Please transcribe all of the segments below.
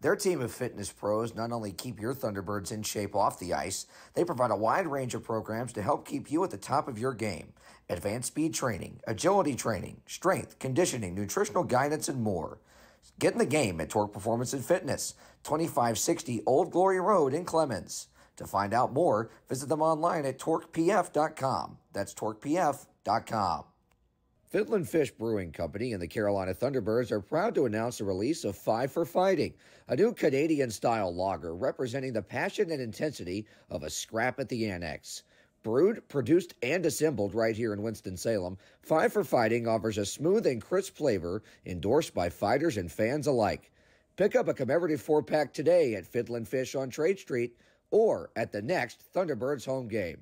Their team of fitness pros not only keep your Thunderbirds in shape off the ice, they provide a wide range of programs to help keep you at the top of your game. Advanced speed training, agility training, strength, conditioning, nutritional guidance, and more. Get in the game at Torque Performance and Fitness, 2560 Old Glory Road in Clemens. To find out more, visit them online at torquepf.com. That's torquepf.com. Finland Fish Brewing Company and the Carolina Thunderbirds are proud to announce the release of Five for Fighting, a new Canadian-style lager representing the passion and intensity of a scrap at the Annex. Brewed, produced, and assembled right here in Winston-Salem, Five for Fighting offers a smooth and crisp flavor endorsed by fighters and fans alike. Pick up a commemorative 4-pack today at Finland Fish on Trade Street or at the next Thunderbirds home game.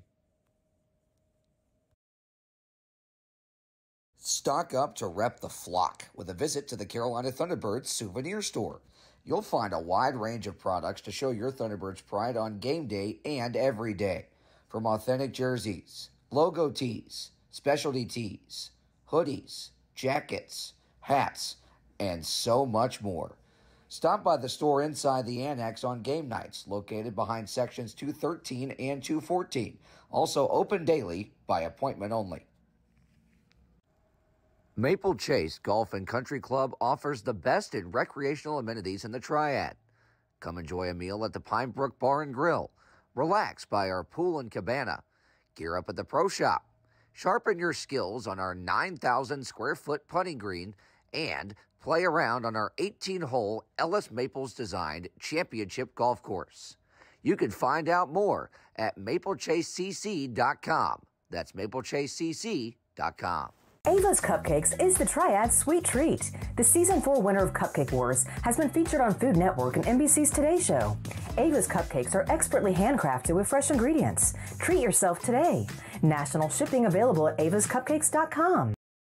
Stock up to rep the flock with a visit to the Carolina Thunderbirds souvenir store. You'll find a wide range of products to show your Thunderbirds pride on game day and every day. From authentic jerseys, logo tees, specialty tees, hoodies, jackets, hats, and so much more. Stop by the store inside the Annex on game nights, located behind sections 213 and 214. Also open daily by appointment only. Maple Chase Golf and Country Club offers the best in recreational amenities in the Triad. Come enjoy a meal at the Pine Brook Bar and Grill. Relax by our pool and cabana. Gear up at the Pro Shop. Sharpen your skills on our 9,000 square foot putting green and play around on our 18-hole Ellis Maples designed championship golf course. You can find out more at maplechasecc.com. That's maplechasecc.com. Ava's Cupcakes is the Triad's sweet treat. The Season 4 winner of Cupcake Wars has been featured on Food Network and NBC's Today Show. Ava's Cupcakes are expertly handcrafted with fresh ingredients. Treat yourself today. National shipping available at avascupcakes.com.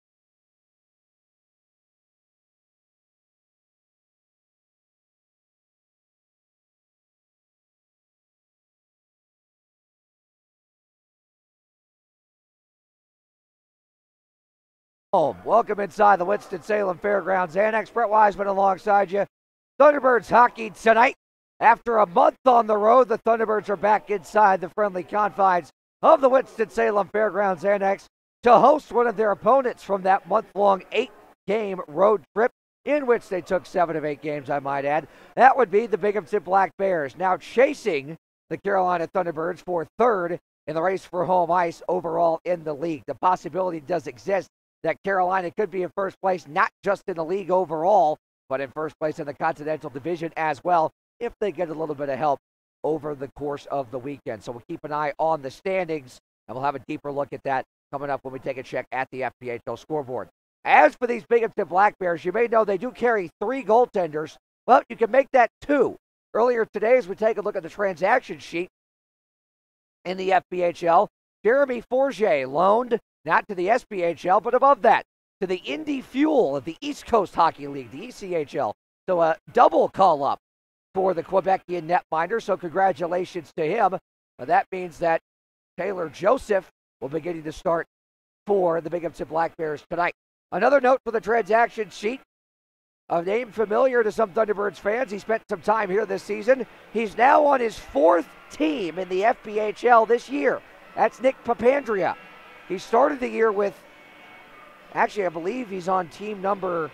Welcome inside the Winston-Salem Fairgrounds Annex. Brett Wiseman alongside you. Thunderbirds hockey tonight. After a month on the road, the Thunderbirds are back inside the friendly confines of the Winston-Salem Fairgrounds Annex to host one of their opponents from that month-long 8-game road trip in which they took 7 of 8 games, I might add. That would be the Binghamton Black Bears, now chasing the Carolina Thunderbirds for third in the race for home ice overall in the league. The possibility does exist that Carolina could be in first place, not just in the league overall, but in first place in the Continental Division as well, if they get a little bit of help over the course of the weekend. So we'll keep an eye on the standings, and we'll have a deeper look at that coming up when we take a check at the FPHL scoreboard. As for these Binghamton Black Bears, you may know they do carry 3 goaltenders. Well, you can make that 2. Earlier today, as we take a look at the transaction sheet in the FPHL, Jeremy Forget loaned not to the SPHL, but above that, to the Indy Fuel of the East Coast Hockey League, the ECHL. So a double call-up for the Quebecian netminder, so congratulations to him. That means that Taylor Joseph will be getting to start for the Binghamton Black Bears tonight. Another note for the transaction sheet, a name familiar to some Thunderbirds fans. He spent some time here this season. He's now on his 4th team in the FPHL this year. That's Nick Papandrea. He started the year with, actually, I believe he's on team number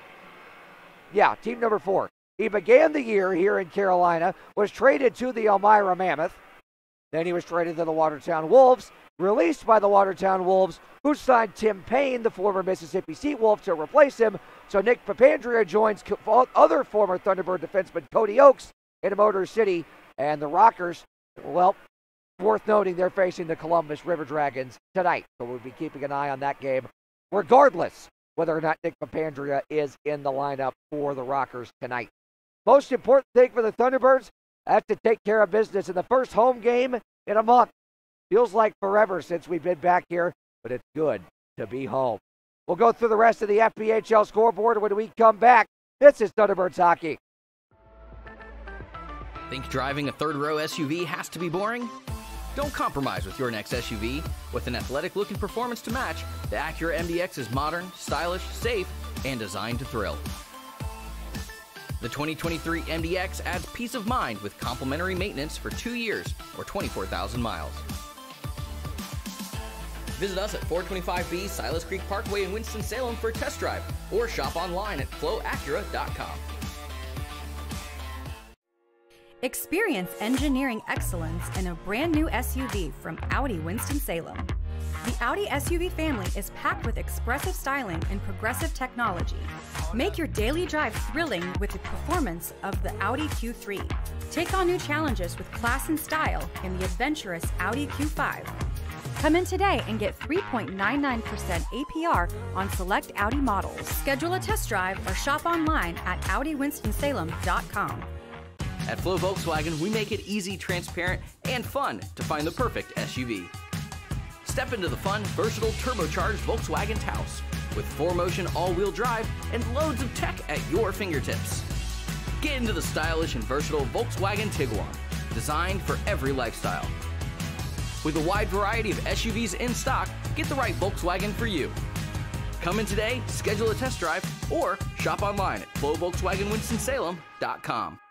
4. He began the year here in Carolina, was traded to the Elmira Mammoth. Then he was traded to the Watertown Wolves, released by the Watertown Wolves, who signed Tim Payne, the former Mississippi Sea Wolf, to replace him. So Nick Papandrea joins other former Thunderbird defenseman Cody Oakes in Motor City. And the Rockers, well, worth noting, they're facing the Columbus River Dragons tonight. So we'll be keeping an eye on that game, regardless whether or not Nick Papandrea is in the lineup for the Rockers tonight. Most important thing for the Thunderbirds, that's to take care of business in the first home game in a month. Feels like forever since we've been back here, but it's good to be home. We'll go through the rest of the FPHL scoreboard when we come back. This is Thunderbirds hockey. Think driving a third-row SUV has to be boring? Don't compromise with your next SUV. With an athletic look and performance to match, the Acura MDX is modern, stylish, safe, and designed to thrill. The 2023 MDX adds peace of mind with complimentary maintenance for 2 years or 24,000 miles. Visit us at 425B Silas Creek Parkway in Winston-Salem for a test drive or shop online at flowacura.com. Experience engineering excellence in a brand new SUV from Audi Winston-Salem. The Audi SUV family is packed with expressive styling and progressive technology. Make your daily drive thrilling with the performance of the Audi Q3. Take on new challenges with class and style in the adventurous Audi Q5. Come in today and get 3.99% APR on select Audi models. Schedule a test drive or shop online at AudiWinstonSalem.com. At Flow Volkswagen, we make it easy, transparent, and fun to find the perfect SUV. Step into the fun, versatile, turbocharged Volkswagen Taos with 4-motion all-wheel drive and loads of tech at your fingertips. Get into the stylish and versatile Volkswagen Tiguan, designed for every lifestyle. With a wide variety of SUVs in stock, get the right Volkswagen for you. Come in today, schedule a test drive, or shop online at flowvolkswagenwinstonsalem.com.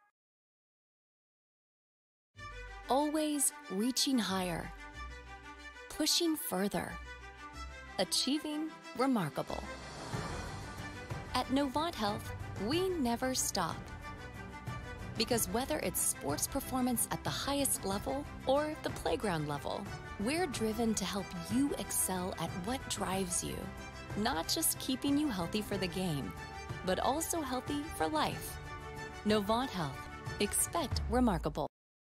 Always reaching higher, pushing further, achieving remarkable. At Novant Health, we never stop. Because whether it's sports performance at the highest level or the playground level, we're driven to help you excel at what drives you. Not just keeping you healthy for the game, but also healthy for life. Novant Health. Expect remarkable.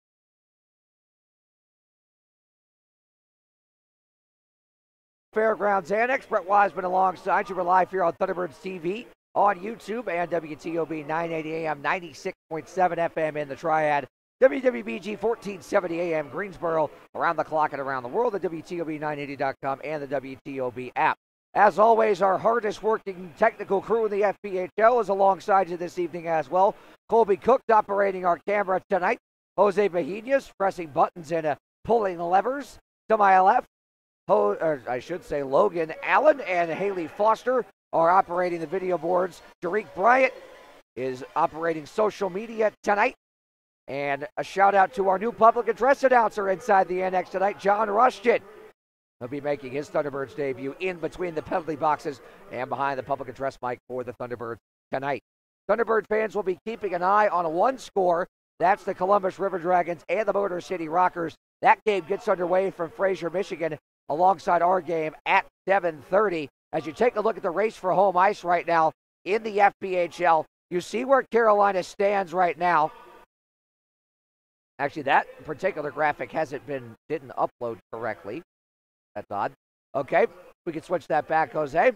Fairgrounds Annex. Brett Wiseman alongside you. We're live here on Thunderbirds TV, on YouTube, and WTOB 980 AM, 96.7 FM in the Triad. WWBG 1470 AM Greensboro, around the clock and around the world at WTOB980.com and the WTOB app. As always, our hardest working technical crew in the FPHL is alongside you this evening as well. Colby Cook operating our camera tonight. Jose Mejinas pressing buttons and pulling levers. To my left, Logan Allen and Haley Foster are operating the video boards. Derek Bryant is operating social media tonight. And a shout out to our new public address announcer inside the Annex tonight, John Rushton. He'll be making his Thunderbirds debut in between the penalty boxes and behind the public address mic for the Thunderbirds tonight. Thunderbird fans will be keeping an eye on one score. That's the Columbus River Dragons and the Motor City Rockers. That game gets underway from Fraser, Michigan, alongside our game at 7:30. As you take a look at the race for home ice right now in the FPHL, you see where Carolina stands right now. Actually, that particular graphic didn't upload correctly. That's odd. Okay, we can switch that back, Jose.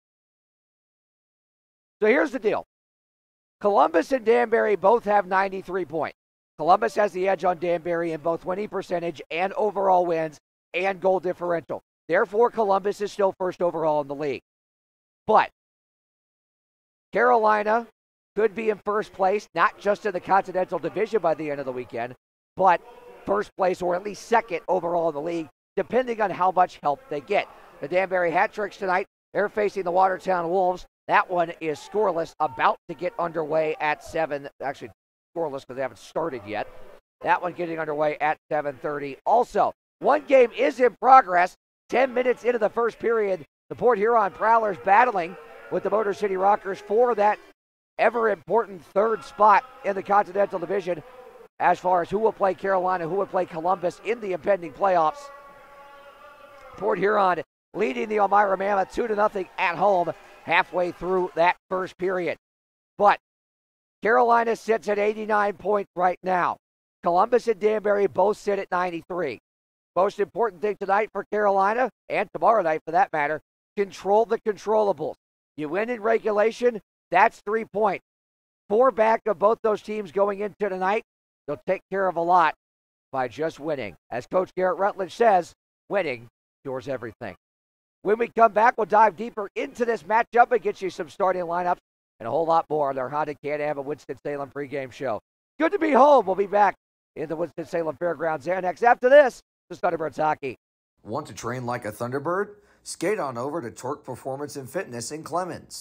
So here's the deal. Columbus and Danbury both have 93 points. Columbus has the edge on Danbury in both winning percentage and overall wins and goal differential. Therefore, Columbus is still first overall in the league. But Carolina could be in first place, not just in the Continental Division by the end of the weekend, but first place or at least second overall in the league, depending on how much help they get. The Danbury Hat-Tricks tonight, they're facing the Watertown Wolves. That one is scoreless, about to get underway at 7. Actually, scoreless because they haven't started yet. That one getting underway at 7:30. Also, one game is in progress. 10 minutes into the first period, the Port Huron Prowlers battling with the Motor City Rockers for that ever-important third spot in the Continental Division as far as who will play Carolina, who will play Columbus in the impending playoffs. Port Huron leading the Elmira Mammoth 2-0 at home halfway through that first period. But Carolina sits at 89 points right now. Columbus and Danbury both sit at 93. Most important thing tonight for Carolina, and tomorrow night for that matter, control the controllables. You win in regulation, that's 3 points. 4 back of both those teams going into tonight, they'll take care of a lot by just winning. As Coach Garrett Rutledge says, winning cures everything. When we come back, we'll dive deeper into this matchup and get you some starting lineups and a whole lot more on our Honda Can-Am and Winston-Salem pregame show. Good to be home. We'll be back in the Winston-Salem Fairgrounds Annex after this. The Thunderbirds hockey. Want to train like a Thunderbird? Skate on over to Torque Performance and Fitness in Clemens.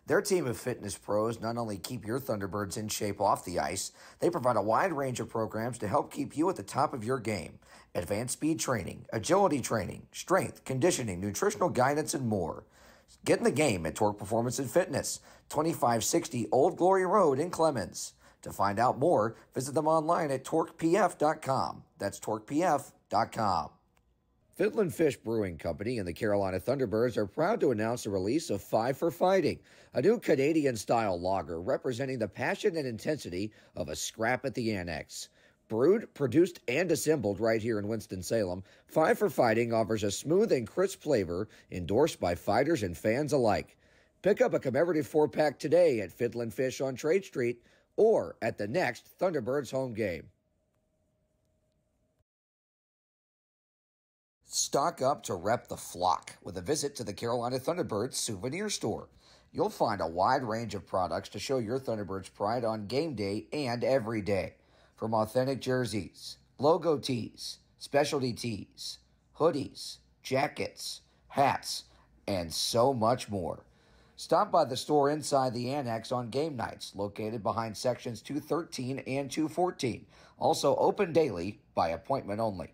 Their team of fitness pros not only keep your Thunderbirds in shape off the ice, they provide a wide range of programs to help keep you at the top of your game. Advanced speed training, agility training, strength, conditioning, nutritional guidance, and more. Get in the game at Torque Performance and Fitness, 2560 Old Glory Road in Clemens. To find out more, visit them online at torquepf.com. That's torquepf.com. Fiddlin' Fish Brewing Company and the Carolina Thunderbirds are proud to announce the release of Five for Fighting, a new Canadian-style lager representing the passion and intensity of a scrap at the Annex. Brewed, produced, and assembled right here in Winston-Salem, Five for Fighting offers a smooth and crisp flavor endorsed by fighters and fans alike. Pick up a commemorative 4-pack today at Fiddlin' Fish on Trade Street or at the next Thunderbirds home game. Stock up to rep the flock with a visit to the Carolina Thunderbirds souvenir store. You'll find a wide range of products to show your Thunderbirds pride on game day and every day. From authentic jerseys, logo tees, specialty tees, hoodies, jackets, hats, and so much more. Stop by the store inside the Annex on game nights, located behind sections 213 and 214. Also open daily by appointment only.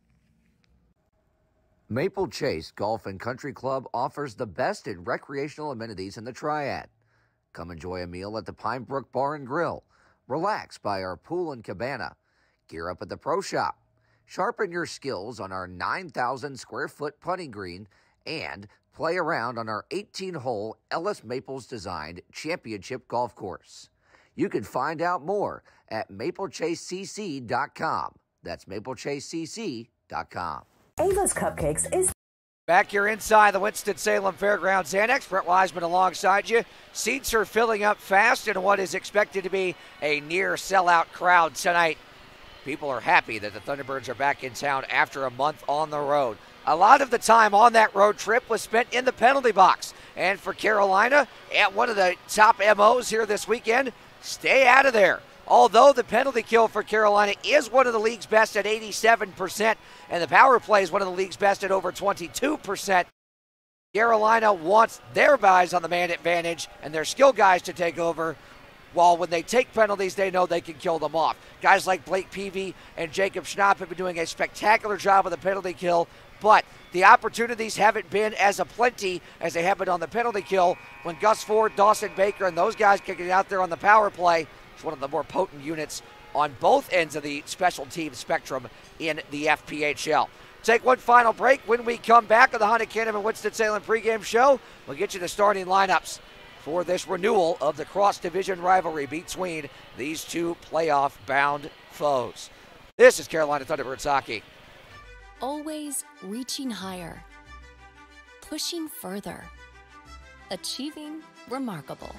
Maple Chase Golf and Country Club offers the best in recreational amenities in the Triad. Come enjoy a meal at the Pine Brook Bar and Grill. Relax by our pool and cabana. Gear up at the Pro Shop. Sharpen your skills on our 9,000 square foot putting green and play around on our 18-hole Ellis Maples designed championship golf course. You can find out more at maplechasecc.com. That's maplechasecc.com. Ava's Cupcakes is Back here inside the Winston-Salem Fairgrounds Annex, Brett Wiseman alongside you. Seats are filling up fast in what is expected to be a near sellout crowd tonight. People are happy that the Thunderbirds are back in town after a month on the road. A lot of the time on that road trip was spent in the penalty box. And for Carolina, at one of the top MOs here this weekend, stay out of there. Although the penalty kill for Carolina is one of the league's best at 87%, and the power play is one of the league's best at over 22%, Carolina wants their guys on the man advantage and their skill guys to take over, while when they take penalties, they know they can kill them off. Guys like Blake Peavy and Jacob Schnapp have been doing a spectacular job of the penalty kill, but the opportunities haven't been as aplenty as they have been on the penalty kill when Gus Ford, Dawson Baker, and those guys can get out there on the power play. It's one of the more potent units on both ends of the special team spectrum in the FPHL. Take one final break. When we come back on the Honda Cannon and Winston-Salem pregame show, we'll get you the starting lineups for this renewal of the cross-division rivalry between these two playoff-bound foes. This is Carolina Thunderbirds hockey. Always reaching higher, pushing further, achieving remarkable.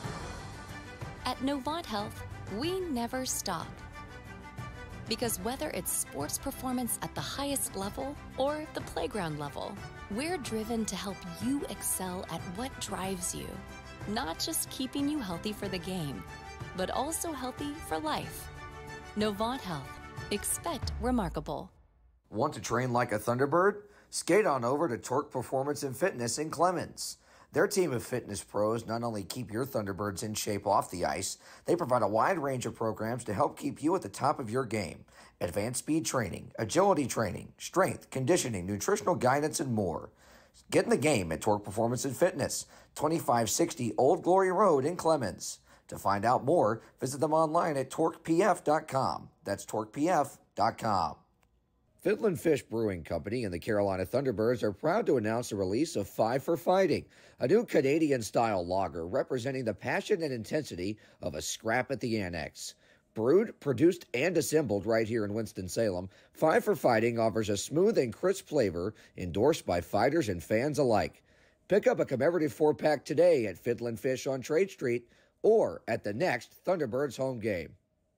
At Novant Health, we never stop. Because whether it's sports performance at the highest level or the playground level, we're driven to help you excel at what drives you. Not just keeping you healthy for the game, but also healthy for life. Novant Health. Expect remarkable. Want to train like a Thunderbird? Skate on over to Torque Performance and Fitness in Clemens. Their team of fitness pros not only keep your Thunderbirds in shape off the ice, they provide a wide range of programs to help keep you at the top of your game. Advanced speed training, agility training, strength, conditioning, nutritional guidance, and more. Get in the game at Torque Performance and Fitness, 2560 Old Glory Road in Clemens. To find out more, visit them online at torquepf.com. That's torquepf.com. Fiddlin' Fish Brewing Company and the Carolina Thunderbirds are proud to announce the release of Five for Fighting, a new Canadian-style lager representing the passion and intensity of a scrap at the Annex. Brewed, produced, and assembled right here in Winston-Salem, Five for Fighting offers a smooth and crisp flavor endorsed by fighters and fans alike. Pick up a commemorative 4-pack today at Fiddlin' Fish on Trade Street or at the next Thunderbirds home game.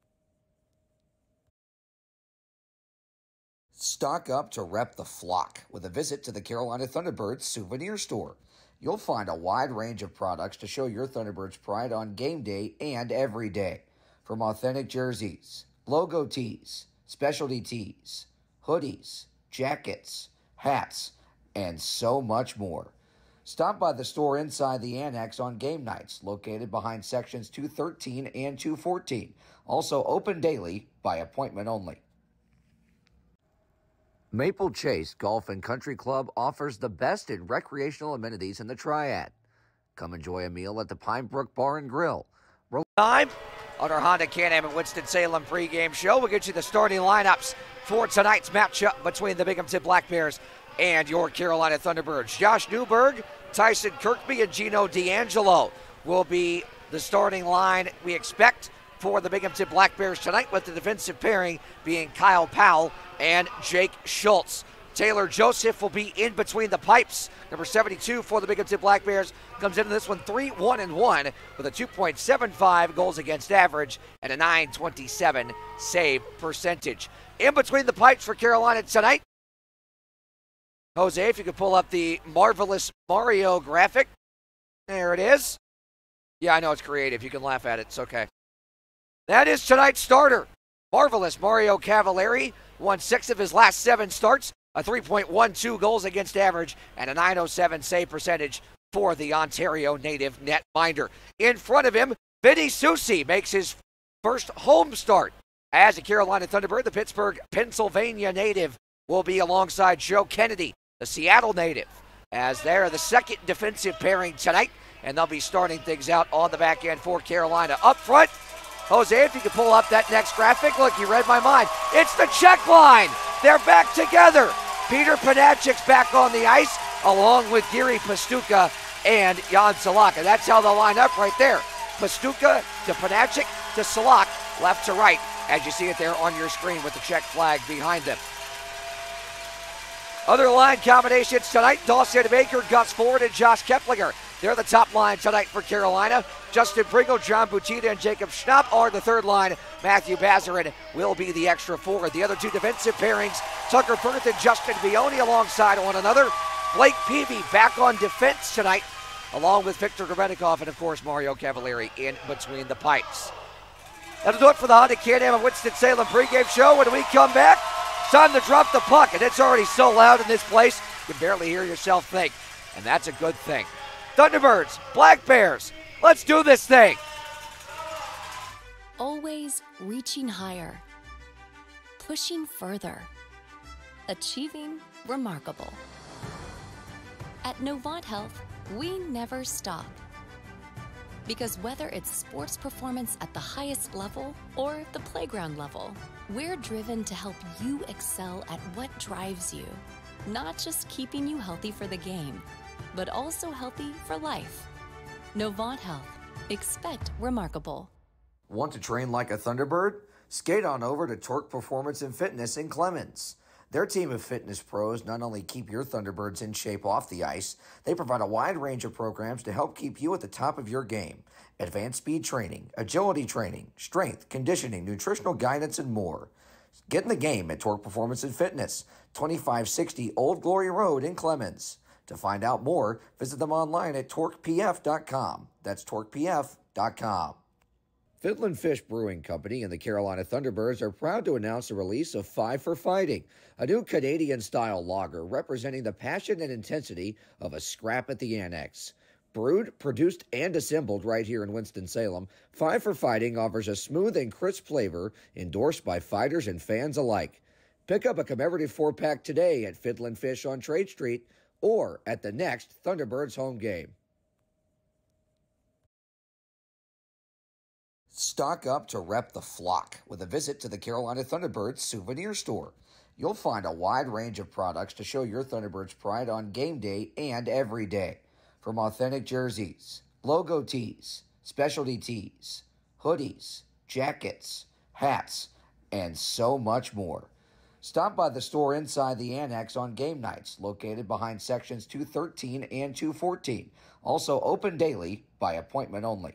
Stock up to rep the flock with a visit to the Carolina Thunderbirds souvenir store. You'll find a wide range of products to show your Thunderbirds pride on game day and every day. From authentic jerseys, logo tees, specialty tees, hoodies, jackets, hats, and so much more. Stop by the store inside the annex on game nights, located behind sections 213 and 214. Also open daily by appointment only. Maple Chase Golf and Country Club offers the best in recreational amenities in the Triad. Come enjoy a meal at the Pine Brook Bar and Grill. Time on our Honda Can-Am and Winston-Salem pregame show. We'll get you the starting lineups for tonight's matchup between the Binghamton Black Bears and your Carolina Thunderbirds. Josh Newberg, Tyson Kirkby, and Gino D'Angelo will be the starting line we expect for the Binghamton Black Bears tonight, with the defensive pairing being Kyle Powell and Jake Schultz. Taylor Joseph will be in between the pipes. Number 72 for the Binghamton Black Bears comes into this one 3-1-1 with a 2.75 goals against average and a .927 save percentage. In between the pipes for Carolina tonight, Jose, if you could pull up the Marvelous Mario graphic. There it is. Yeah, I know it's creative. You can laugh at it. It's okay. That is tonight's starter. Marvelous Mario Cavallari won 6 of his last 7 starts, a 3.12 goals against average, and a .907 save percentage for the Ontario native netminder. In front of him, Vinny Susi makes his first home start as a Carolina Thunderbird. The Pittsburgh, Pennsylvania native will be alongside Joe Kennedy, the Seattle native, as they're the second defensive pairing tonight, and they'll be starting things out on the back end for Carolina. Up front, Jose, if you could pull up that next graphic. Look, you read my mind. It's the check line. They're back together. Peter Panachik's back on the ice, along with Gary Pastuka and Jan Salak. That's how they'll line up right there. Pastuka to Panachik to Salak, left to right, as you see it there on your screen with the check flag behind them. Other line combinations tonight, Dawson Baker, Gus Ford, and Josh Keplinger. They're the top line tonight for Carolina. Justin Pringle, John Butita, and Jacob Schnapp are the third line. Matthew Bazarin will be the extra forward. The other two defensive pairings, Tucker Perth and Justin Vioni alongside one another. Blake Peavy back on defense tonight, along with Victor Grebenikov and, of course, Mario Cavallari in between the pipes. That'll do it for the Honda Can-Am and Winston-Salem pregame show. When we come back, it's time to drop the puck, and it's already so loud in this place, you can barely hear yourself think, and that's a good thing. Thunderbirds, Black Bears, let's do this thing. Always reaching higher, pushing further, achieving remarkable. At Novant Health, we never stop. Because whether it's sports performance at the highest level or the playground level, we're driven to help you excel at what drives you. Not just keeping you healthy for the game, but also healthy for life. Novant Health. Expect remarkable. Want to train like a Thunderbird? Skate on over to Torque Performance and Fitness in Clemens. Their team of fitness pros not only keep your Thunderbirds in shape off the ice, they provide a wide range of programs to help keep you at the top of your game. Advanced speed training, agility training, strength, conditioning, nutritional guidance, and more. Get in the game at Torque Performance and Fitness, 2560 Old Glory Road in Clemens. To find out more, visit them online at torquepf.com. That's torquepf.com. Fiddlin' Fish Brewing Company and the Carolina Thunderbirds are proud to announce the release of Five for Fighting, a new Canadian-style lager representing the passion and intensity of a scrap at the annex. Brewed, produced, and assembled right here in Winston-Salem, Five for Fighting offers a smooth and crisp flavor endorsed by fighters and fans alike. Pick up a commemorative 4-pack today at Fiddlin' Fish on Trade Street or at the next Thunderbirds home game. Stock up to rep the flock with a visit to the Carolina Thunderbirds souvenir store. You'll find a wide range of products to show your Thunderbirds pride on game day and every day. From authentic jerseys, logo tees, specialty tees, hoodies, jackets, hats, and so much more. Stop by the store inside the annex on game nights, located behind sections 213 and 214. Also open daily by appointment only.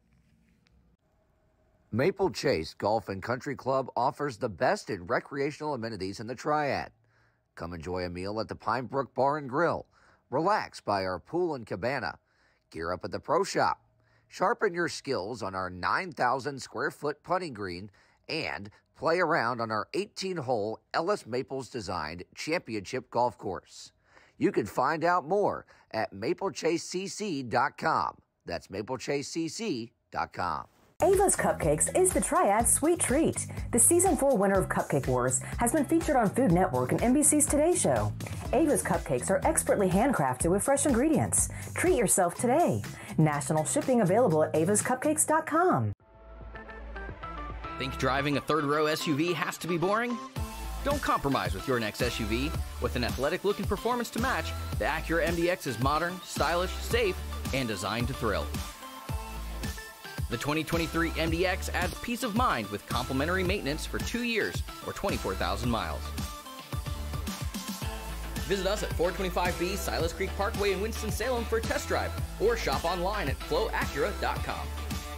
Maple Chase Golf and Country Club offers the best in recreational amenities in the Triad. Come enjoy a meal at the Pine Brook Bar and Grill. Relax by our pool and cabana. Gear up at the Pro Shop. Sharpen your skills on our 9,000 square foot putting green and play around on our 18-hole Ellis Maples designed championship golf course. You can find out more at maplechasecc.com. That's maplechasecc.com. Ava's Cupcakes is the Triad Sweet Treat. The Season 4 winner of Cupcake Wars has been featured on Food Network and NBC's Today Show. Ava's Cupcakes are expertly handcrafted with fresh ingredients. Treat yourself today. National shipping available at avascupcakes.com. Think driving a third-row SUV has to be boring? Don't compromise with your next SUV. With an athletic look and performance to match, the Acura MDX is modern, stylish, safe, and designed to thrill. The 2023 MDX adds peace of mind with complimentary maintenance for 2 years or 24,000 miles. Visit us at 425B Silas Creek Parkway in Winston-Salem for a test drive or shop online at flowacura.com.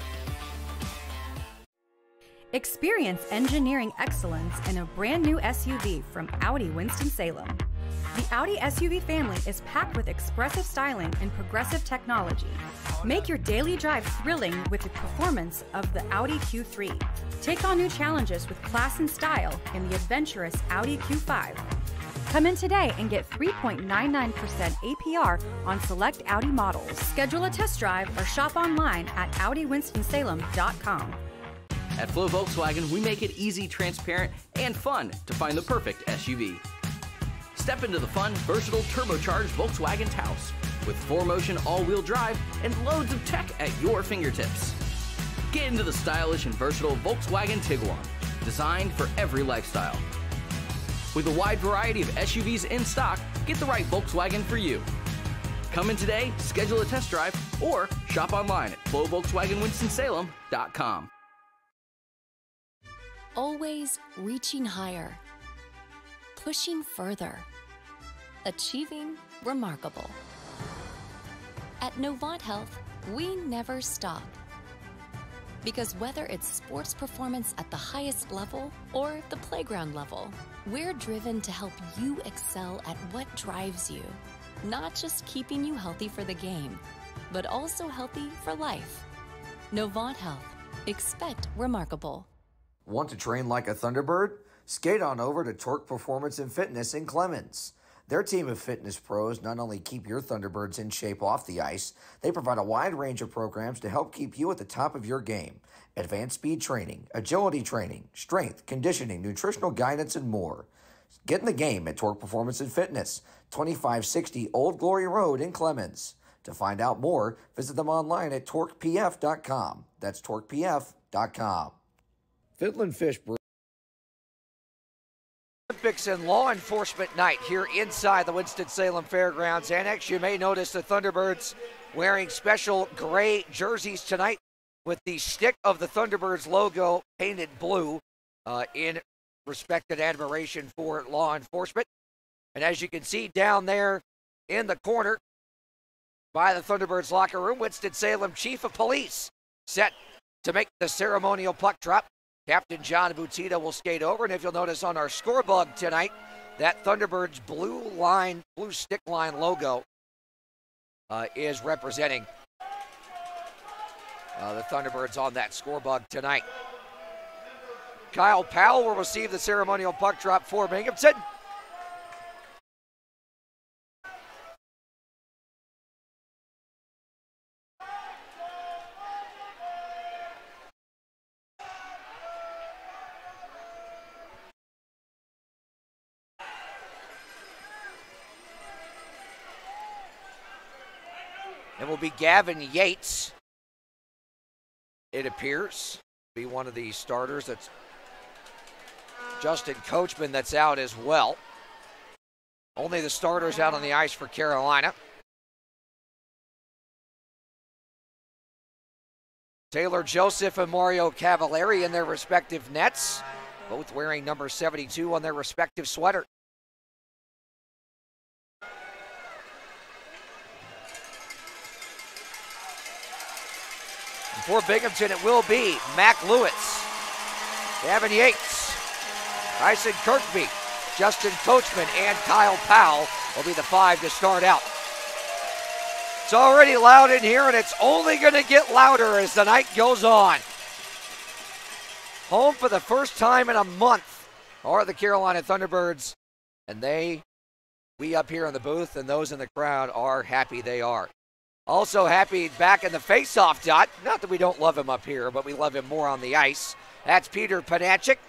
Experience engineering excellence in a brand new SUV from Audi Winston-Salem. The Audi SUV family is packed with expressive styling and progressive technology. Make your daily drive thrilling with the performance of the Audi Q3. Take on new challenges with class and style in the adventurous Audi Q5. Come in today and get 3.99% APR on select Audi models. Schedule a test drive or shop online at AudiWinstonSalem.com. At Flow Volkswagen, we make it easy, transparent, and fun to find the perfect SUV. Step into the fun, versatile, turbocharged Volkswagen Taos with 4Motion all-wheel drive and loads of tech at your fingertips. Get into the stylish and versatile Volkswagen Tiguan, designed for every lifestyle. With a wide variety of SUVs in stock, get the right Volkswagen for you. Come in today, schedule a test drive, or shop online at flowvolkswagenwinstonsalem.com. Always reaching higher, pushing further, achieving remarkable. At Novant Health, we never stop. Because whether it's sports performance at the highest level or the playground level, we're driven to help you excel at what drives you. Not just keeping you healthy for the game, but also healthy for life. Novant Health. Expect remarkable. Want to train like a Thunderbird? Skate on over to Torque Performance and Fitness in Clemens. Their team of fitness pros not only keep your Thunderbirds in shape off the ice, they provide a wide range of programs to help keep you at the top of your game. Advanced speed training, agility training, strength, conditioning, nutritional guidance, and more. Get in the game at Torque Performance and Fitness, 2560 Old Glory Road in Clemens. To find out more, visit them online at torquepf.com. That's torquepf.com. Finland Fish Brew. Olympics and law enforcement night here inside the Winston-Salem Fairgrounds Annex. You may notice the Thunderbirds wearing special gray jerseys tonight with the stick of the Thunderbirds logo painted blue in respect and admiration for law enforcement. And as you can see down there in the corner by the Thunderbirds locker room, Winston-Salem Chief of Police set to make the ceremonial puck drop. Captain John Butita will skate over, and if you'll notice on our scorebug tonight, that Thunderbirds blue stick line logo is representing the Thunderbirds on that scorebug tonight. Kyle Powell will receive the ceremonial puck drop for Binghamton. It will be Gavin Yates, it appears, be one of the starters. That's Justin Coachman that's out as well. Only the starters out on the ice for Carolina. Taylor Joseph and Mario Cavallari in their respective nets, both wearing number 72 on their respective sweater. For Binghamton, it will be Mac Lewis, Gavin Yates, Tyson Kirkby, Justin Coachman, and Kyle Powell will be the five to start out. It's already loud in here, and it's only going to get louder as the night goes on. Home for the first time in a month are the Carolina Thunderbirds, and they We up here in the booth and those in the crowd are happy they are. Also happy back in the face-off dot. Not that we don't love him up here, but we love him more on the ice. That's Peter Panachik.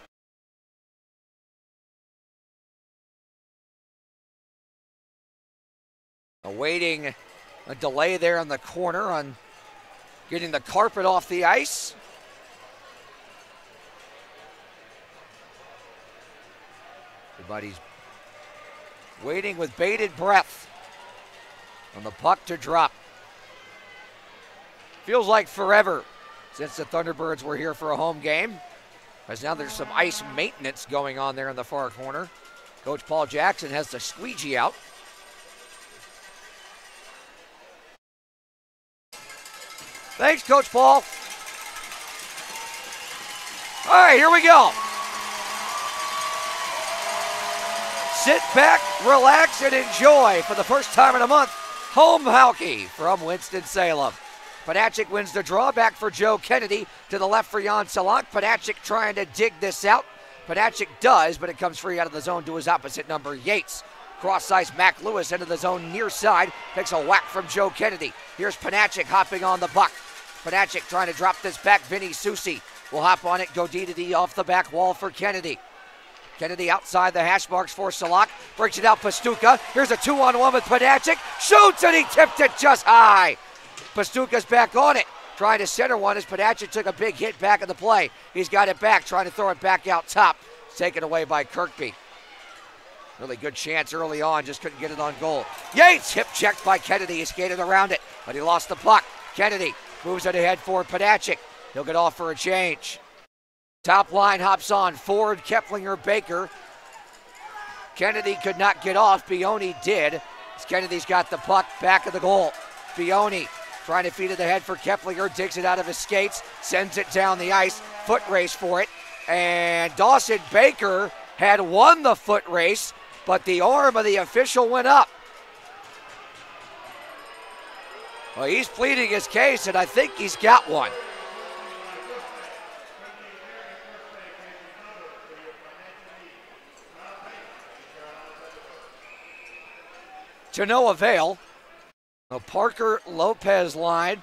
Awaiting a delay there in the corner on getting the carpet off the ice. Everybody's waiting with bated breath on the puck to drop. Feels like forever since the Thunderbirds were here for a home game, as now there's some ice maintenance going on there in the far corner. Coach Paul Jackson has the squeegee out. Thanks, Coach Paul. All right, here we go. Sit back, relax, and enjoy for the first time in a month home hockey from Winston-Salem. Panachik wins the draw, back for Joe Kennedy, to the left for Jan Salak. Panachik trying to dig this out. Panachik does, but it comes free out of the zone to his opposite number, Yates. Cross ice, Mac Lewis into the zone near side, takes a whack from Joe Kennedy. Here's Panachik hopping on the puck. Panachik trying to drop this back, Vinny Susi will hop on it, go D-to-D off the back wall for Kennedy. Kennedy outside the hash marks for Salak, breaks it out Pastuka. Here's a 2-on-1 with Panachik, shoots and he tipped it just high. Pastuka's back on it, trying to center one as Panachik took a big hit back in the play. He's got it back, trying to throw it back out top. It's taken away by Kirkby. Really good chance early on, just couldn't get it on goal. Yates, hip checked by Kennedy, he skated around it, but he lost the puck. Kennedy moves it ahead for Panachik. He'll get off for a change. Top line hops on, Ford, Keplinger, Baker. Kennedy could not get off, Bioni did. As Kennedy's got the puck back of the goal. Bioni trying to feed it ahead for Keplinger, digs it out of his skates, sends it down the ice, foot race for it. And Dawson Baker had won the foot race, but the arm of the official went up. Well, he's pleading his case, and I think he's got one. To no avail. The Parker-Lopez line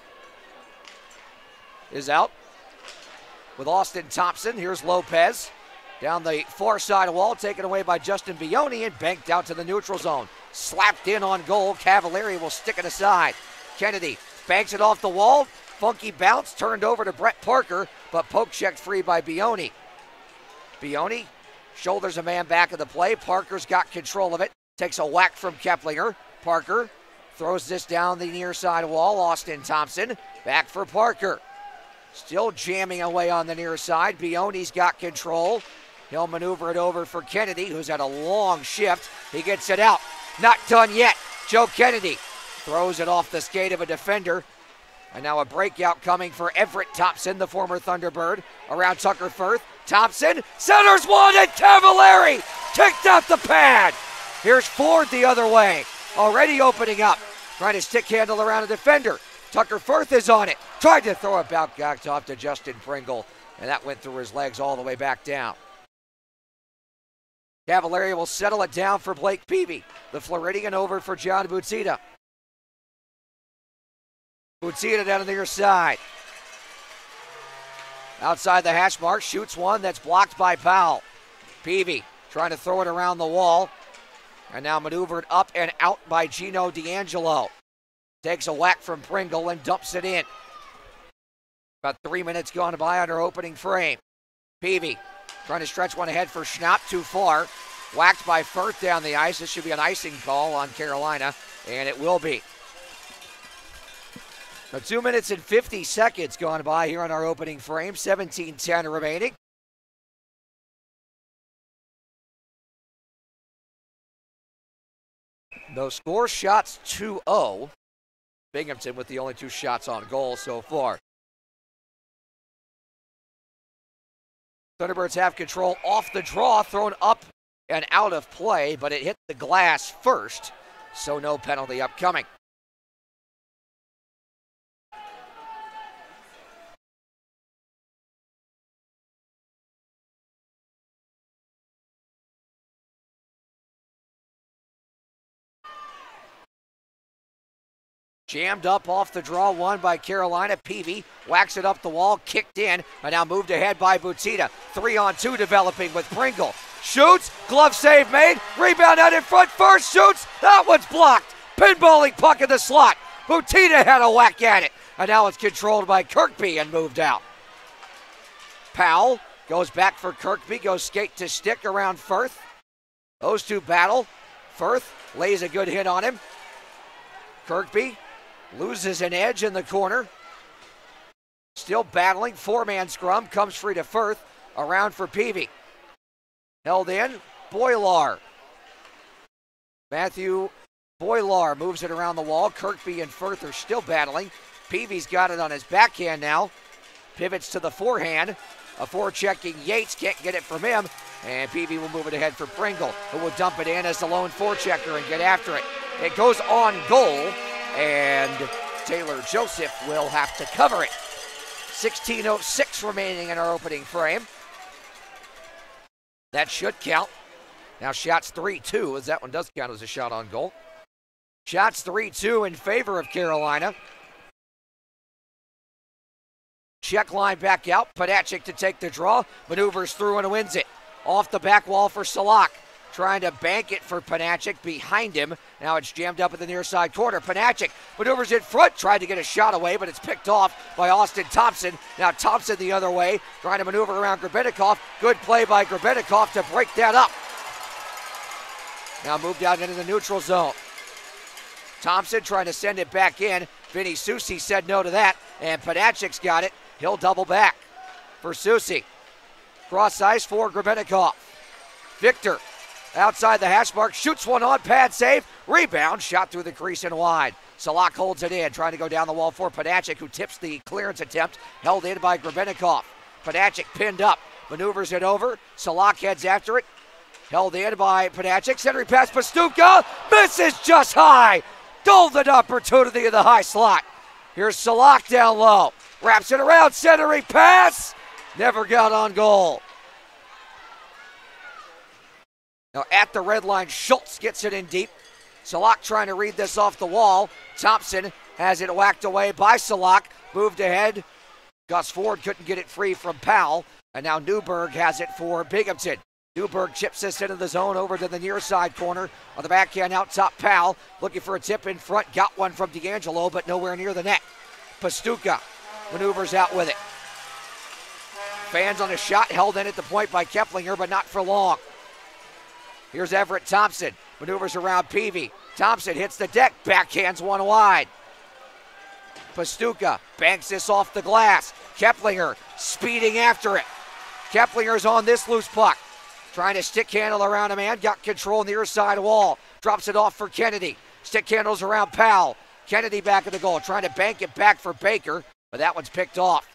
is out with Austin Thompson. Here's Lopez down the far side wall, taken away by Justin Bioni and banked out to the neutral zone. Slapped in on goal. Cavalieri will stick it aside. Kennedy banks it off the wall. Funky bounce turned over to Brett Parker, but poke checked free by Bioni. Bioni shoulders a man back of the play. Parker's got control of it. Takes a whack from Keplinger. Parker throws this down the near side wall. Austin Thompson back for Parker. Still jamming away on the near side. Bioni's got control. He'll maneuver it over for Kennedy, who's had a long shift. He gets it out. Not done yet. Joe Kennedy throws it off the skate of a defender. And now a breakout coming for Everett Thompson, the former Thunderbird, around Tucker Firth. Thompson centers one, and Cavalieri kicked out the pad. Here's Ford the other way, already opening up, trying to stick handle around a defender. Tucker Firth is on it, tried to throw it back off to Justin Pringle, and that went through his legs all the way back down. Cavalieri will settle it down for Blake Peavy. The Floridian over for John Butsita. Butsita down to the near side. Outside the hash mark, shoots one that's blocked by Powell. Peavy trying to throw it around the wall. And now maneuvered up and out by Gino D'Angelo. Takes a whack from Pringle and dumps it in. About 3 minutes gone by on our opening frame. Peavy trying to stretch one ahead for Schnapp, too far. Whacked by Firth down the ice. This should be an icing call on Carolina, and it will be. Now 2 minutes and 50 seconds gone by here on our opening frame. 17:10 remaining. No score, shots 2-0. Binghamton with the only 2 shots on goal so far. Thunderbirds have control off the draw, thrown up and out of play, but it hit the glass first, so no penalty upcoming. Jammed up off the draw, won by Carolina. Peavy whacks it up the wall, kicked in, and now moved ahead by Butita. 3-on-2 developing with Pringle. Shoots, glove save made, rebound out in front, first shoots, that one's blocked. Pinballing puck in the slot. Butita had a whack at it, and now it's controlled by Kirkby and moved out. Powell goes back for Kirkby, goes skate to stick around Firth. Those two battle. Firth lays a good hit on him. Kirkby loses an edge in the corner. Still battling, four-man scrum, comes free to Firth, around for Peavy. Held in, Boilar. Matthew Boilar moves it around the wall. Kirkby and Firth are still battling. Peavy's got it on his backhand now. Pivots to the forehand. A forechecking Yates, can't get it from him. And Peavy will move it ahead for Pringle, who will dump it in as the lone forechecker and get after it. It goes on goal, and Taylor Joseph will have to cover it. 16:06 remaining in our opening frame. That should count. Now shots 3-2, as that one does count as a shot on goal. Shots 3-2 in favor of Carolina. Check line back out. Panachik to take the draw. Maneuvers through and wins it. Off the back wall for Salak. Trying to bank it for Panachik behind him. Now it's jammed up in the near side corner. Panachik maneuvers in front. Tried to get a shot away, but it's picked off by Austin Thompson. Now Thompson the other way. Trying to maneuver around Grebennikov. Good play by Grebennikov to break that up. Now moved out into the neutral zone. Thompson trying to send it back in. Vinny Susi said no to that. And Panachik's got it. He'll double back for Susi. Cross ice for Grebennikov. Victor outside the hash mark, shoots one on, pad save, rebound, shot through the crease and wide. Salak holds it in, trying to go down the wall for Panachik, who tips the clearance attempt, held in by Grebennikov. Panachik pinned up, maneuvers it over, Salak heads after it, held in by Panachik, centering pass, Pastuca, misses just high. Golden opportunity in the high slot. Here's Salak down low. Wraps it around, centering pass. Never got on goal. Now at the red line, Schultz gets it in deep. Salak trying to read this off the wall. Thompson has it whacked away by Salak. Moved ahead. Gus Ford couldn't get it free from Powell. And now Newberg has it for Binghamton. Newberg chips this into the zone over to the near side corner. On the backhand out top, Powell looking for a tip in front. Got one from D'Angelo, but nowhere near the net. Pastuca maneuvers out with it. Fans on a shot, held in at the point by Keplinger, but not for long. Here's Everett Thompson, maneuvers around Peavy. Thompson hits the deck, backhands one wide. Pastuca banks this off the glass. Keplinger speeding after it. Keplinger's on this loose puck. Trying to stick handle around a man, got control near side wall. Drops it off for Kennedy. Stick handles around Powell. Kennedy back at the goal, trying to bank it back for Baker, but that one's picked off.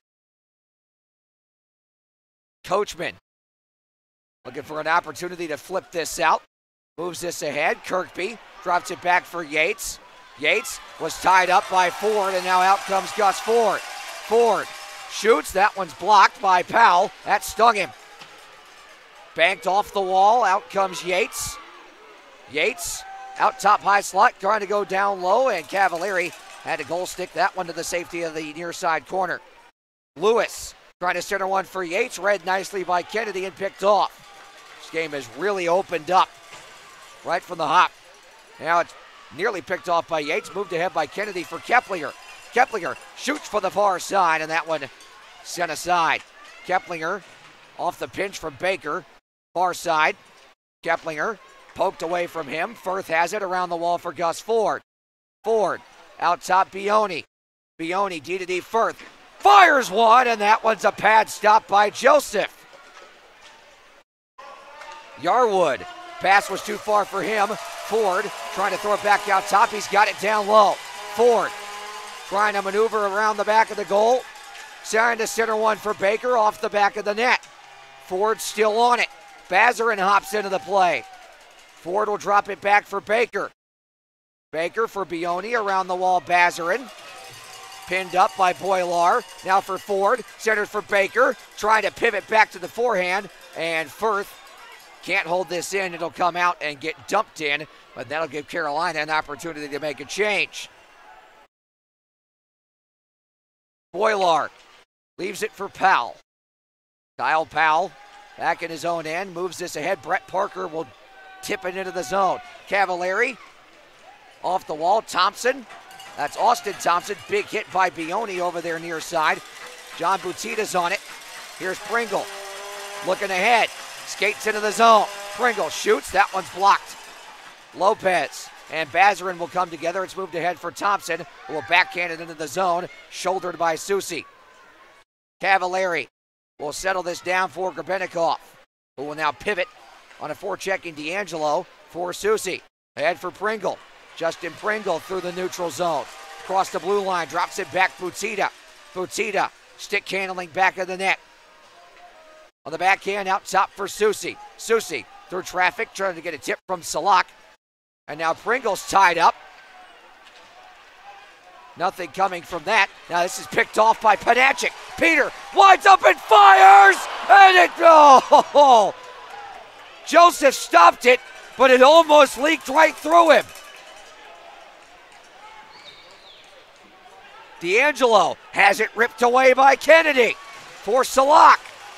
Coachman looking for an opportunity to flip this out. Moves this ahead. Kirkby drops it back for Yates. Yates was tied up by Ford, and now out comes Gus Ford. Ford shoots. That one's blocked by Powell. That stung him. Banked off the wall. Out comes Yates. Yates out top high slot, trying to go down low, and Cavalieri had to goal stick that one to the safety of the near side corner. Lewis trying to center one for Yates, read nicely by Kennedy and picked off. This game has really opened up right from the hop. Now it's nearly picked off by Yates, moved ahead by Kennedy for Keplinger. Keplinger shoots for the far side, and that one sent aside. Keplinger off the pinch from Baker, far side. Keplinger poked away from him. Firth has it around the wall for Gus Ford. Ford out top, Bioni. Bioni D to D Firth. Fires one, and that one's a pad stop by Joseph. Yarwood. Pass was too far for him. Ford trying to throw it back out top. He's got it down low. Ford trying to maneuver around the back of the goal. Trying to center one for Baker off the back of the net. Ford still on it. Bazarin hops into the play. Ford will drop it back for Baker. Baker for Bioni around the wall. Bazarin pinned up by Boilar. Now for Ford. Centers for Baker. Trying to pivot back to the forehand. And Firth can't hold this in. It'll come out and get dumped in. But that'll give Carolina an opportunity to make a change. Boilar leaves it for Powell. Kyle Powell back in his own end, moves this ahead. Brett Parker will tip it into the zone. Cavallari off the wall. Thompson, that's Austin Thompson. Big hit by Bioni over there near side. John Butita's on it. Here's Pringle looking ahead. Skates into the zone. Pringle shoots. That one's blocked. Lopez and Bazarin will come together. It's moved ahead for Thompson, who will backhand it into the zone. Shouldered by Susi. Cavallari will settle this down for Grebennikov, who will now pivot on a forechecking D'Angelo for Susi. Ahead for Pringle. Justin Pringle through the neutral zone. Across the blue line, drops it back Butita. Butita, stick handling back of the net. On the backhand, out top for Susi. Susi through traffic, trying to get a tip from Salak. And now Pringle's tied up. Nothing coming from that. Now this is picked off by Panachik. Peter winds up and fires! And it, oh! Joseph stopped it, but it almost leaked right through him. D'Angelo has it ripped away by Kennedy for Salak.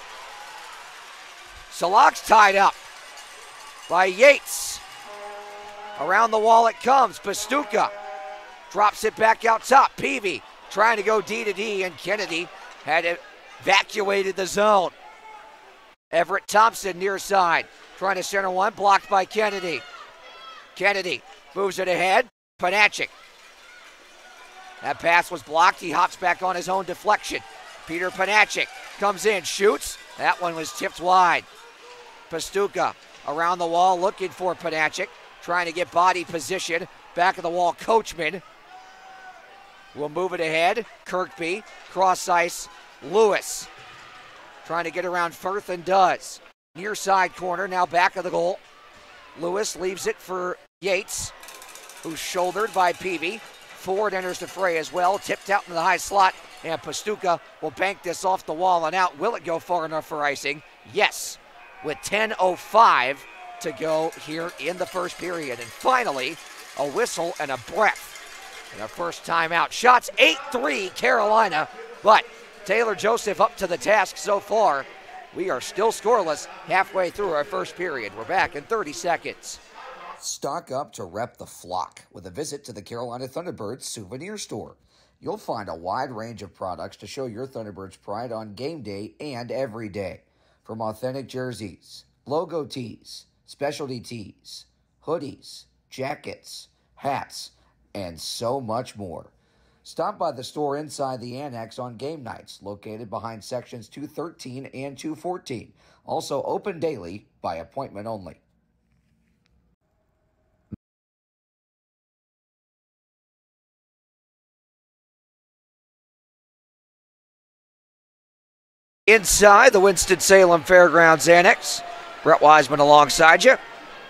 Salak's tied up by Yates. Around the wall it comes. Pastuca drops it back out top. Peavy trying to go D to D, and Kennedy had evacuated the zone. Everett Thompson near side, trying to center one, blocked by Kennedy. Kennedy moves it ahead. Panachik. That pass was blocked. He hops back on his own deflection. Peter Panachik comes in, shoots. That one was tipped wide. Pastuca around the wall looking for Panachik, trying to get body position. Back of the wall, Coachman will move it ahead. Kirkby, cross ice, Lewis trying to get around Firth and does. Near side corner, now back of the goal. Lewis leaves it for Yates, who's shouldered by Peavy. Ford enters the fray as well, tipped out in the high slot, and Pastuca will bank this off the wall and out. Will it go far enough for icing? Yes, with 10:05 to go here in the first period. And finally, a whistle and a breath. And a first timeout. Shots 8-3 Carolina, but Taylor Joseph up to the task so far. We are still scoreless halfway through our first period. We're back in 30 seconds. Stock up to rep the flock with a visit to the Carolina Thunderbirds souvenir store. You'll find a wide range of products to show your Thunderbirds pride on game day and every day. From authentic jerseys, logo tees, specialty tees, hoodies, jackets, hats, and so much more. Stop by the store inside the annex on game nights, located behind sections 213 and 214. Also open daily by appointment only. Inside the Winston-Salem Fairgrounds Annex. Brett Wiseman alongside you.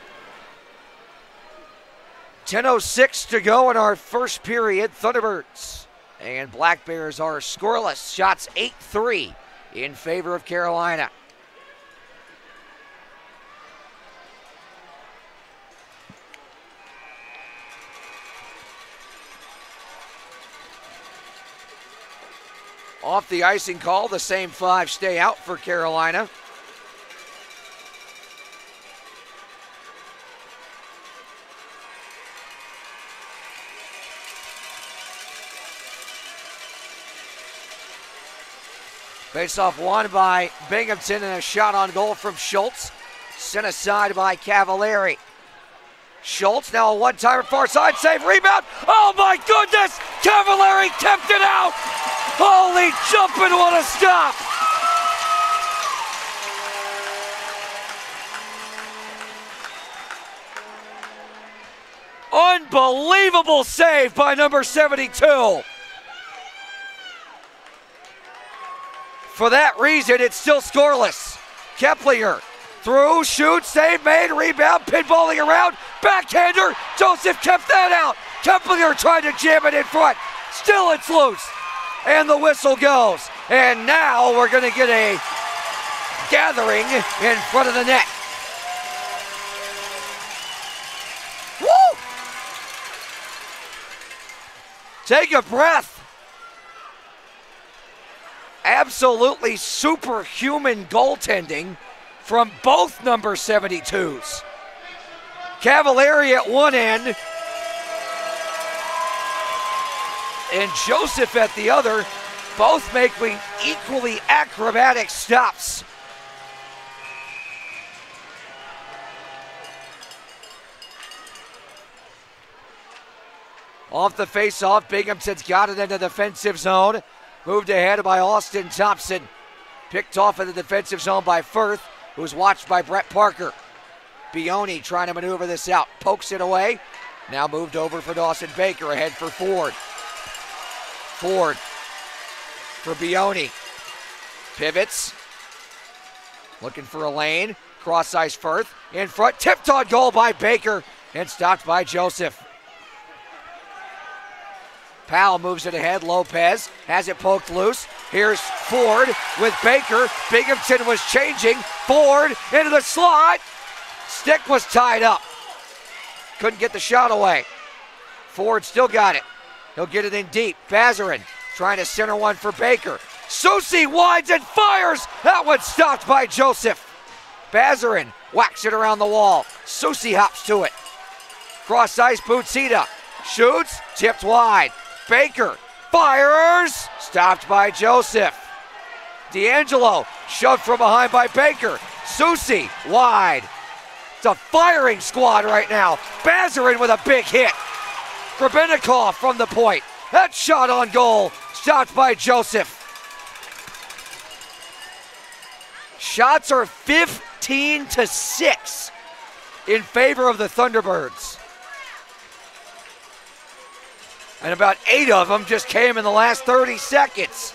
10:06 to go in our first period. Thunderbirds and Black Bears are scoreless. Shots 8-3 in favor of Carolina. Off the icing call, the same five stay out for Carolina. Face-off won by Binghamton and a shot on goal from Schultz. Sent aside by Cavallari. Schultz now a one-timer far side save, rebound. Oh my goodness! Cavallari kept it out! Holy jumping, what a stop! Unbelievable save by number 72. For that reason, it's still scoreless. Keplinger through, shoot, save made, rebound, pinballing around, backhander. Joseph kept that out. Keplinger tried to jam it in front. Still it's loose. And the whistle goes. And now we're going to get a gathering in front of the net. Woo! Take a breath. absolutely superhuman goaltending from both number 72s. Cavalieri at one end and Joseph at the other, both making equally acrobatic stops. Off the face-off, Binghamton's got it in the defensive zone. Moved ahead by Austin Thompson. Picked off in the defensive zone by Firth, who's watched by Brett Parker. Bioni trying to maneuver this out. Pokes it away. Now moved over for Dawson Baker, ahead for Ford. Ford for Bioni. Pivots. Looking for a lane. Cross ice Firth. In front. Tipped on goal by Baker and stopped by Joseph. Powell moves it ahead. Lopez has it poked loose. Here's Ford with Baker. Binghamton was changing. Ford into the slot. Stick was tied up. Couldn't get the shot away. Ford still got it. He'll get it in deep. Bazarin trying to center one for Baker. Susi wides and fires. That one stopped by Joseph. Bazarin whacks it around the wall. Susi hops to it. Cross ice, Butsita shoots, tipped wide. Baker fires, stopped by Joseph. D'Angelo shoved from behind by Baker. Susi wide. It's a firing squad right now. Bazarin with a big hit. Grebennikov from the point. That shot on goal, stopped by Joseph. Shots are 15-6 in favor of the Thunderbirds. And about 8 of them just came in the last 30 seconds.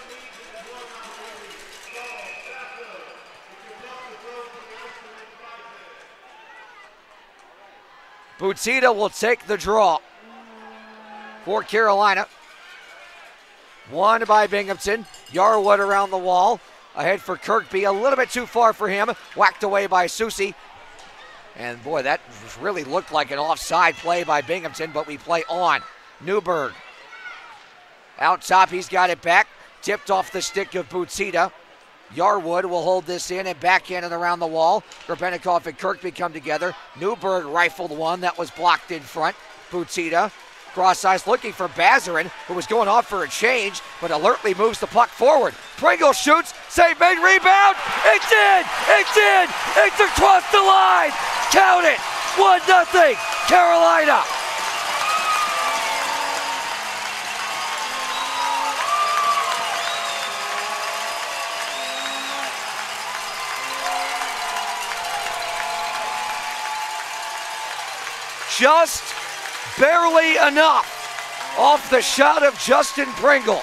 Butsita will take the draw for Carolina. Won by Binghamton. Yarwood around the wall. Ahead for Kirkby. A little bit too far for him. Whacked away by Susi. And boy, that really looked like an offside play by Binghamton, but we play on. Newberg. Out top, he's got it back. Tipped off the stick of Butsita. Yarwood will hold this in and backhand it around the wall. Grebennikov and Kirkby come together. Newberg rifled one that was blocked in front. Butsita, cross ice looking for Bazarin, who was going off for a change, but alertly moves the puck forward. Pringle shoots, save made, rebound. It's in! It's in! It's across the line! Count it! 1-0, Carolina! Just barely enough off the shot of Justin Pringle.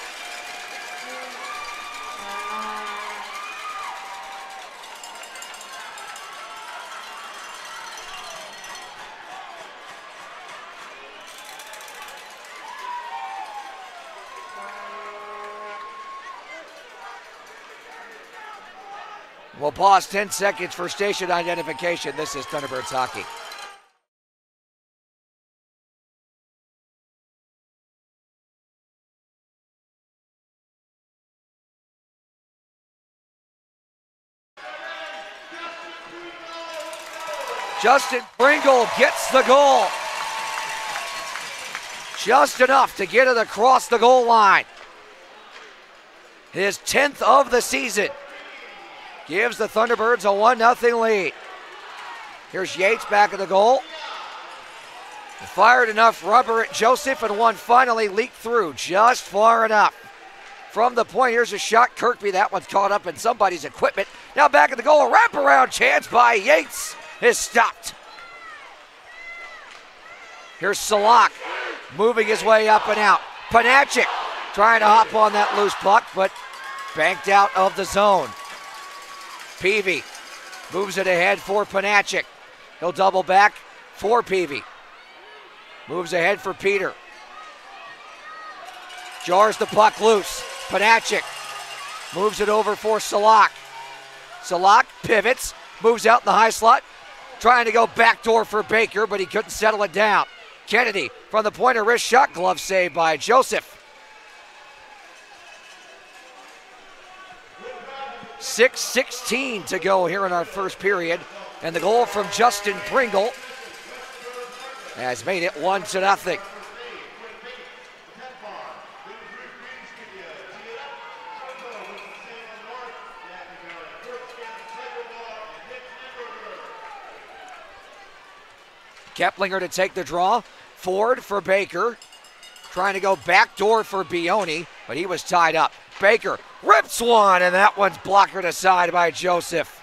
We'll pause 10 seconds for station identification. This is Thunderbirds hockey. Justin Pringle gets the goal. Just enough to get it across the goal line. His 10th of the season. Gives the Thunderbirds a 1-0 lead. Here's Yates back at the goal. Fired enough rubber at Joseph and one finally leaked through just far enough. From the point, here's a shot. Kirkby, that one's caught up in somebody's equipment. Now back at the goal, a wraparound chance by Yates is stopped. Here's Salak moving his way up and out. Panachik trying to hop on that loose puck, but banked out of the zone. Peavy moves it ahead for Panachik. He'll double back for Peavy. Moves ahead for Peter. Jars the puck loose. Panachik moves it over for Salak. Salak pivots, moves out in the high slot. Trying to go backdoor for Baker, but he couldn't settle it down. Kennedy from the point, a wrist shot, glove saved by Joseph. 6:16 to go here in our first period. And the goal from Justin Pringle has made it 1-0. Keplinger to take the draw. Ford for Baker. Trying to go backdoor for Bioni, but he was tied up. Baker rips one, and that one's blockered aside by Joseph.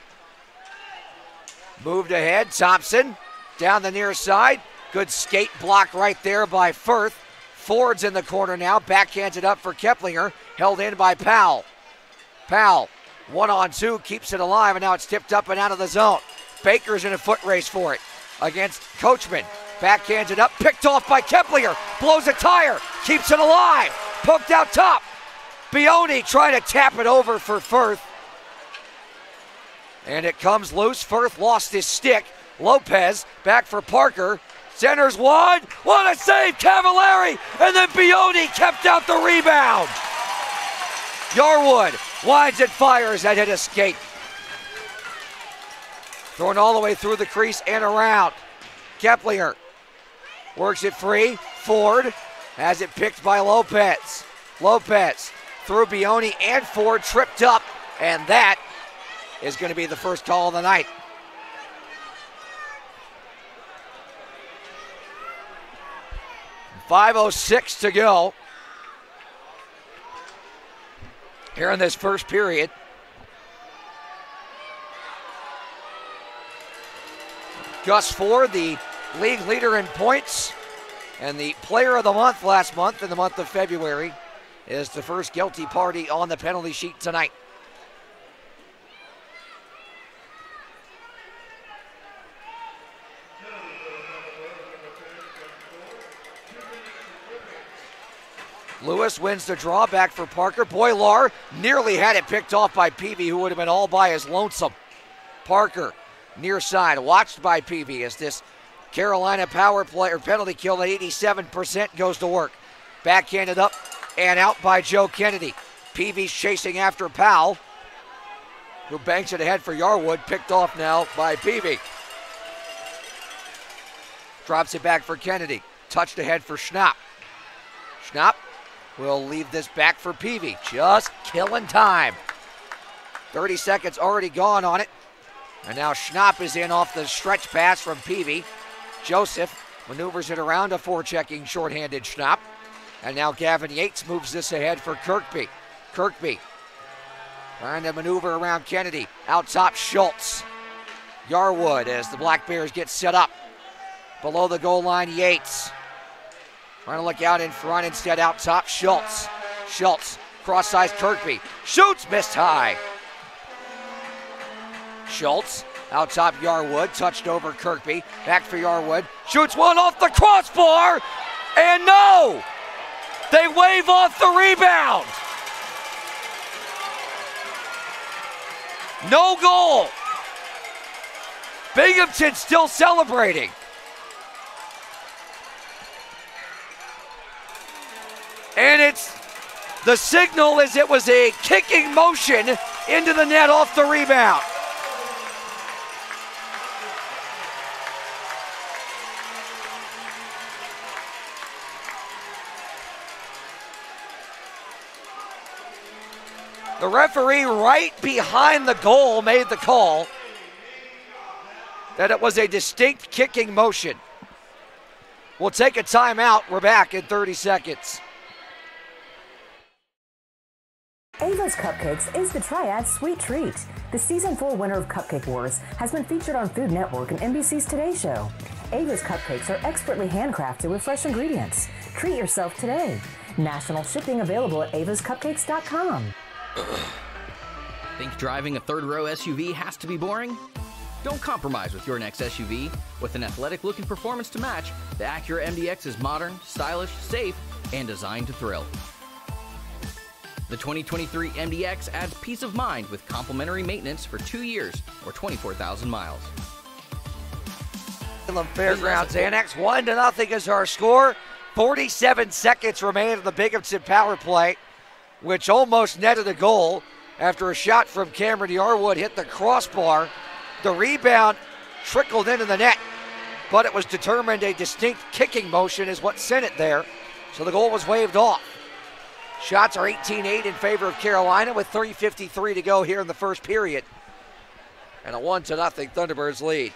Moved ahead, Thompson down the near side. Good skate block right there by Firth. Ford's in the corner now, backhands it up for Keplinger, held in by Powell. Powell, 1-on-2, keeps it alive, and now it's tipped up and out of the zone. Baker's in a foot race for it against Coachman. Backhands it up, picked off by Keplinger, blows a tire, keeps it alive, poked out top. Bioni trying to tap it over for Firth. And it comes loose. Firth lost his stick. Lopez back for Parker. Centers one. What a save, Cavallari! And then Bioni kept out the rebound. Yarwood winds and fires. That hit a skate. Thrown all the way through the crease and around. Keplinger works it free. Ford has it picked by Lopez. Lopez through Bioni and Ford, tripped up, and that is going to be the first call of the night. .506 to go here in this first period. Gus Ford, the league leader in points and the player of the month last month, in the month of February, is the first guilty party on the penalty sheet tonight. Lewis wins the draw, back for Parker. Boilar nearly had it picked off by Peavy, who would have been all by his lonesome. Parker, near side, watched by Peavy as this Carolina power play or penalty kill at 87% goes to work. Backhanded up and out by Joe Kennedy. Peavy's chasing after Powell, who banks it ahead for Yarwood, picked off now by Peavy. Drops it back for Kennedy. Touched ahead for Schnapp. Schnapp will leave this back for Peavy. Just killing time. 30 seconds already gone on it. And now Schnapp is in off the stretch pass from Peavy. Joseph maneuvers it around a forechecking shorthanded Schnapp. And now Gavin Yates moves this ahead for Kirkby. Kirkby trying to maneuver around Kennedy. Out top, Schultz. Yarwood as the Black Bears get set up. Below the goal line, Yates. Trying to look out in front, instead out top, Schultz. Schultz, cross-size Kirkby. Shoots, missed high. Schultz, out top Yarwood, touched over Kirkby. Back for Yarwood. Shoots one off the crossbar, and no! They wave off the rebound. No goal. Binghamton still celebrating. And the signal is it was a kicking motion into the net off the rebound. The referee right behind the goal made the call that it was a distinct kicking motion. We'll take a timeout. We're back in 30 seconds. Ava's Cupcakes is the Triad Sweet Treat. The Season 4 winner of Cupcake Wars has been featured on Food Network and NBC's Today Show. Ava's Cupcakes are expertly handcrafted with fresh ingredients. Treat yourself today. National shipping available at avascupcakes.com. Think driving a third-row SUV has to be boring? Don't compromise with your next SUV. With an athletic look and performance to match, the Acura MDX is modern, stylish, safe, and designed to thrill. The 2023 MDX adds peace of mind with complimentary maintenance for 2 years or 24,000 miles. Fairgrounds Annex, 1-0 is our score. 47 seconds remain in the Binghamton power play, which almost netted a goal. after a shot from Cameron Yarwood hit the crossbar. The rebound trickled into the net, but it was determined a distinct kicking motion is what sent it there, so the goal was waved off. Shots are 18-8 in favor of Carolina with 3:53 to go here in the first period, and a 1-0 Thunderbirds lead.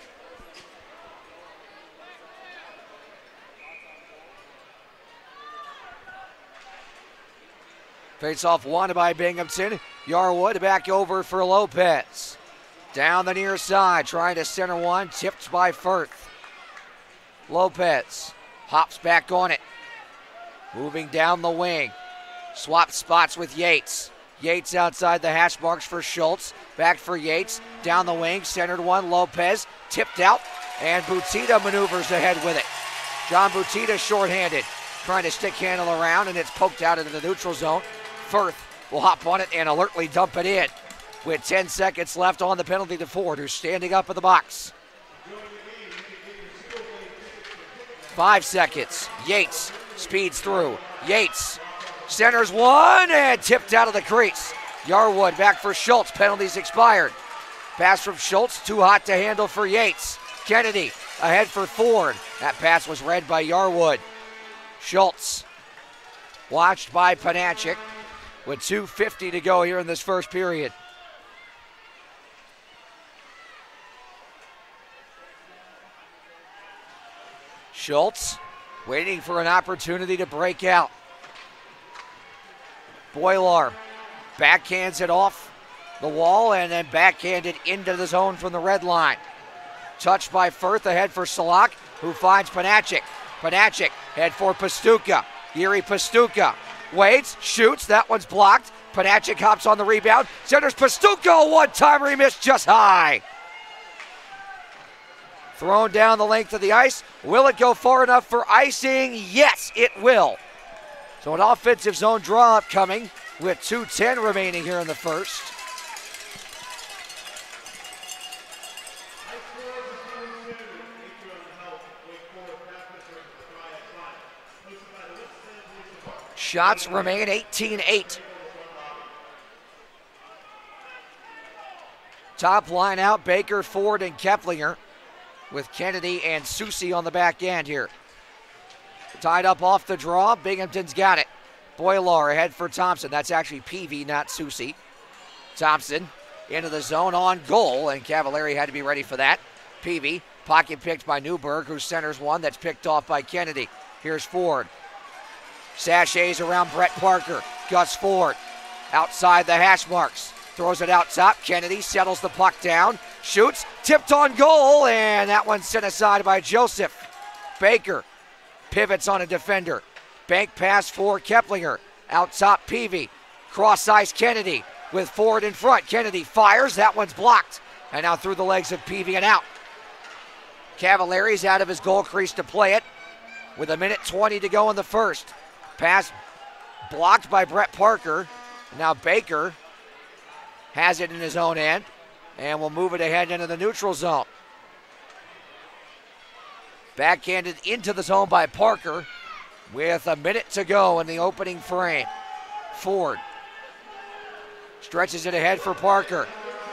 Face-off wanted by Binghamton. Yarwood back over for Lopez. Down the near side, trying to center one, tipped by Firth. Lopez hops back on it. Moving down the wing. Swaps spots with Yates. Yates outside the hash marks for Schultz. Back for Yates. Down the wing, centered one. Lopez tipped out, and Butita maneuvers ahead with it. John Butita shorthanded, trying to stick handle around, and it's poked out into the neutral zone. Firth will hop on it and alertly dump it in. With 10 seconds left on the penalty to Ford, who's standing up in the box. 5 seconds. Yates speeds through. Yates centers one and tipped out of the crease. Yarwood back for Schultz. Penalties expired. Pass from Schultz, too hot to handle for Yates. Kennedy ahead for Ford. That pass was read by Yarwood. Schultz watched by Panachik with 2:50 to go here in this first period. Schultz waiting for an opportunity to break out. Boilar backhands it off the wall and then backhanded into the zone from the red line. Touched by Firth, ahead for Salak, who finds Panachik. Panachik head for Pastuca. Yuri Pastuca waits, shoots, that one's blocked. Panachik hops on the rebound, centers Pastuca, one-timer, he missed just high. Thrown down the length of the ice. Will it go far enough for icing? Yes, it will. So an offensive zone draw upcoming with 2:10 remaining here in the first. Shots remain 18-8. Top line out, Baker, Ford, and Keplinger, with Kennedy and Susie on the back end here. Tied up off the draw, Binghamton's got it. Boilar ahead for Thompson. That's actually Peavy, not Susie. Thompson into the zone on goal, and Cavallari had to be ready for that. Peavy, pocket picked by Newberg, who centers one that's picked off by Kennedy. Here's Ford. Sachets around Brett Parker. Gus Ford outside the hash marks. Throws it out top. Kennedy settles the puck down. Shoots. Tipped on goal. And that one's sent aside by Joseph. Baker pivots on a defender. Bank pass for Keplinger. Out top Peavy. Cross ice Kennedy with Ford in front. Kennedy fires. That one's blocked. And now through the legs of Peavy and out. Cavallari's out of his goal crease to play it with 1:20 to go in the first. Pass blocked by Brett Parker. Now Baker has it in his own end and will move it ahead into the neutral zone. Backhanded into the zone by Parker with 1 minute to go in the opening frame. Ford stretches it ahead for Parker.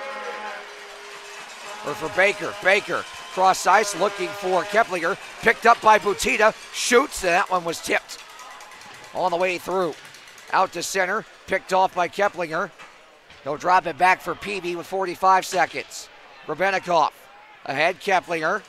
Or for Baker. Baker cross ice looking for Keplinger. Picked up by Butita. Shoots, and that one was tipped on the way through. Out to center. Picked off by Keplinger. He'll drop it back for Peavy with 45 seconds. Grebennikov ahead. Keplinger.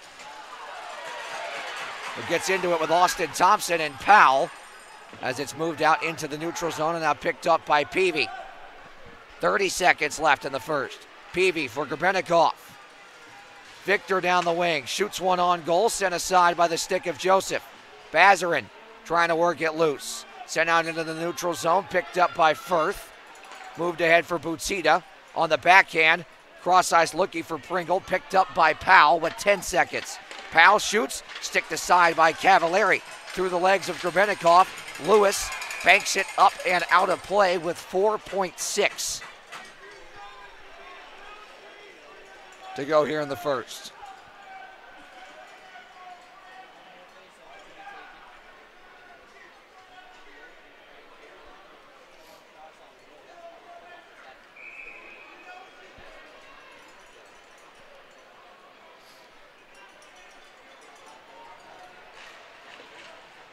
Who gets into it with Austin Thompson and Powell as it's moved out into the neutral zone and now picked up by Peavy. 30 seconds left in the first. Peavy for Grebennikov. Victor down the wing, shoots one on goal, sent aside by the stick of Joseph. Bazarin trying to work it loose. Sent out into the neutral zone, picked up by Firth. Moved ahead for Butita on the backhand. Cross ice looking for Pringle, picked up by Powell with 10 seconds. Powell shoots, sticked aside by Cavallari. Through the legs of Grebennikov. Lewis banks it up and out of play with 4.6 to go here in the first.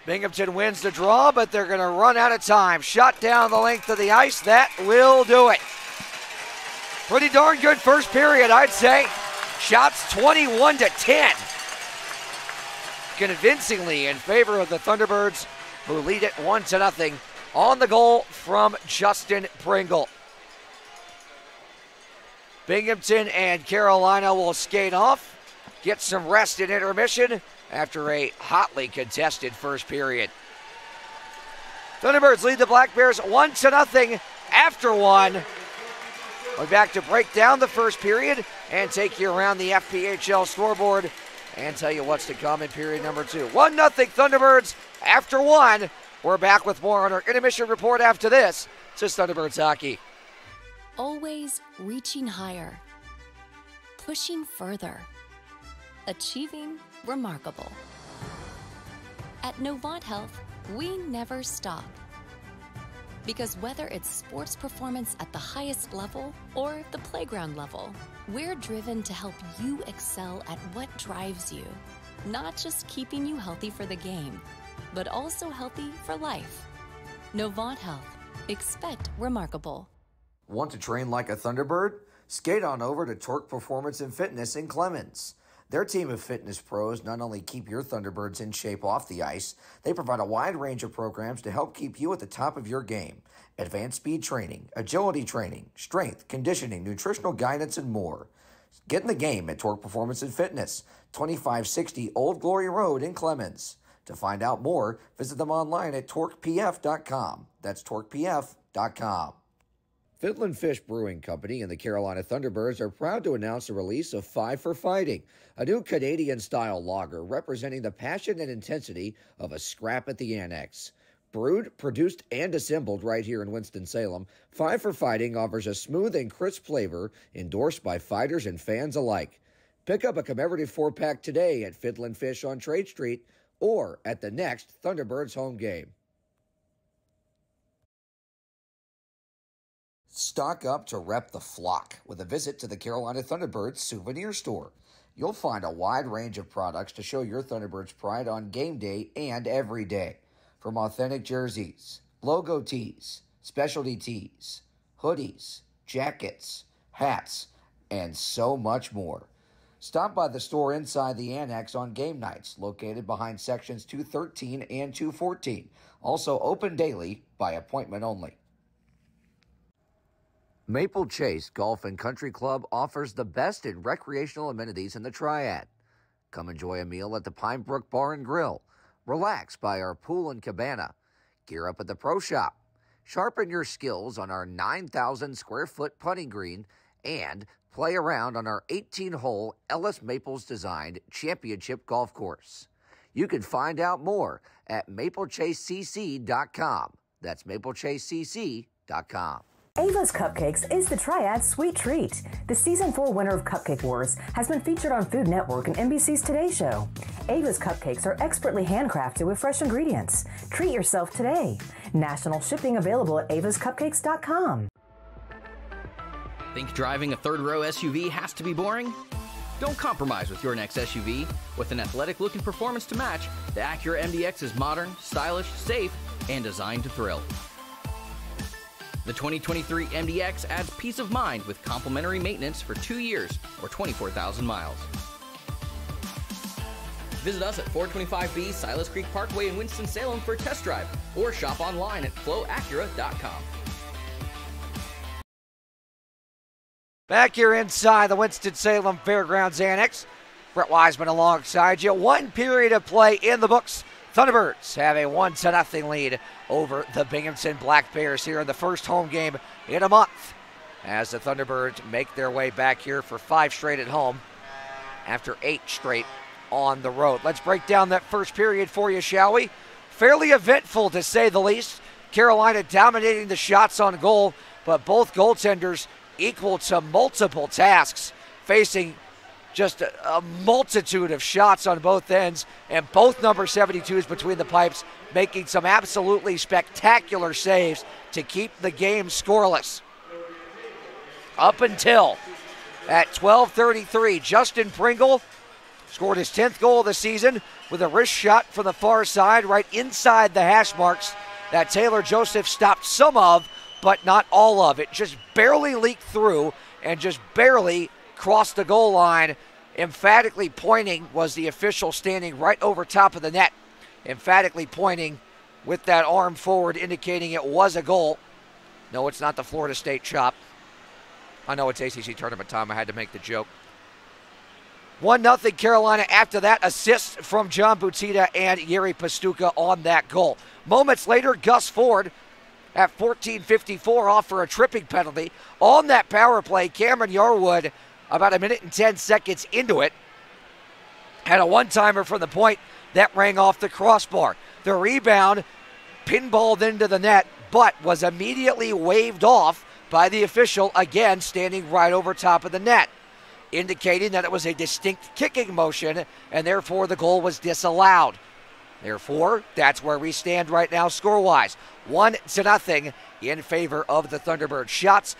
Binghamton wins the draw, but they're going to run out of time. Shot down the length of the ice. That will do it. Pretty darn good first period, I'd say. Shots 21-10. Convincingly in favor of the Thunderbirds, who lead it 1-0 on the goal from Justin Pringle. Binghamton and Carolina will skate off, get some rest in intermission after a hotly contested first period. Thunderbirds lead the Black Bears 1-0 after one. We're back to break down the first period and take you around the FPHL scoreboard and tell you what's to come in period number 2. 1-0 Thunderbirds after one. We're back with more on our intermission report after this. It's Thunderbirds hockey. Always reaching higher, pushing further, achieving remarkable. At Novant Health, we never stop. Because whether it's sports performance at the highest level or the playground level, we're driven to help you excel at what drives you. Not just keeping you healthy for the game, but also healthy for life. Novant Health. Expect remarkable. Want to train like a Thunderbird? Skate on over to Torque Performance and Fitness in Clemens. Their team of fitness pros not only keep your Thunderbirds in shape off the ice, they provide a wide range of programs to help keep you at the top of your game. Advanced speed training, agility training, strength, conditioning, nutritional guidance, and more. Get in the game at Torque Performance and Fitness, 2560 Old Glory Road in Clemens. To find out more, visit them online at torquepf.com. That's torquepf.com. Fiddlin' Fish Brewing Company and the Carolina Thunderbirds are proud to announce the release of Five for Fighting, a new Canadian-style lager representing the passion and intensity of a scrap at the Annex. Brewed, produced, and assembled right here in Winston-Salem, Five for Fighting offers a smooth and crisp flavor endorsed by fighters and fans alike. Pick up a commemorative 4-pack today at Fiddlin' Fish on Trade Street or at the next Thunderbirds home game. Stock up to rep the flock with a visit to the Carolina Thunderbirds souvenir store. You'll find a wide range of products to show your Thunderbirds pride on game day and every day. From authentic jerseys, logo tees, specialty tees, hoodies, jackets, hats, and so much more. Stop by the store inside the Annex on game nights, located behind sections 213 and 214. Also open daily by appointment only. Maple Chase Golf and Country Club offers the best in recreational amenities in the Triad. Come enjoy a meal at the Pine Brook Bar and Grill. Relax by our pool and cabana. Gear up at the Pro Shop. Sharpen your skills on our 9,000 square foot putting green and play around on our 18-hole Ellis Maples designed championship golf course. You can find out more at maplechasecc.com. That's maplechasecc.com. Ava's Cupcakes is the Triad sweet treat. The Season 4 winner of Cupcake Wars has been featured on Food Network and NBC's Today Show. Ava's Cupcakes are expertly handcrafted with fresh ingredients. Treat yourself today. National shipping available at avascupcakes.com. Think driving a third-row SUV has to be boring? Don't compromise with your next SUV. With an athletic look and performance to match, the Acura MDX is modern, stylish, safe, and designed to thrill. The 2023 MDX adds peace of mind with complimentary maintenance for 2 years or 24,000 miles. Visit us at 425B Silas Creek Parkway in Winston-Salem for a test drive or shop online at flowacura.com. Back here inside the Winston-Salem Fairgrounds Annex. Brett Wiseman alongside you. One period of play in the books. Thunderbirds have a 1-0 lead over the Binghamton Black Bears here in the first home game in a month, as the Thunderbirds make their way back here for 5 straight at home after 8 straight on the road. Let's break down that first period for you, shall we? Fairly eventful, to say the least. Carolina dominating the shots on goal, but both goaltenders equal to multiple tasks, facing just a multitude of shots on both ends, and both number 72s between the pipes making some absolutely spectacular saves to keep the game scoreless. Up until at 12:33, Justin Pringle Scored his 10th goal of the season with a wrist shot from the far side right inside the hash marks that Taylor Joseph stopped some of, but not all of it. Just barely leaked through and just barely crossed the goal line. Emphatically pointing was the official standing right over top of the net. Emphatically pointing with that arm forward, indicating it was a goal. No, it's not the Florida State chop. I know it's ACC tournament time. I had to make the joke. 1-0 Carolina. After that, assist from John Butita and Yuri Pastuka on that goal. Moments later, Gus Ford at 14:54 off for a tripping penalty. On that power play, Cameron Yarwood, about a minute and 10 seconds into it, had a one-timer from the point that rang off the crossbar. The rebound pinballed into the net, but was immediately waved off by the official, again standing right over top of the net, indicating that it was a distinct kicking motion, and therefore the goal was disallowed. Therefore, that's where we stand right now score-wise. 1-0 in favor of the Thunderbirds. Shots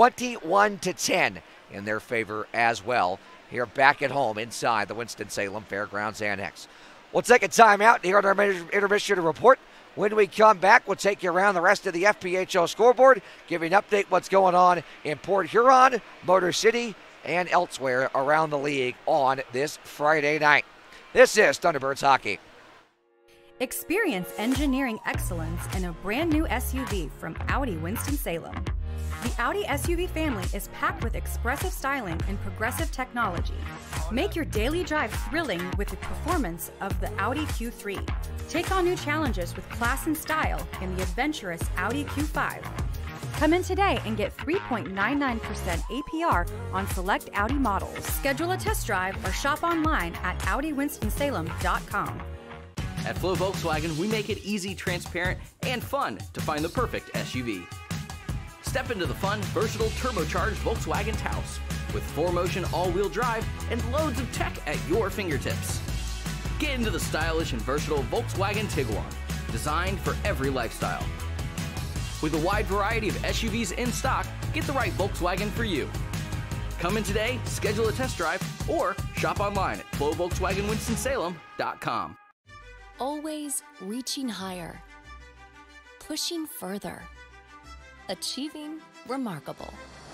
21-10 in their favor as well. Here back at home inside the Winston-Salem Fairgrounds Annex. We'll take a timeout here on our intermission report. When we come back, we'll take you around the rest of the FPHL scoreboard, give you an update what's going on in Port Huron, Motor City, and elsewhere around the league on this Friday night. This is Thunderbirds Hockey. Experience engineering excellence in a brand new SUV from Audi Winston-Salem. The Audi SUV family is packed with expressive styling and progressive technology. Make your daily drive thrilling with the performance of the Audi Q3. Take on new challenges with class and style in the adventurous Audi Q5. Come in today and get 3.99% APR on select Audi models. Schedule a test drive or shop online at AudiWinstonSalem.com. At Flow Volkswagen, we make it easy, transparent, and fun to find the perfect SUV. Step into the fun, versatile, turbocharged Volkswagen Taos with 4-motion all-wheel drive and loads of tech at your fingertips. Get into the stylish and versatile Volkswagen Tiguan, designed for every lifestyle. With a wide variety of SUVs in stock, get the right Volkswagen for you. Come in today, schedule a test drive, or shop online at FlowVolkswagenWinstonSalem.com. Always reaching higher, pushing further, achieving remarkable.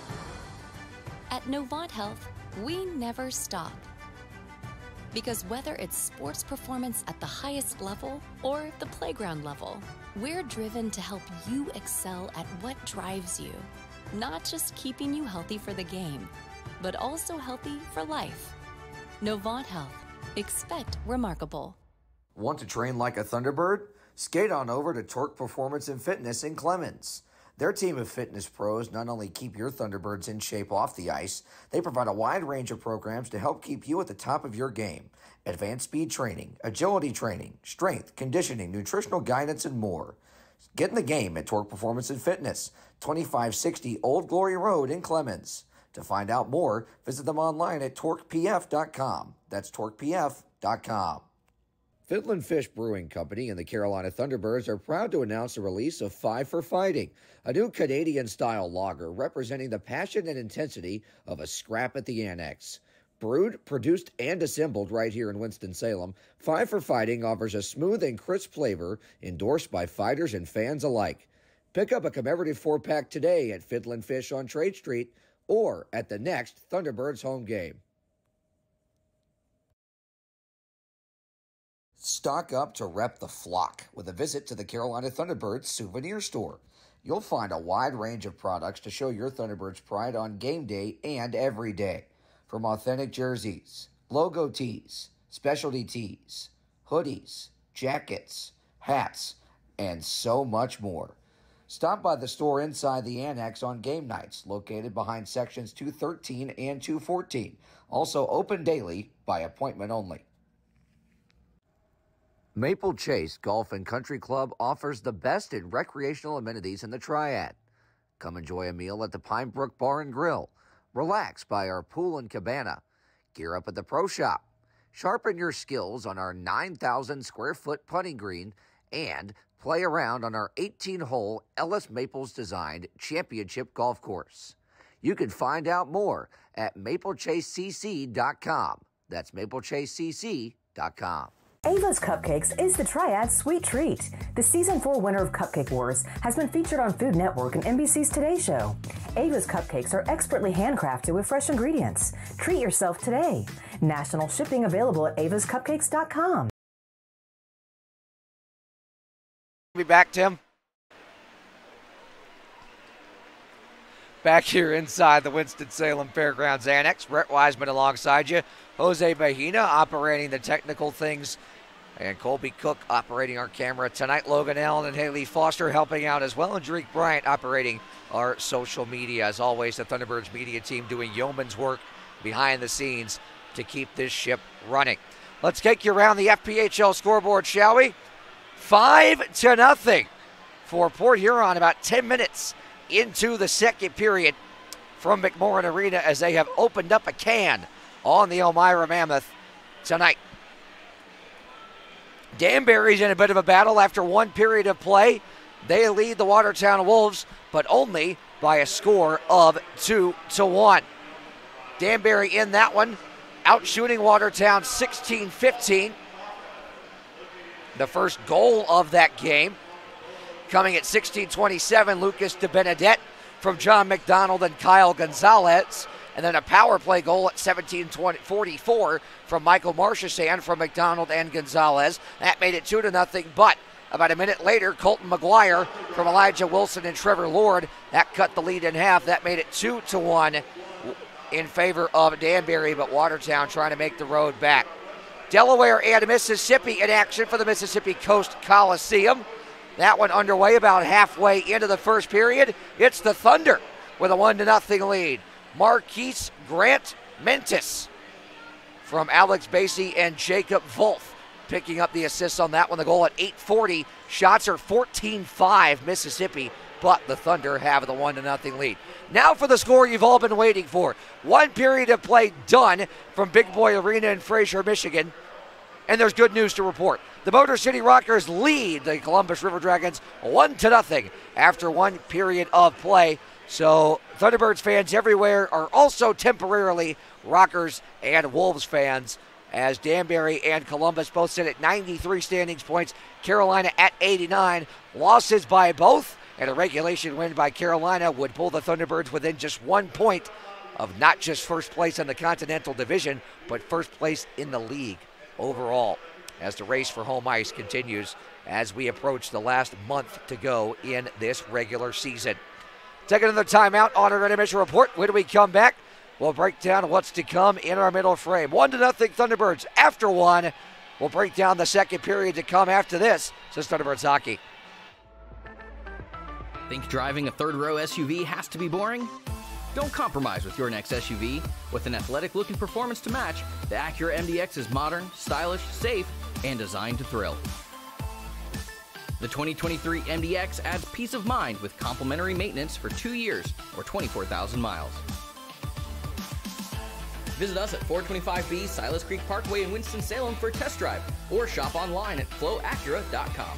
At Novant Health, we never stop. Because whether it's sports performance at the highest level or the playground level, we're driven to help you excel at what drives you. Not just keeping you healthy for the game, but also healthy for life. Novant Health. Expect remarkable. Want to train like a Thunderbird? Skate on over to Torque Performance and Fitness in Clemens. Their team of fitness pros not only keep your Thunderbirds in shape off the ice, they provide a wide range of programs to help keep you at the top of your game. Advanced speed training, agility training, strength, conditioning, nutritional guidance, and more. Get in the game at Torque Performance and Fitness, 2560 Old Glory Road in Clemens. To find out more, visit them online at torquepf.com. That's torquepf.com. Fiddlin' Fish Brewing Company and the Carolina Thunderbirds are proud to announce the release of Five for Fighting, a new Canadian-style lager representing the passion and intensity of a scrap at the Annex. Brewed, produced, and assembled right here in Winston-Salem, Five for Fighting offers a smooth and crisp flavor endorsed by fighters and fans alike. Pick up a commemorative 4-pack today at Fiddlin' Fish on Trade Street or at the next Thunderbirds home game. Stock up to rep the flock with a visit to the Carolina Thunderbirds souvenir store. You'll find a wide range of products to show your Thunderbirds pride on game day and every day. From authentic jerseys, logo tees, specialty tees, hoodies, jackets, hats, and so much more. Stop by the store inside the Annex on game nights, located behind sections 213 and 214. Also open daily by appointment only. Maple Chase Golf and Country Club offers the best in recreational amenities in the Triad. Come enjoy a meal at the Pine Brook Bar and Grill. Relax by our pool and cabana. Gear up at the Pro Shop. Sharpen your skills on our 9,000 square foot putting green and play around on our 18-hole Ellis Maples designed championship golf course. You can find out more at maplechasecc.com. That's maplechasecc.com. Ava's Cupcakes is the Triad Sweet Treat. The Season 4 winner of Cupcake Wars has been featured on Food Network and NBC's Today Show. Ava's Cupcakes are expertly handcrafted with fresh ingredients. Treat yourself today. National shipping available at avascupcakes.com. Be back, Tim. Back here inside the Winston-Salem Fairgrounds Annex. Brett Wiseman alongside you. Jose Bahina operating the technical things. And Colby Cook operating our camera tonight. Logan Allen and Haley Foster helping out as well. And Drake Bryant operating our social media. As always, the Thunderbirds media team doing yeoman's work behind the scenes to keep this ship running. Let's take you around the FPHL scoreboard, shall we? 5-0 for Port Huron, about 10 minutes into the second period from McMorran Arena as they have opened up a can on the Elmira Mammoth tonight. Danbury's in a bit of a battle after one period of play. They lead the Watertown Wolves, but only by a score of 2-1. Danbury in that one, outshooting Watertown 16-15. The first goal of that game coming at 16:27, Lucas de Benedette from John McDonald and Kyle Gonzalez. And then a power play goal at 17:44 from Michael Marchesand from McDonald and Gonzalez. That made it 2-0, but about a minute later, Colton McGuire from Elijah Wilson and Trevor Lord, that cut the lead in half. That made it 2-1 in favor of Danbury, but Watertown trying to make the road back. Delaware and Mississippi in action for the Mississippi Coast Coliseum. That one underway about halfway into the first period. It's the Thunder with a 1-0 lead. Marquise Grant Mentis from Alex Basie and Jacob Wolf picking up the assists on that one. The goal at 8:40. Shots are 14-5 Mississippi, but the Thunder have the 1-0 lead. Now for the score you've all been waiting for. One period of play done from Big Boy Arena in Fraser, Michigan. And there's good news to report. The Motor City Rockers lead the Columbus River Dragons 1-0 after one period of play. So Thunderbirds fans everywhere are also temporarily Rockers and Wolves fans, as Danbury and Columbus both sit at 93 standings points. Carolina at 89. Losses by both and a regulation win by Carolina would pull the Thunderbirds within just 1 point of not just first place in the Continental Division, but first place in the league overall, as the race for home ice continues as we approach the last month to go in this regular season. Take another timeout on our intermission report. When we come back, we'll break down what's to come in our middle frame. 1-0 Thunderbirds after one. We'll break down the second period to come after this. This is Thunderbirds hockey. Think driving a third-row SUV has to be boring? Don't compromise with your next SUV. With an athletic look and performance to match, the Acura MDX is modern, stylish, safe, and designed to thrill. The 2023 MDX adds peace of mind with complimentary maintenance for 2 years or 24,000 miles. Visit us at 425B Silas Creek Parkway in Winston-Salem for a test drive or shop online at flowacura.com.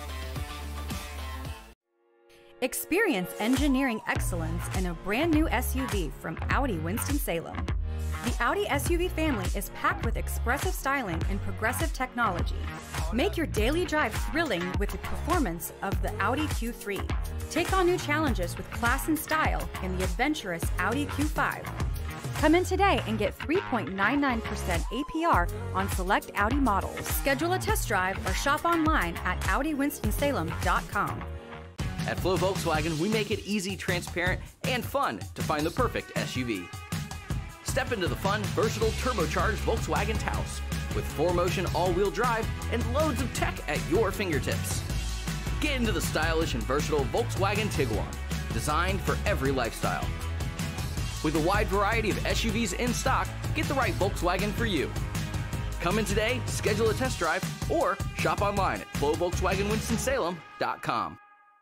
Experience engineering excellence in a brand new SUV from Audi Winston-Salem. The Audi SUV family is packed with expressive styling and progressive technology. Make your daily drive thrilling with the performance of the Audi Q3. Take on new challenges with class and style in the adventurous Audi Q5. Come in today and get 3.99% APR on select Audi models. Schedule a test drive or shop online at AudiWinstonSalem.com. At Flow Volkswagen, we make it easy, transparent, and fun to find the perfect SUV. Step into the fun, versatile, turbocharged Volkswagen Taos with 4Motion all-wheel drive and loads of tech at your fingertips. Get into the stylish and versatile Volkswagen Tiguan, designed for every lifestyle. With a wide variety of SUVs in stock, get the right Volkswagen for you. Come in today, schedule a test drive, or shop online at flowvolkswagenwinstonsalem.com.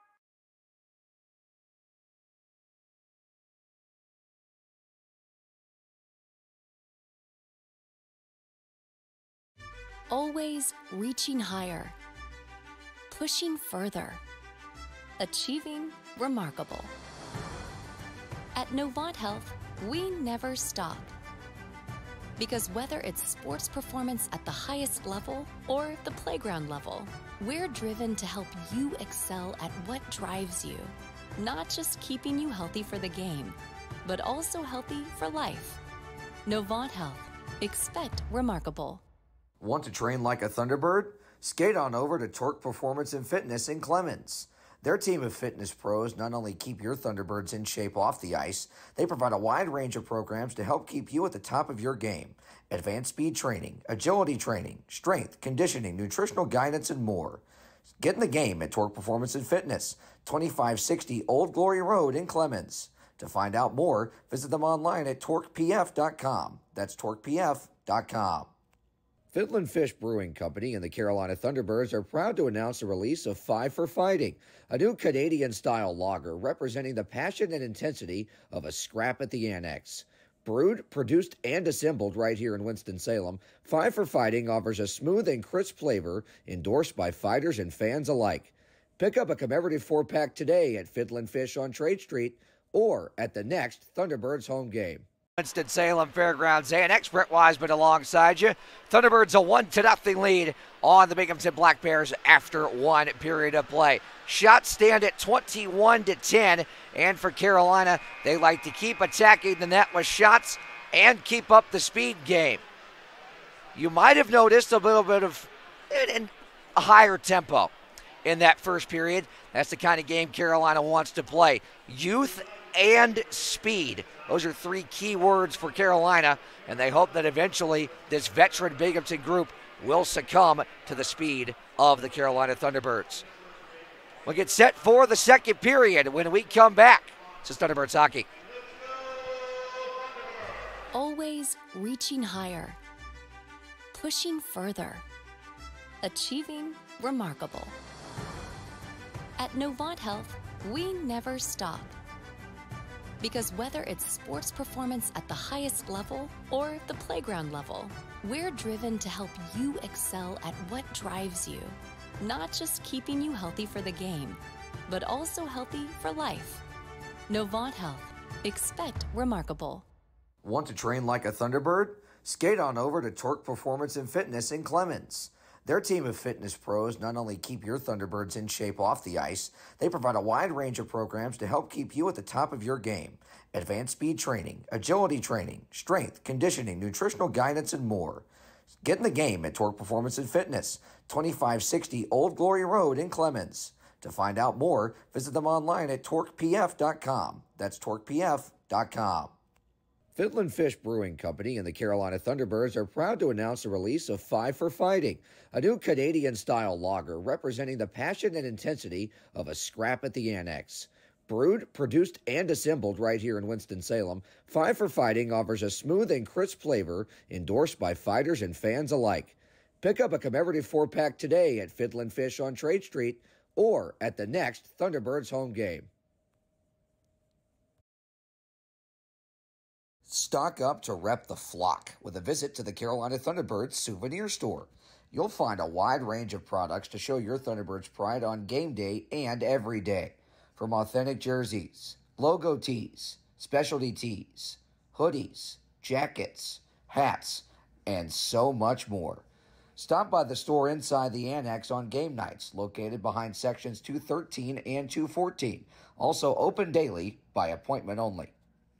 Always reaching higher, pushing further, achieving remarkable. At Novant Health, we never stop. Because whether it's sports performance at the highest level or the playground level, we're driven to help you excel at what drives you. Not just keeping you healthy for the game, but also healthy for life. Novant Health. Expect remarkable. Want to train like a Thunderbird? Skate on over to Torque Performance and Fitness in Clemens. Their team of fitness pros not only keep your Thunderbirds in shape off the ice, they provide a wide range of programs to help keep you at the top of your game. Advanced speed training, agility training, strength, conditioning, nutritional guidance, and more. Get in the game at Torque Performance and Fitness, 2560 Old Glory Road in Clemens. To find out more, visit them online at torquepf.com. That's torquepf.com. Fiddlin' Fish Brewing Company and the Carolina Thunderbirds are proud to announce the release of Five for Fighting, a new Canadian-style lager representing the passion and intensity of a scrap at the Annex. Brewed, produced, and assembled right here in Winston-Salem, Five for Fighting offers a smooth and crisp flavor endorsed by fighters and fans alike. Pick up a commemorative 4-pack today at Fiddlin' Fish on Trade Street or at the next Thunderbirds home game. Winston-Salem Fairgrounds Annex. Brett Wiseman alongside you. Thunderbirds a 1-0 lead on the Binghamton Black Bears after one period of play. Shots stand at 21-10, and for Carolina, they like to keep attacking the net with shots and keep up the speed game. You might have noticed a little bit of a higher tempo in that first period. That's the kind of game Carolina wants to play. Youth and speed. Those are three key words for Carolina, and they hope that eventually this veteran Binghamton group will succumb to the speed of the Carolina Thunderbirds. We'll get set for the second period when we come back. This is Thunderbirds hockey. Always reaching higher, pushing further, achieving remarkable. At Novant Health, we never stop. Because whether it's sports performance at the highest level or the playground level, we're driven to help you excel at what drives you. Not just keeping you healthy for the game, but also healthy for life. Novant Health. Expect remarkable. Want to train like a Thunderbird? Skate on over to Torque Performance and Fitness in Clemens. Their team of fitness pros not only keep your Thunderbirds in shape off the ice, they provide a wide range of programs to help keep you at the top of your game. Advanced speed training, agility training, strength, conditioning, nutritional guidance, and more. Get in the game at Torque Performance and Fitness, 2560 Old Glory Road in Clemens. To find out more, visit them online at torquepf.com. That's torquepf.com. Fiddlin' Fish Brewing Company and the Carolina Thunderbirds are proud to announce the release of Five for Fighting, a new Canadian-style lager representing the passion and intensity of a scrap at the Annex. Brewed, produced, and assembled right here in Winston-Salem, Five for Fighting offers a smooth and crisp flavor endorsed by fighters and fans alike. Pick up a commemorative 4-pack today at Fiddlin' Fish on Trade Street or at the next Thunderbirds home game. Stock up to rep the flock with a visit to the Carolina Thunderbirds souvenir store. You'll find a wide range of products to show your Thunderbirds pride on game day and every day. From authentic jerseys, logo tees, specialty tees, hoodies, jackets, hats, and so much more. Stop by the store inside the Annex on game nights, located behind sections 213 and 214. Also open daily by appointment only.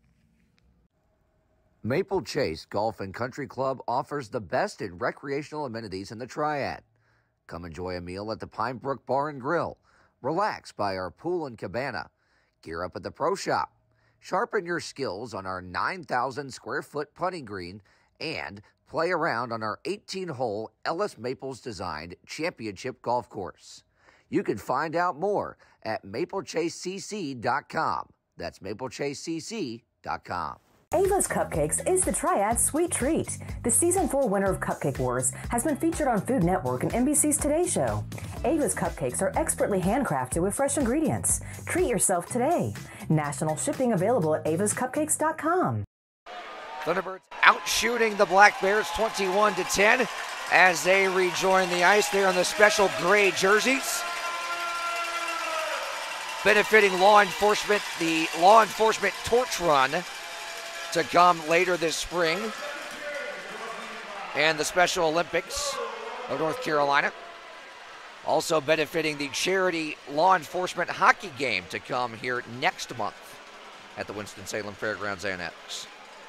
Maple Chase Golf and Country Club offers the best in recreational amenities in the Triad. Come enjoy a meal at the Pine Brook Bar and Grill. Relax by our pool and cabana. Gear up at the Pro Shop. Sharpen your skills on our 9,000 square foot putting green and play around on our 18-hole Ellis Maples designed championship golf course. You can find out more at maplechasecc.com. That's maplechasecc.com. Ava's Cupcakes is the Triad Sweet Treat. The Season 4 winner of Cupcake Wars has been featured on Food Network and NBC's Today Show. Ava's Cupcakes are expertly handcrafted with fresh ingredients. Treat yourself today. National shipping available at avascupcakes.com. Thunderbirds outshooting the Black Bears 21-10 as they rejoin the ice. They're in the special gray jerseys. Benefiting law enforcement, the law enforcement torch run to come later this spring. and the Special Olympics of North Carolina. Also benefiting the charity law enforcement hockey game to come here next month at the Winston-Salem Fairgrounds Annex.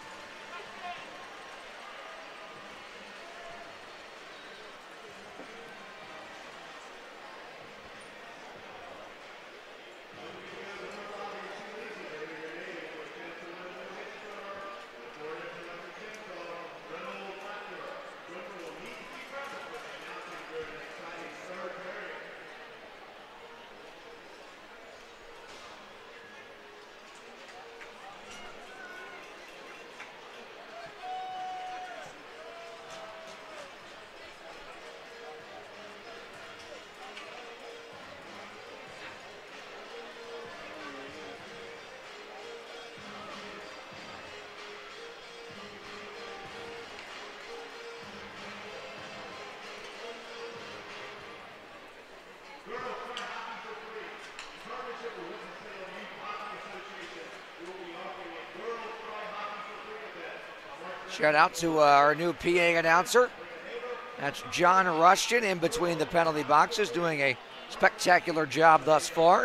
Shout out to our new PA announcer. That's John Rushton in between the penalty boxes, doing a spectacular job thus far.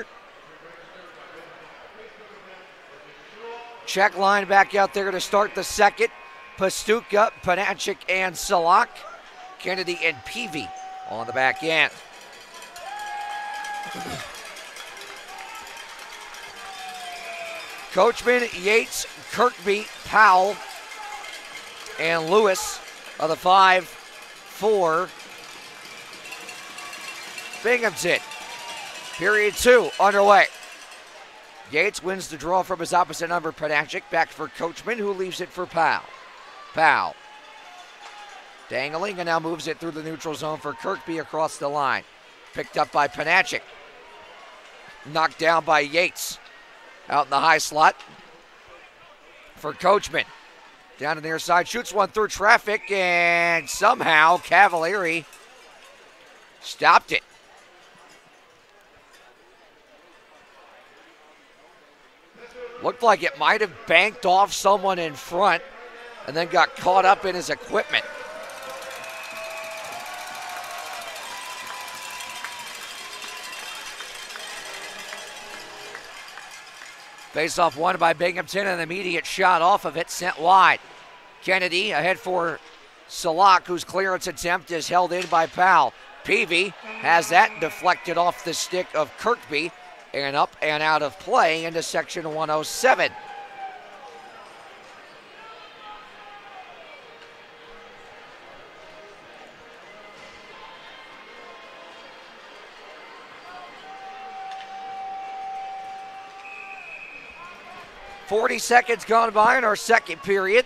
Check line back out there to start the second. Pastuka, Panachik, and Salak. Kennedy and Peavy on the back end. Coachman, Yates, Kirkby, Powell, and Lewis are the 5-4 Binghamton. Period 2 underway. Yates wins the draw from his opposite number, Panachik, back for Coachman, who leaves it for Powell. Powell dangling and now moves it through the neutral zone for Kirkby across the line. Picked up by Panachik. Knocked down by Yates. Out in the high slot for Coachman. Down to the near side, shoots one through traffic, and somehow Cavalieri stopped it. Looked like it might have banked off someone in front and then got caught up in his equipment. Face-off won by Binghamton, and an immediate shot off of it sent wide. Kennedy ahead for Salak, whose clearance attempt is held in by Powell. Peavy has that deflected off the stick of Kirkby and up and out of play into section 107. .40 seconds gone by in our second period.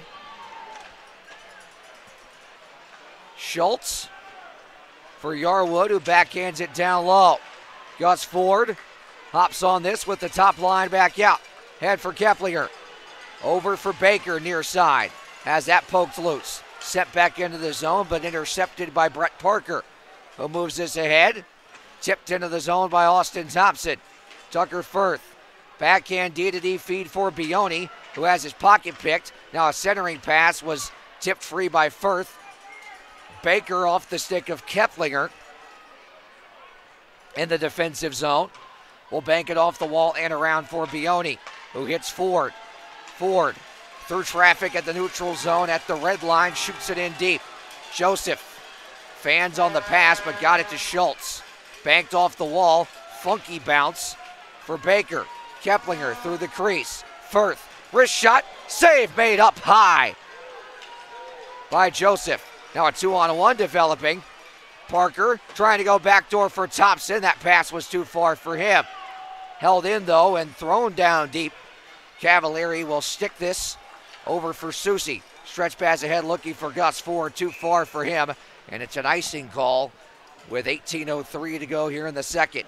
Schultz for Yarwood, who backhands it down low. Gus Ford hops on this with the top line back out. Head for Keplinger. Over for Baker near side. Has that poked loose. Sent back into the zone, but intercepted by Brett Parker, who moves this ahead. Tipped into the zone by Austin Thompson. Tucker Firth. Backhand D-to-D feed for Bioni, who has his pocket picked. Now a centering pass was tipped free by Firth. Baker off the stick of Keplinger in the defensive zone. Will bank it off the wall and around for Bioni, who hits Ford. Ford through traffic at the neutral zone at the red line, shoots it in deep. Joseph fans on the pass, but got it to Schultz. Banked off the wall, funky bounce for Baker. Keplinger through the crease. Firth, wrist shot, save made up high by Joseph. Now a 2-on-1 developing. Parker trying to go backdoor for Thompson. That pass was too far for him. Held in though and thrown down deep. Cavalieri will stick this over for Susi. Stretch pass ahead looking for Gus Ford. Too far for him. And it's an icing call with 18:03 to go here in the second.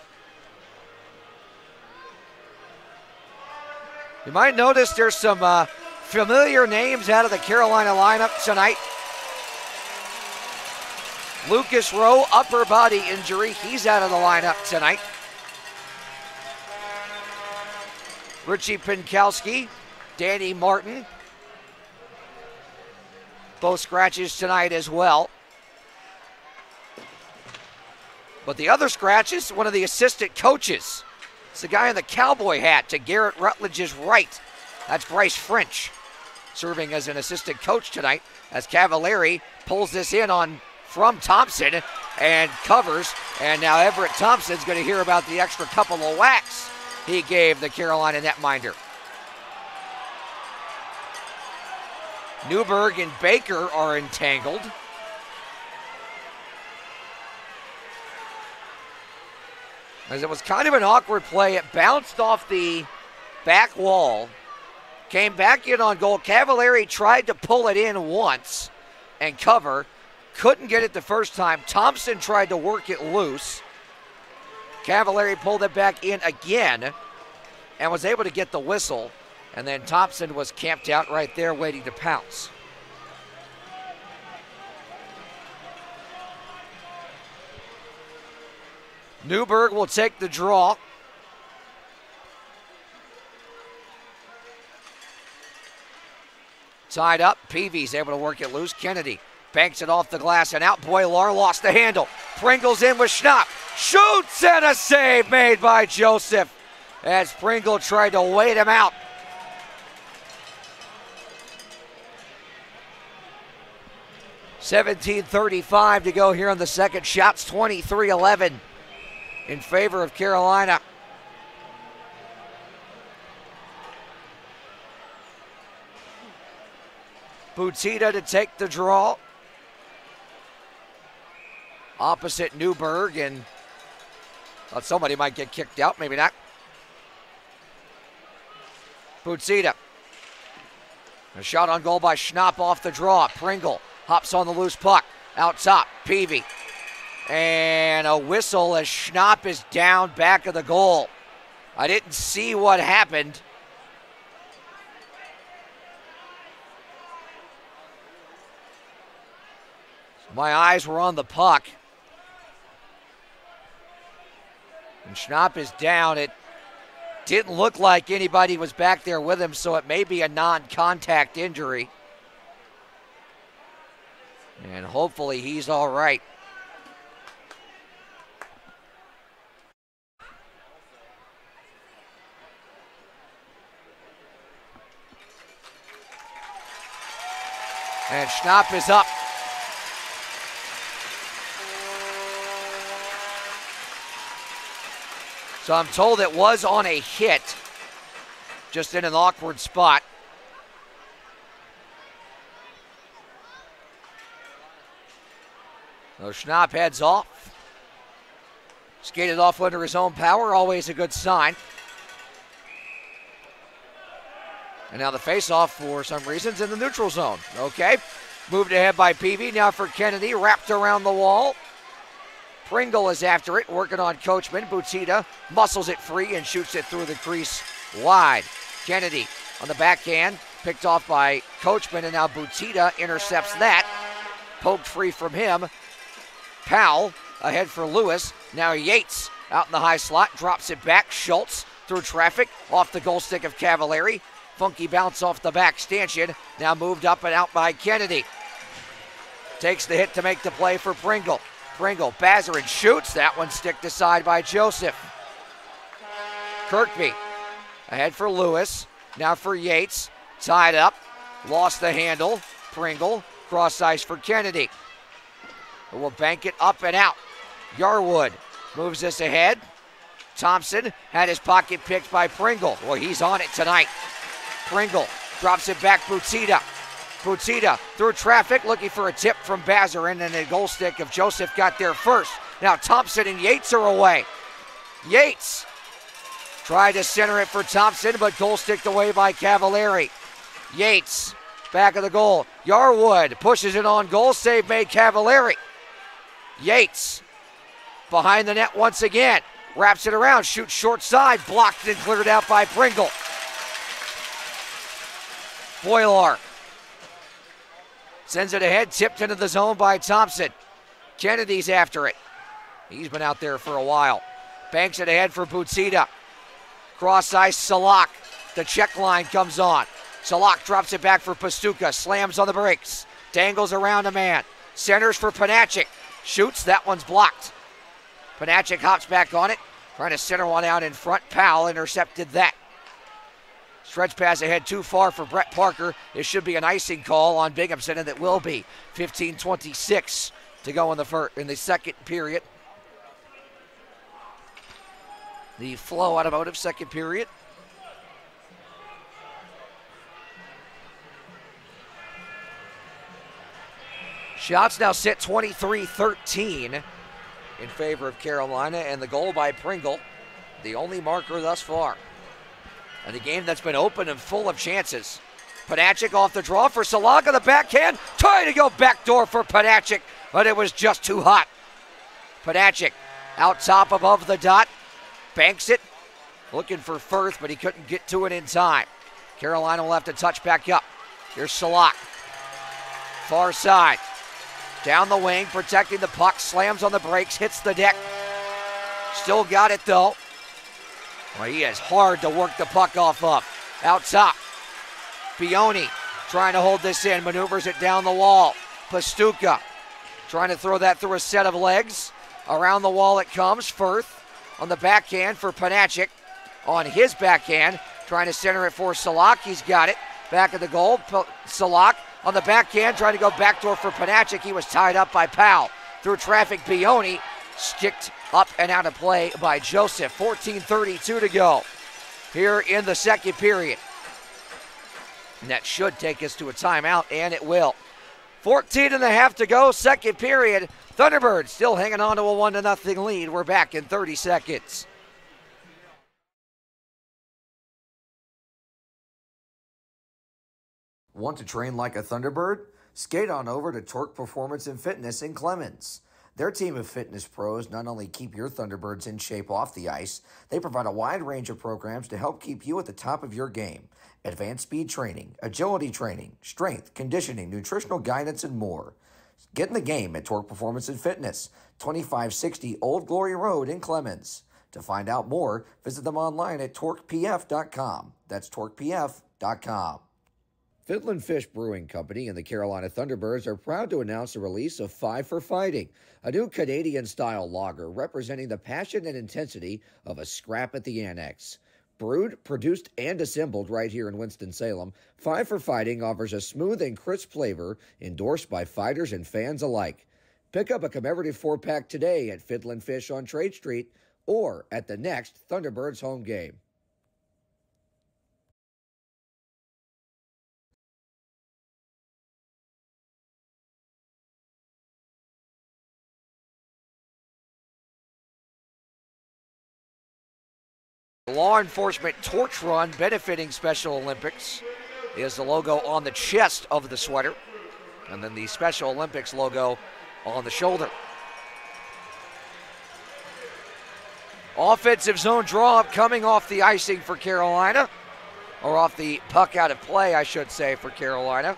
You might notice there's some familiar names out of the Carolina lineup tonight. Lucas Rowe, upper body injury. He's out of the lineup tonight. Richie Pinkowski, Danny Martin, Both scratches tonight as well. But the other scratch is one of the assistant coaches. It's the guy in the cowboy hat to Garrett Rutledge's right. That's Bryce French, serving as an assistant coach tonight as Cavallari pulls this in from Thompson and covers. And now Everett Thompson's going to hear about the extra couple of whacks he gave the Carolina netminder. Newberg and Baker are entangled. As it was kind of an awkward play, it bounced off the back wall, came back in on goal. Cavallari tried to pull it in once and cover, couldn't get it the first time. Thompson tried to work it loose. Cavallari pulled it back in again and was able to get the whistle, and then Thompson was camped out right there waiting to pounce. Newberg will take the draw. Tied up, Peavy's able to work it loose. Kennedy banks it off the glass and out. Boylar lost the handle. Pringle's in with Schnapp. Shoots, and a save made by Joseph as Pringle tried to wait him out. .17:35 to go here on the second. Shots 23-11 in favor of Carolina. Butita to take the draw. Opposite Newberg, and thought somebody might get kicked out, maybe not. Butita. A shot on goal by Schnapp off the draw. Pringle hops on the loose puck. Out top, Peavy. And a whistle as Schnapp is down back of the goal. I didn't see what happened. My eyes were on the puck. And Schnapp is down. It didn't look like anybody was back there with him, so it may be a non-contact injury. And hopefully he's all right. And Schnapp is up. So I'm told it was on a hit, just in an awkward spot. So Schnapp heads off. Skated off under his own power, always a good sign. And now the faceoff, for some reasons, in the neutral zone. Okay, moved ahead by Peavy. Now for Kennedy, wrapped around the wall. Pringle is after it, working on Coachman. Butita muscles it free and shoots it through the crease wide. Kennedy on the backhand, picked off by Coachman, and now Butita intercepts that. Poked free from him. Powell ahead for Lewis. Now Yates out in the high slot, drops it back. Schultz through traffic, off the goal stick of Cavallari. Funky bounce off the back stanchion. Now moved up and out by Kennedy. Takes the hit to make the play for Pringle. Pringle, Bazarin shoots. That one sticked aside by Joseph. Kirkby ahead for Lewis. Now for Yates. Tied up. Lost the handle. Pringle, cross ice for Kennedy. Will bank it up and out. Yarwood moves this ahead. Thompson had his pocket picked by Pringle. Well, he's on it tonight. Pringle drops it back. Butita. Butita through traffic, looking for a tip from Bazarin, and the goal stick of Joseph got there first. Now Thompson and Yates are away. Yates tried to center it for Thompson, but goal sticked away by Cavallari. Yates, back of the goal. Yarwood pushes it on goal, save made Cavallari. Yates, behind the net once again, wraps it around, shoots short side, blocked and cleared out by Pringle. Boylar sends it ahead, tipped into the zone by Thompson. Kennedy's after it. He's been out there for a while. Banks it ahead for Butita. Cross ice, Salak. The check line comes on. Salak drops it back for Pastuca. Slams on the brakes. dangles around a man, centers for Panachik, shoots, that one's blocked. Panachik hops back on it, trying to center one out in front. Powell intercepted that. Stretch pass ahead too far for Brett Parker. This should be an icing call on Binghamton, and it will be. 15:26 to go in the second period. The Flow Automotive second period. Shots now sit 23-13 in favor of Carolina, and the goal by Pringle, the only marker thus far. And a game that's been open and full of chances. Panachik off the draw for Salak on the backhand. Trying to go backdoor for Panachik, but it was just too hot. Panachik out top above the dot. Banks it. Looking for Firth, but he couldn't get to it in time. Carolina will have to touch back up. Here's Salak. Far side. Down the wing, protecting the puck. Slams on the brakes, hits the deck. Still got it though. Well, he is hard to work the puck off of. Out top. Bioni trying to hold this in, maneuvers it down the wall. Pastuca trying to throw that through a set of legs. Around the wall it comes. Firth on the backhand for Panachik. On his backhand, trying to center it for Salak. He's got it. Back of the goal. Salak on the backhand, trying to go backdoor for Panachik. He was tied up by Powell. Through traffic, Bioni sticked up and out of play by Joseph. 14:32 to go here in the second period. And that should take us to a timeout, and it will. 14.5 to go, second period. Thunderbirds still hanging on to a 1-0 lead. We're back in 30 seconds. Want to train like a Thunderbird? Skate on over to Torque Performance and Fitness in Clemens. Their team of fitness pros not only keep your Thunderbirds in shape off the ice, they provide a wide range of programs to help keep you at the top of your game. Advanced speed training, agility training, strength, conditioning, nutritional guidance, and more. Get in the game at Torque Performance and Fitness, 2560 Old Glory Road in Clemens. To find out more, visit them online at torquepf.com. That's torquepf.com. Fiddlin' Fish Brewing Company and the Carolina Thunderbirds are proud to announce the release of Five for Fighting, a new Canadian-style lager representing the passion and intensity of a scrap at the Annex. Brewed, produced, and assembled right here in Winston-Salem, Five for Fighting offers a smooth and crisp flavor endorsed by fighters and fans alike. Pick up a commemorative 4-pack today at Fiddlin' Fish on Trade Street or at the next Thunderbirds home game. Law Enforcement Torch Run benefiting Special Olympics is the logo on the chest of the sweater, and then the Special Olympics logo on the shoulder. Offensive zone draw up coming off the icing for Carolina, or off the puck out of play, I should say, for Carolina.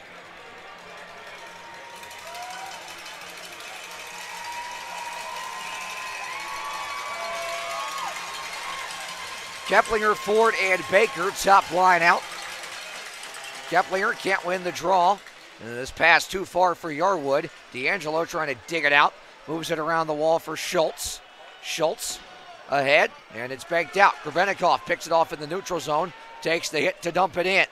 Keplinger, Ford, and Baker top line out. Keplinger can't win the draw. And this pass too far for Yarwood. D'Angelo trying to dig it out. Moves it around the wall for Schultz. Schultz ahead, and it's banked out. Grebennikov picks it off in the neutral zone. Takes the hit to dump it in.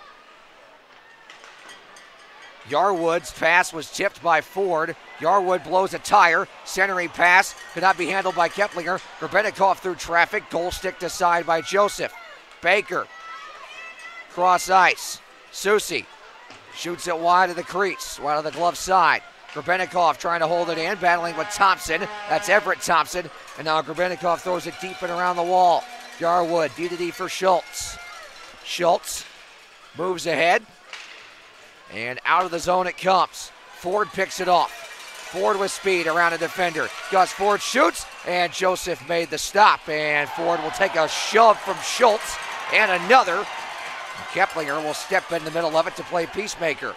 Yarwood's pass was tipped by Ford. Yarwood blows a tire. Centering pass could not be handled by Keplinger. Grebennikov through traffic. Goal sticked aside by Joseph. Baker. Cross ice. Susi shoots it wide of the crease. Wide of the glove side. Grebennikov trying to hold it in. Battling with Thompson. That's Everett Thompson. And now Grebennikov throws it deep and around the wall. Yarwood. D-to-D for Schultz. Schultz moves ahead. And out of the zone it comes. Ford picks it off. Ford with speed around a defender. Gus Ford shoots, and Joseph made the stop. And Ford will take a shove from Schultz, and another. Keplinger will step in the middle of it to play peacemaker.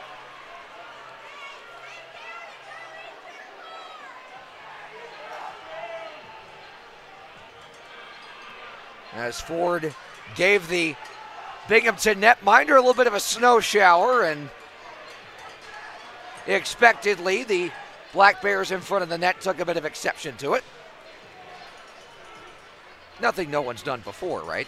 As Ford gave the Binghamton netminder a little bit of a snow shower, and expectedly, the Black Bears in front of the net took a bit of exception to it. Nothing no one's done before, right?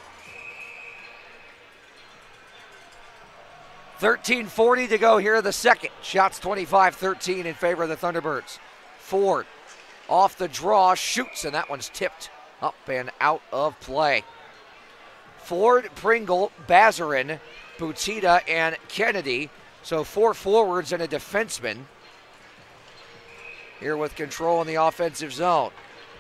13:40 to go here in the second. Shots 25-13 in favor of the Thunderbirds. Ford off the draw, shoots, and that one's tipped up and out of play. Ford, Pringle, Bazarin, Butita, and Kennedy. So 4 forwards and a defenseman here with control in the offensive zone.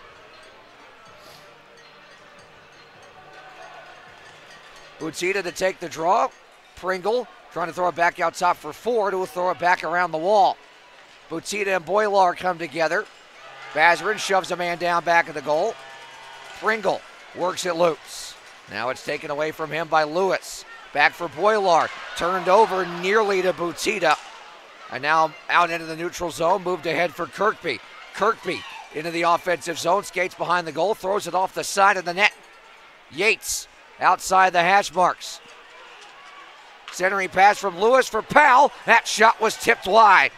Butita to take the draw. Pringle trying to throw it back out top for Ford, who will throw it back around the wall. Butita and Boilar come together. Bazarin shoves a man down back of the goal. Pringle works it loose. Now it's taken away from him by Lewis. Back for Boilar. Turned over nearly to Butita. And now out into the neutral zone. Moved ahead for Kirkby. Kirkby into the offensive zone. Skates behind the goal. Throws it off the side of the net. Yates outside the hash marks. Centering pass from Lewis for Powell. That shot was tipped wide.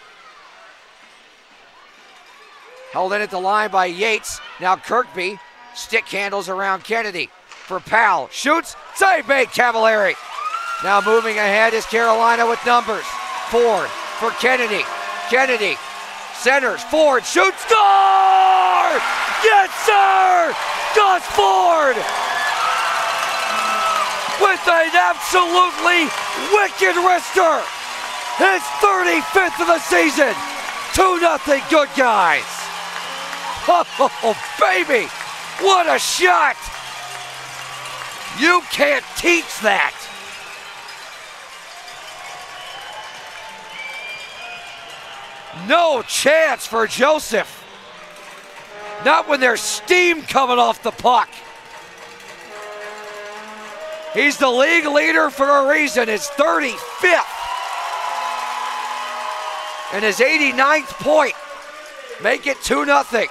Held in at the line by Yates. Now Kirkby stick handles around Kennedy for Powell. Shoots. Save made, Cavallari. Now moving ahead is Carolina with numbers. Ford for Kennedy. Kennedy centers. Ford shoots. Score! Yes, sir! Gus Ford! With an absolutely wicked wrister. His 35th of the season. 2-0 good guys. Oh, baby. What a shot. You can't teach that. No chance for Joseph. Not when there's steam coming off the puck. He's the league leader for a reason, his 35th. And his 89th point. Make it 2-0.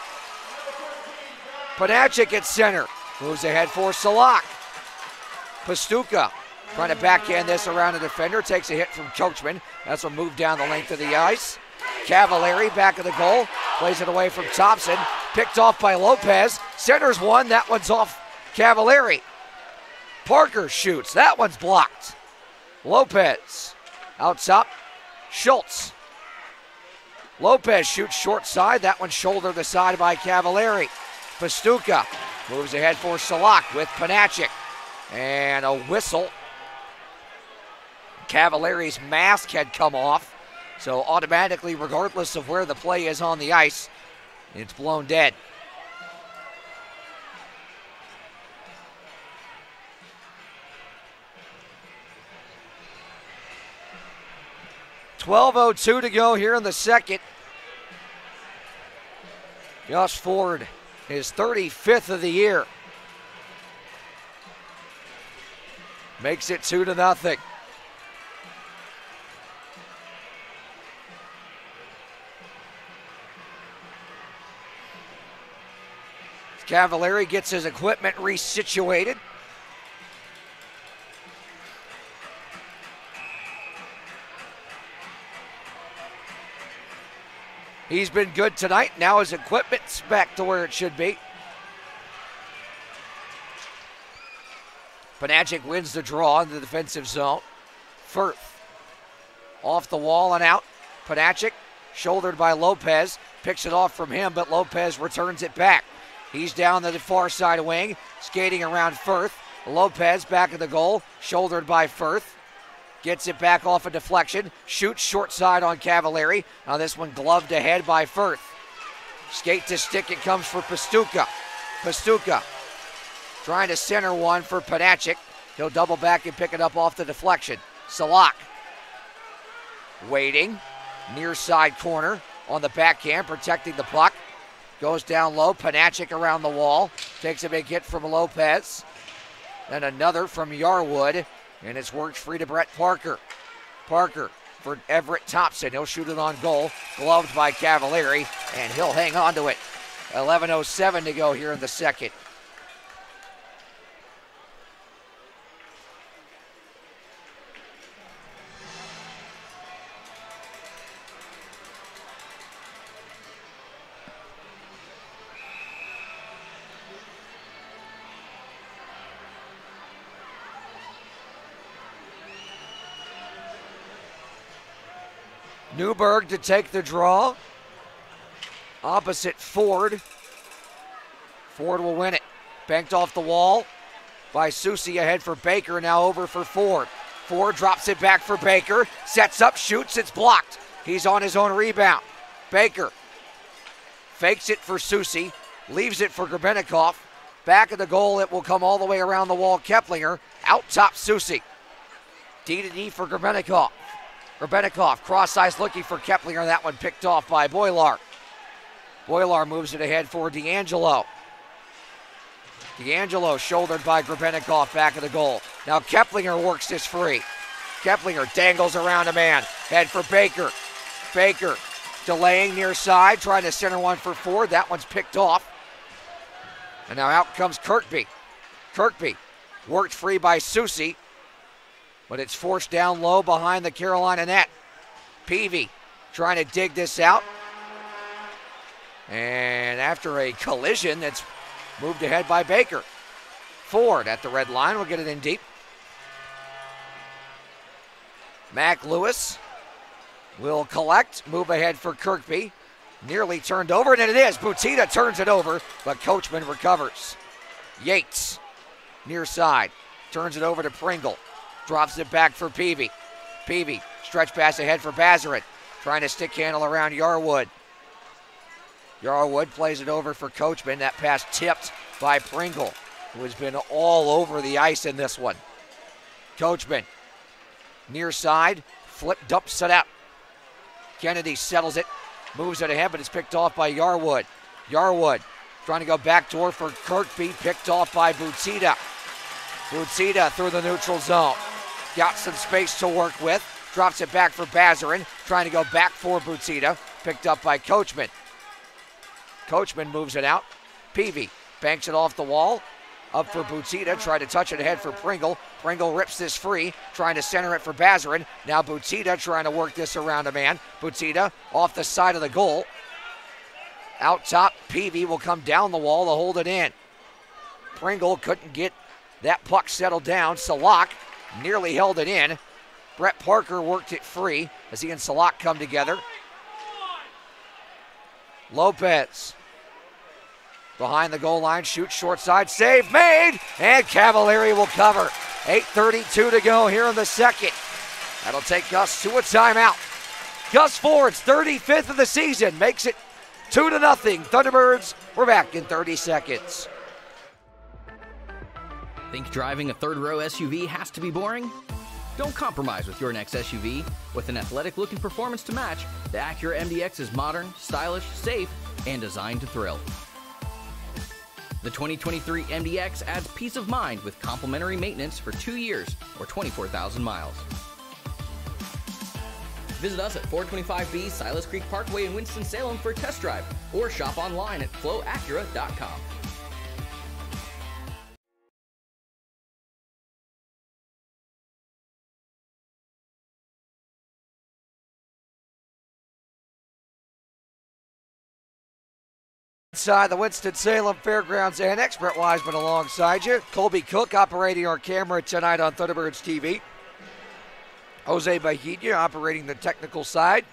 Panachik at center. Moves ahead for Salak. Pastuca trying to backhand this around the defender. Takes a hit from Coachman. That's one moved down the length of the ice. Cavallari back of the goal. Plays it away from Thompson. Picked off by Lopez. Centers one. That one's off Cavallari. Parker shoots. That one's blocked. Lopez out top. Schultz. Lopez shoots short side. That one shouldered aside by Cavallari. Pastuca moves ahead for Salak with Panachik. And a whistle. Cavallari's mask had come off. So automatically, regardless of where the play is on the ice, it's blown dead. .12:02 to go here in the second. Gus Ford, his 35th of the year. Makes it 2-0. Cavallari gets his equipment resituated. He's been good tonight. Now his equipment's back to where it should be. Panachik wins the draw in the defensive zone. Firth off the wall and out. Panachik shouldered by Lopez. Picks it off from him, but Lopez returns it back. He's down the far side wing, skating around Firth. Lopez back of the goal, shouldered by Firth. Gets it back off a deflection. Shoots short side on Cavallari. Now this one gloved ahead by Firth. Skate to stick, it comes for Pastuca. Pastuca trying to center one for Panachik. He'll double back and pick it up off the deflection. Salak waiting. Near side corner on the backhand, protecting the puck. Goes down low. Panachik around the wall. Takes a big hit from Lopez. Then another from Yarwood. And it's worked free to Brett Parker. Parker for Everett Thompson. He'll shoot it on goal. Gloved by Cavallari. And he'll hang on to it. 11:07 to go here in the second. Newberg to take the draw. Opposite Ford. Ford will win it. Banked off the wall by Susie, ahead for Baker, now over for Ford. Ford drops it back for Baker, sets up, shoots, it's blocked. He's on his own rebound. Baker fakes it for Susie, leaves it for Grebenikoff. Back of the goal, it will come all the way around the wall. Keplinger out top Susie. D to D for Grebenikoff. Grebenikoff cross-ice looking for Keplinger. That one picked off by Boilar. Boilar moves it ahead for D'Angelo. D'Angelo shouldered by Grebenikoff, back of the goal. Now Keplinger works this free. Keplinger dangles around a man. Head for Baker. Baker delaying near side, trying to center one for Ford. That one's picked off. And now out comes Kirkby. Kirkby worked free by Susie, but it's forced down low behind the Carolina net. Peavy trying to dig this out. And after a collision, that's moved ahead by Baker. Ford at the red line will get it in deep. Mac Lewis will collect, move ahead for Kirkby. Nearly turned over, and it is. Butita turns it over, but Coachman recovers. Yates, near side, turns it over to Pringle. Drops it back for Peavy. Peavy, stretch pass ahead for Bazarin. Trying to stick handle around Yarwood. Yarwood plays it over for Coachman. That pass tipped by Pringle, who has been all over the ice in this one. Coachman, near side, flip, dumps it out. Kennedy settles it, moves it ahead, but it's picked off by Yarwood. Yarwood trying to go backdoor for Kirkby, picked off by Butita. Butita through the neutral zone. Got some space to work with. Drops it back for Bazarin, trying to go back for Butita, picked up by Coachman. Coachman moves it out. Peavy banks it off the wall. Up for Butita, tried to touch it ahead for Pringle. Pringle rips this free, trying to center it for Bazarin. Now Butita trying to work this around a man. Butita off the side of the goal. Out top, Peavy will come down the wall to hold it in. Pringle couldn't get that puck settled down. Salak nearly held it in. Brett Parker worked it free as he and Salak come together. Lopez behind the goal line, shoots short side, save made, and Cavalieri will cover. 8:32 to go here in the second. That'll take Gus to a timeout. Gus Ford's 35th of the season makes it 2-0. Thunderbirds, we're back in 30 seconds. Think driving a third-row SUV has to be boring? Don't compromise with your next SUV. With an athletic look and performance to match, the Acura MDX is modern, stylish, safe, and designed to thrill. The 2023 MDX adds peace of mind with complimentary maintenance for 2 years or 24,000 miles. Visit us at 425B Silas Creek Parkway in Winston-Salem for a test drive or shop online at flowacura.com. Inside the Winston-Salem Fairgrounds Annex, Brett Wiseman alongside you. Colby Cook operating our camera tonight on Thunderbirds TV. Jose Bahia operating the technical side.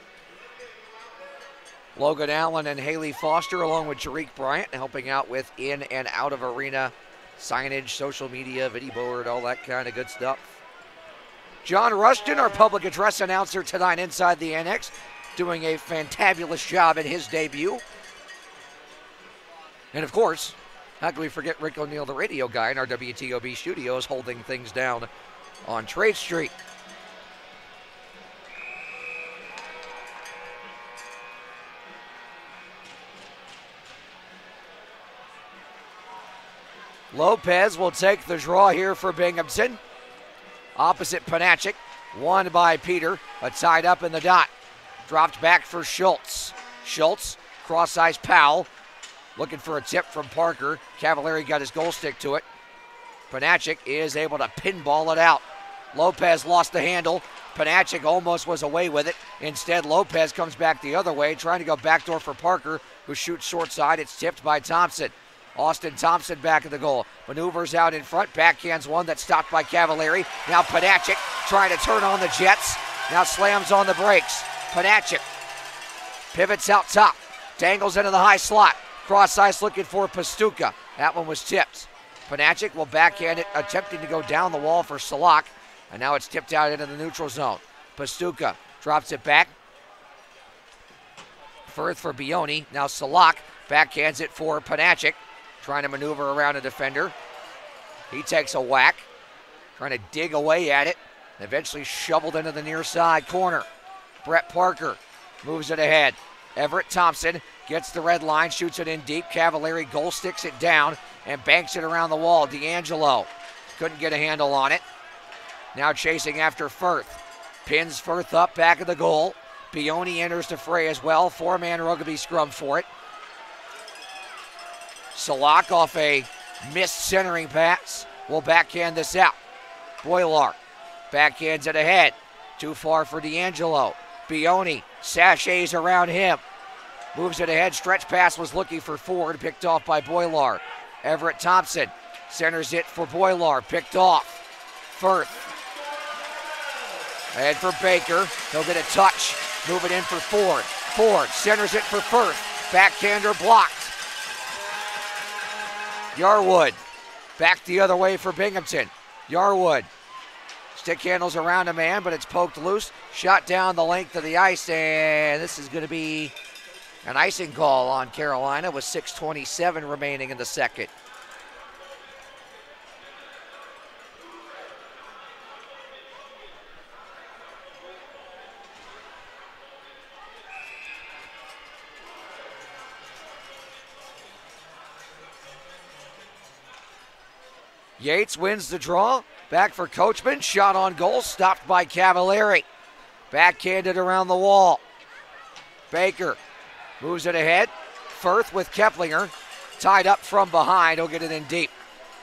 Logan Allen and Haley Foster along with Jarique Bryant helping out with in and out of arena signage, social media, video board, all that kind of good stuff. John Rushton, our public address announcer tonight inside the Annex, doing a fantabulous job in his debut. And of course, how can we forget Rick O'Neill, the radio guy in our WTOB studios, holding things down on Trade Street. Lopez will take the draw here for Binghamton. Opposite Panachik, won by Peter, but tied up in the dot. Dropped back for Schultz. Schultz, cross-ice Powell. Looking for a tip from Parker. Cavalieri got his goal stick to it. Panachik is able to pinball it out. Lopez lost the handle. Panachik almost was away with it. Instead, Lopez comes back the other way, trying to go backdoor for Parker, who shoots short side. It's tipped by Thompson. Austin Thompson back of the goal. Maneuvers out in front. Backhands one that's stopped by Cavalieri. Now Panachik trying to turn on the Jets. Now slams on the brakes. Panachik pivots out top, dangles into the high slot. Cross ice looking for Pastuka. That one was tipped. Panachik will backhand it, attempting to go down the wall for Salak. And now it's tipped out into the neutral zone. Pastuka drops it back. Firth for Bioni. Now Salak backhands it for Panachik. Trying to maneuver around a defender. He takes a whack. Trying to dig away at it. Eventually shoveled into the near side corner. Brett Parker moves it ahead. Everett Thompson gets the red line, shoots it in deep. Cavalieri goal sticks it down and banks it around the wall. D'Angelo couldn't get a handle on it. Now chasing after Firth. Pins Firth up back of the goal. Bioni enters the fray as well. Four-man rugby scrum for it. Salak off a missed centering pass will backhand this out. Boilar backhands it ahead. Too far for D'Angelo. Bioni sachets around him. Moves it ahead. Stretch pass was looking for Ford. Picked off by Boilar. Everett Thompson centers it for Boilar. Picked off. Firth. And for Baker. He'll get a touch. Move it in for Ford. Ford centers it for Firth. Backhander blocked. Yarwood back the other way for Binghamton. Yarwood stick handles around a man, but it's poked loose. Shot down the length of the ice, and this is going to be an icing call on Carolina with 6:27 remaining in the second. Yates wins the draw. Back for Coachman. Shot on goal. Stopped by Cavalieri. Backhanded around the wall. Baker moves it ahead. Firth with Keplinger. Tied up from behind. He'll get it in deep.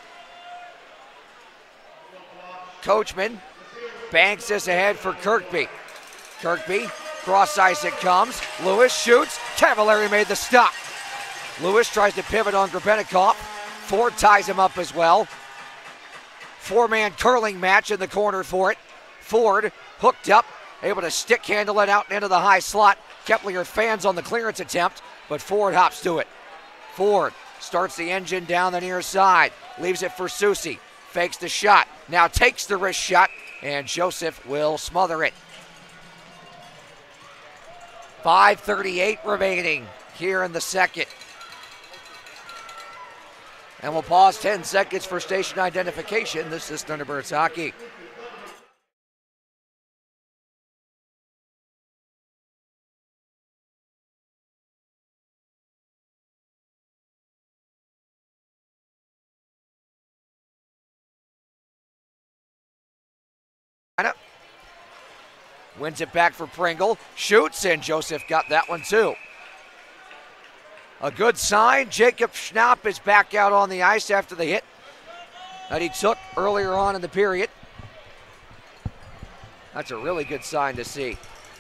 Coachman banks this ahead for Kirkby. Kirkby, cross ice it comes. Lewis shoots. Cavalieri made the stop. Lewis tries to pivot on Grebennikov. Ford ties him up as well. Four-man curling match in the corner for it. Ford hooked up, able to stick handle it out into the high slot. Keplinger fans on the clearance attempt, but Ford hops to it. Ford starts the engine down the near side, leaves it for Susi. Fakes the shot, now takes the wrist shot, and Joseph will smother it. 5:38 remaining here in the second. And we'll pause 10 seconds for station identification. This is Thunderbirds Hockey. Wins it back for Pringle. Shoots, and Joseph got that one too. A good sign. Jacob Schnapp is back out on the ice after the hit that he took earlier on in the period. That's a really good sign to see.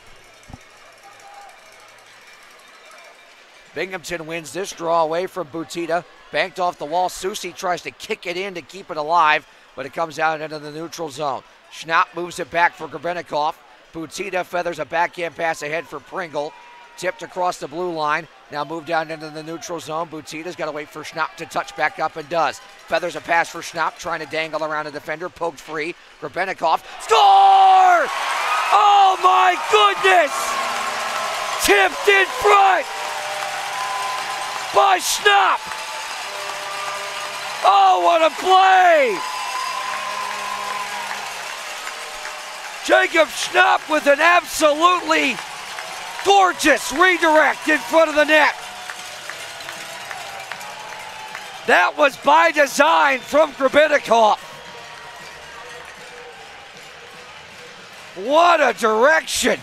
Binghamton wins this draw away from Butita. Banked off the wall. Susi tries to kick it in to keep it alive, but it comes out into the neutral zone. Schnapp moves it back for Grebennikov. Butita feathers a backhand pass ahead for Pringle. Tipped across the blue line. Now moved down into the neutral zone. Butita's got to wait for Schnapp to touch back up and does. Feathers a pass for Schnapp, trying to dangle around a defender. Poked free. Grebennikov. Score! Oh my goodness! Tipped in front by Schnapp. Oh, what a play! Jacob Schnapp with an absolutely gorgeous redirect in front of the net. That was by design from Grebennikov. What a direction.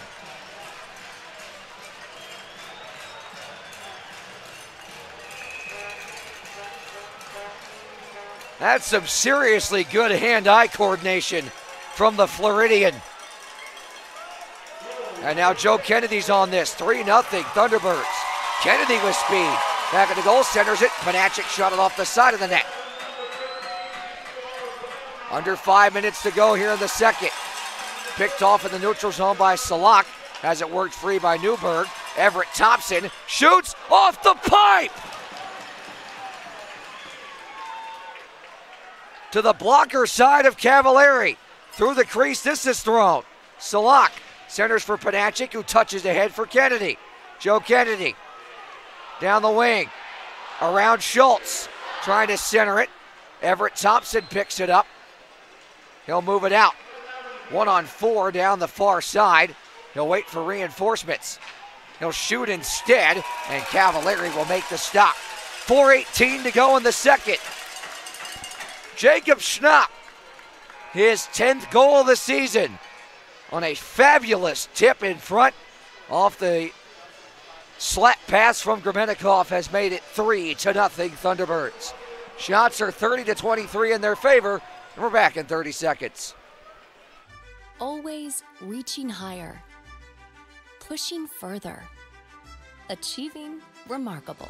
That's some seriously good hand-eye coordination from the Floridian. And now Joe Kennedy's on this. 3-0 Thunderbirds. Kennedy with speed. Back at the goal, centers it. Panachik shot it off the side of the net. Under 5 minutes to go here in the second. Picked off in the neutral zone by Salak. Has it worked free by Newberg. Everett Thompson shoots off the pipe! To the blocker side of Cavallari. Through the crease, this is thrown. Salak centers for Panachik, who touches ahead for Kennedy. Joe Kennedy down the wing. Around Schultz, trying to center it. Everett Thompson picks it up. He'll move it out. 1-on-4 down the far side. He'll wait for reinforcements. He'll shoot instead, and Cavallari will make the stop. 4:18 to go in the second. Jacob Schnapp, his 10th goal of the season, on a fabulous tip in front off the slap pass from Gramenikov, has made it 3-0 Thunderbirds. Shots are 30-23 in their favor, and we're back in 30 seconds. Always reaching higher, pushing further, achieving remarkable.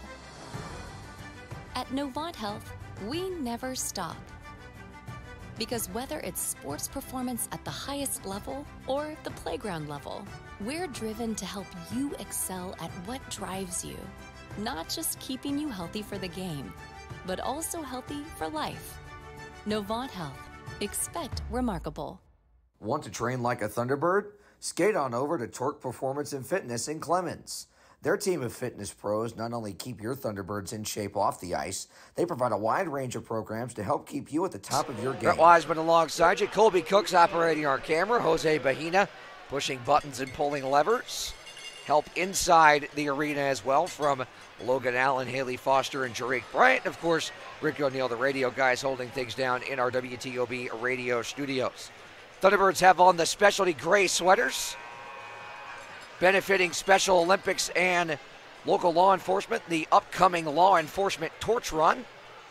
At Novant Health, we never stop. Because whether it's sports performance at the highest level or the playground level, we're driven to help you excel at what drives you. Not just keeping you healthy for the game, but also healthy for life. Novant Health. Expect remarkable. Want to train like a Thunderbird? Skate on over to Torque Performance and Fitness in Clemens. Their team of fitness pros not only keep your Thunderbirds in shape off the ice, they provide a wide range of programs to help keep you at the top of your game. Brett Wiseman alongside you. Colby Cook's operating our camera. Jose Bahina pushing buttons and pulling levers. Help inside the arena as well from Logan Allen, Haley Foster, and Jerick Bryant. Of course, Rick O'Neill, the radio guys, holding things down in our WTOB radio studios. Thunderbirds have on the specialty gray sweaters, benefiting Special Olympics and local law enforcement, the upcoming law enforcement torch run.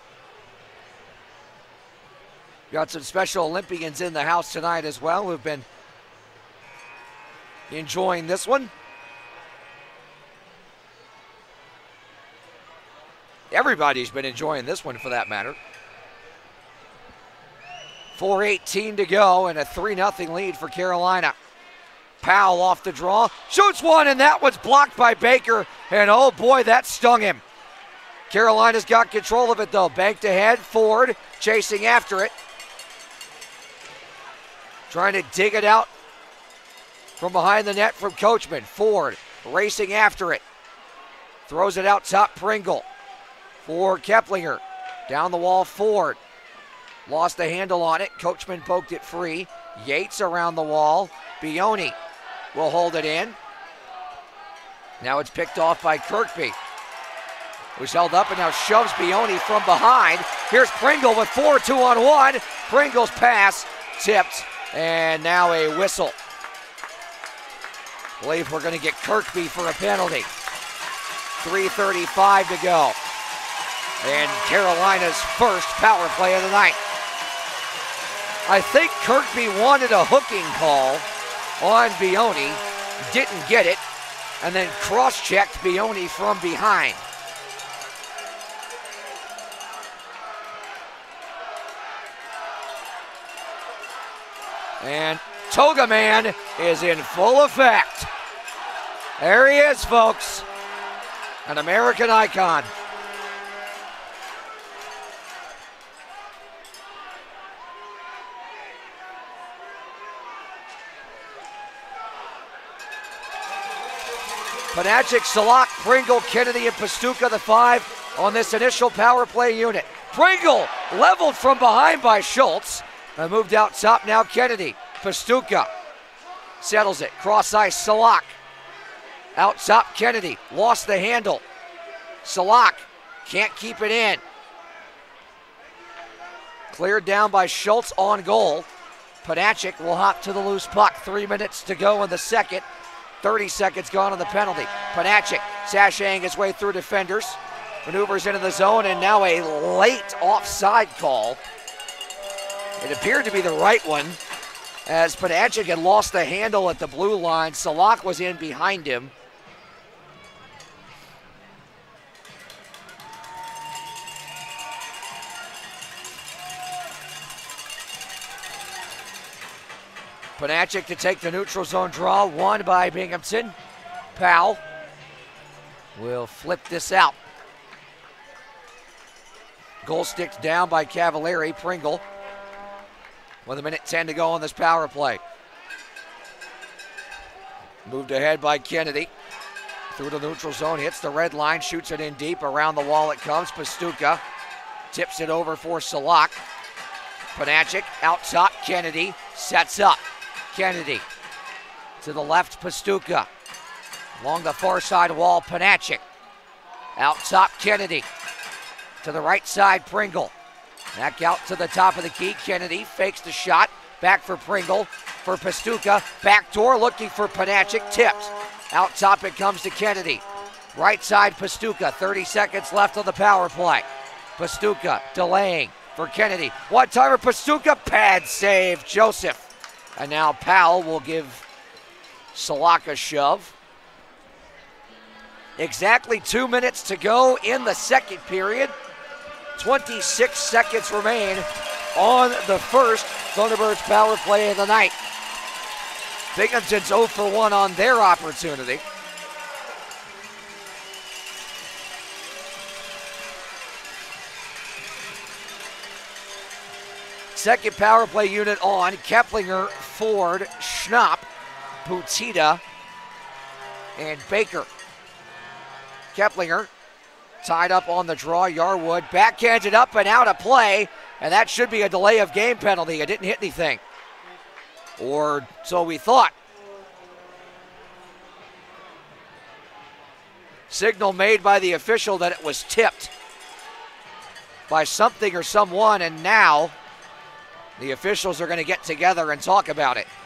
Got some Special Olympians in the house tonight as well who've been enjoying this one. Everybody's been enjoying this one for that matter. 4:18 to go and a 3-0 lead for Carolina. Powell off the draw, shoots one, and that one's blocked by Baker, and oh boy, that stung him. Carolina's got control of it though. Banked ahead, Ford chasing after it. Trying to dig it out from behind the net from Coachman. Ford racing after it. Throws it out top, Pringle. For Keplinger. Down the wall, Ford. Lost the handle on it. Coachman poked it free. Yates around the wall. Bioni will hold it in. Now it's picked off by Kirkby, who's held up and now shoves Bioni from behind. Here's Pringle with 4 2-on-1. Pringle's pass tipped, and now a whistle. Believe we're going to get Kirkby for a penalty. 3:35 to go. And Carolina's first power play of the night. I think Kirkby wanted a hooking call on Bioni, didn't get it, and then cross-checked Bioni from behind. And Toga Man is in full effect. There he is, folks. An American icon. Panachik, Salak, Pringle, Kennedy, and Pastuca, the 5 on this initial power play unit. Pringle leveled from behind by Schultz. And moved out top now, Kennedy. Pastuca settles it. Cross ice, Salak. Out top, Kennedy. Lost the handle. Salak can't keep it in. Cleared down by Schultz on goal. Panachik will hop to the loose puck. 3 minutes to go in the second. 30 seconds gone on the penalty. Panachik sashaying his way through defenders. Maneuvers into the zone, and now a late offside call. It appeared to be the right one, as Panachik had lost the handle at the blue line. Salak was in behind him. Panachik to take the neutral zone draw, won by Binghamton. Powell will flip this out. Goal sticked down by Cavalieri. Pringle with 1:10 to go on this power play. Moved ahead by Kennedy. Through the neutral zone, hits the red line, shoots it in deep. Around the wall it comes. Pastuca tips it over for Salak. Panachik out top. Kennedy sets up. Kennedy to the left. Pastuca along the far side wall. Panachik out top. Kennedy to the right side. Pringle back out to the top of the key. Kennedy fakes the shot. Back for Pringle. For Pastuca. Backdoor looking for Panachik. Tipped. Out top it comes to Kennedy. Right side Pastuca. 30 seconds left on the power play. Pastuca delaying for Kennedy. One-timer Pastuca. Pad save. Joseph. And now Powell will give Salak a shove. Exactly 2 minutes to go in the second period. 26 seconds remain on the first Thunderbirds power play of the night. Binghamton's 0 for 1 on their opportunity. Second power play unit on. Keplinger, Ford, Schnapp, Butita, and Baker. Keplinger tied up on the draw. Yarwood backhanded up and out of play. And that should be a delay of game penalty. It didn't hit anything. Or so we thought. Signal made by the official that it was tipped by something or someone, and now the officials are going to get together and talk about it.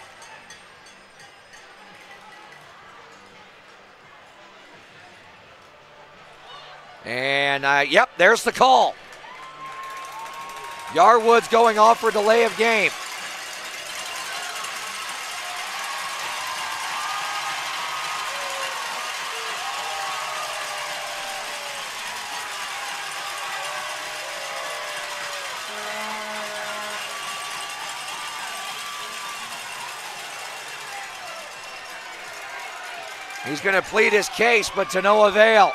And yep, there's the call. Yarwood's going off for delay of game. He's going to plead his case, but to no avail.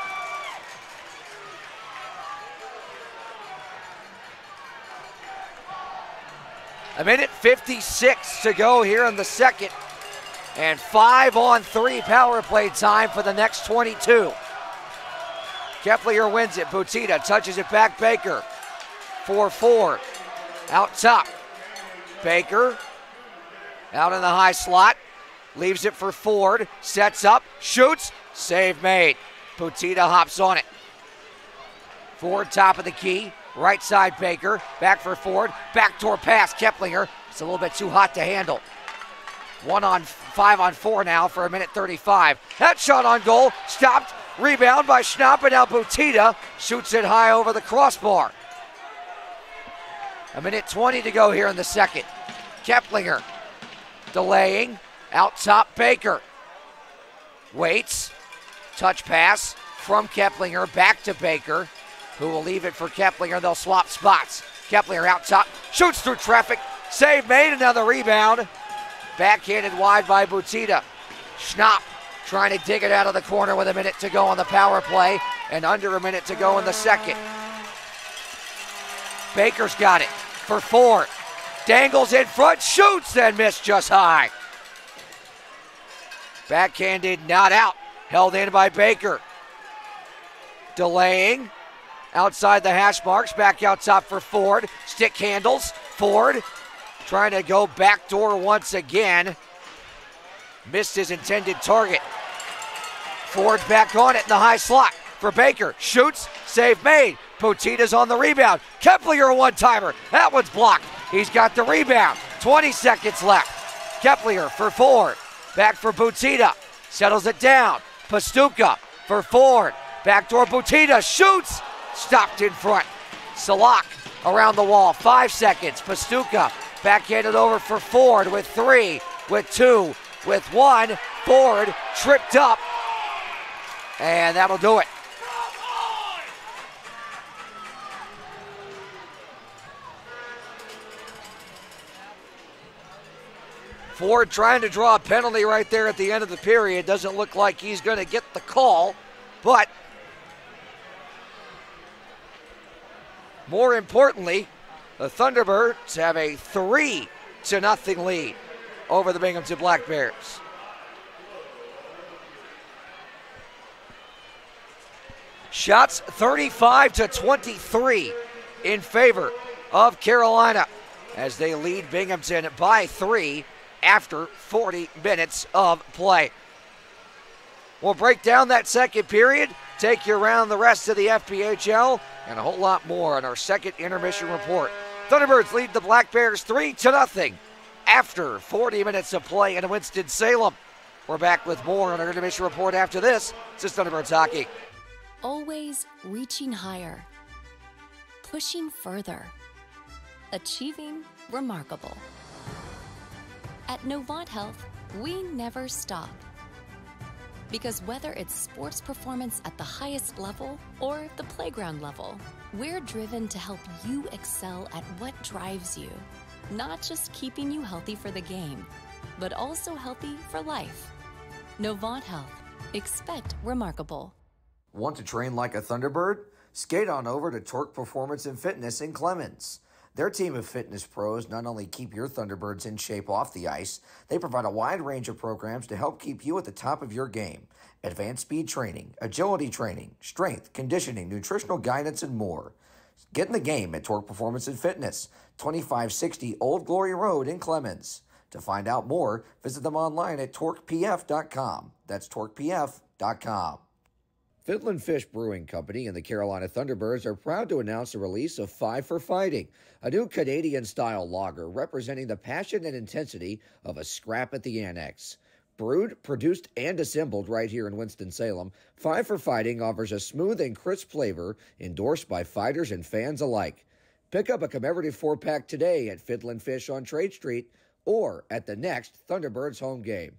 A minute 56 to go here in the second. And 5-on-3 power play time for the next 22. Keplinger wins it. Butita touches it back. Baker for Ford. Out top. Baker out in the high slot. Leaves it for Ford. Sets up. Shoots. Save made. Butita hops on it. Ford top of the key. Right side Baker. Back for Ford. Backdoor pass. Keplinger. It's a little bit too hot to handle. 5-on-4 now for a minute 35. That shot on goal. Stopped. Rebound by Schnapp, and now Butita shoots it high over the crossbar. A minute 20 to go here in the second. Keplinger delaying. Out top Baker. Waits. Touch pass from Keplinger back to Baker, who will leave it for Keplinger. They'll swap spots. Keplinger out top. Shoots through traffic. Save made. Another rebound. Backhanded wide by Butita. Schnapp trying to dig it out of the corner with a minute to go on the power play and under a minute to go in the second. Baker's got it for Ford. Dangles in front, shoots and missed just high. Backhanded, not out. Held in by Baker. Delaying. Outside the hash marks, back out top for Ford. Stick handles. Ford trying to go backdoor once again. Missed his intended target. Ford back on it in the high slot for Baker. Shoots, save made. Butita's on the rebound. Keplinger a one-timer. That one's blocked. He's got the rebound. 20 seconds left. Keplinger for Ford. Back for Butita. Settles it down. Pastuca for Ford. Backdoor Butita. Shoots. Stopped in front. Salak around the wall. 5 seconds. Pastuca backhanded over for Ford with 3, with 2, with 1. Ford tripped up. And that'll do it. Ford trying to draw a penalty right there at the end of the period. Doesn't look like he's going to get the call, but more importantly, the Thunderbirds have a 3-0 lead over the Binghamton Black Bears. Shots 35-23 in favor of Carolina as they lead Binghamton by 3 after 40 minutes of play. We'll break down that second period, take you around the rest of the FPHL, and a whole lot more on our second intermission report. Thunderbirds lead the Black Bears 3-0 after 40 minutes of play in Winston-Salem. We're back with more on our intermission report after this. This is Thunderbirds Hockey. Always reaching higher, pushing further, achieving remarkable. At Novant Health, we never stop. Because whether it's sports performance at the highest level or the playground level, we're driven to help you excel at what drives you. Not just keeping you healthy for the game, but also healthy for life. Novant Health. Expect remarkable. Want to train like a Thunderbird? Skate on over to Torque Performance and Fitness in Clemens. Their team of fitness pros not only keep your Thunderbirds in shape off the ice, they provide a wide range of programs to help keep you at the top of your game. Advanced speed training, agility training, strength, conditioning, nutritional guidance, and more. Get in the game at Torque Performance and Fitness, 2560 Old Glory Road in Clemens. To find out more, visit them online at torquepf.com. That's torquepf.com. Fiddlin' Fish Brewing Company and the Carolina Thunderbirds are proud to announce the release of Five for Fighting, a new Canadian-style lager representing the passion and intensity of a scrap at the Annex. Brewed, produced, and assembled right here in Winston-Salem, Five for Fighting offers a smooth and crisp flavor endorsed by fighters and fans alike. Pick up a commemorative 4-pack today at Fiddlin' Fish on Trade Street or at the next Thunderbirds home game.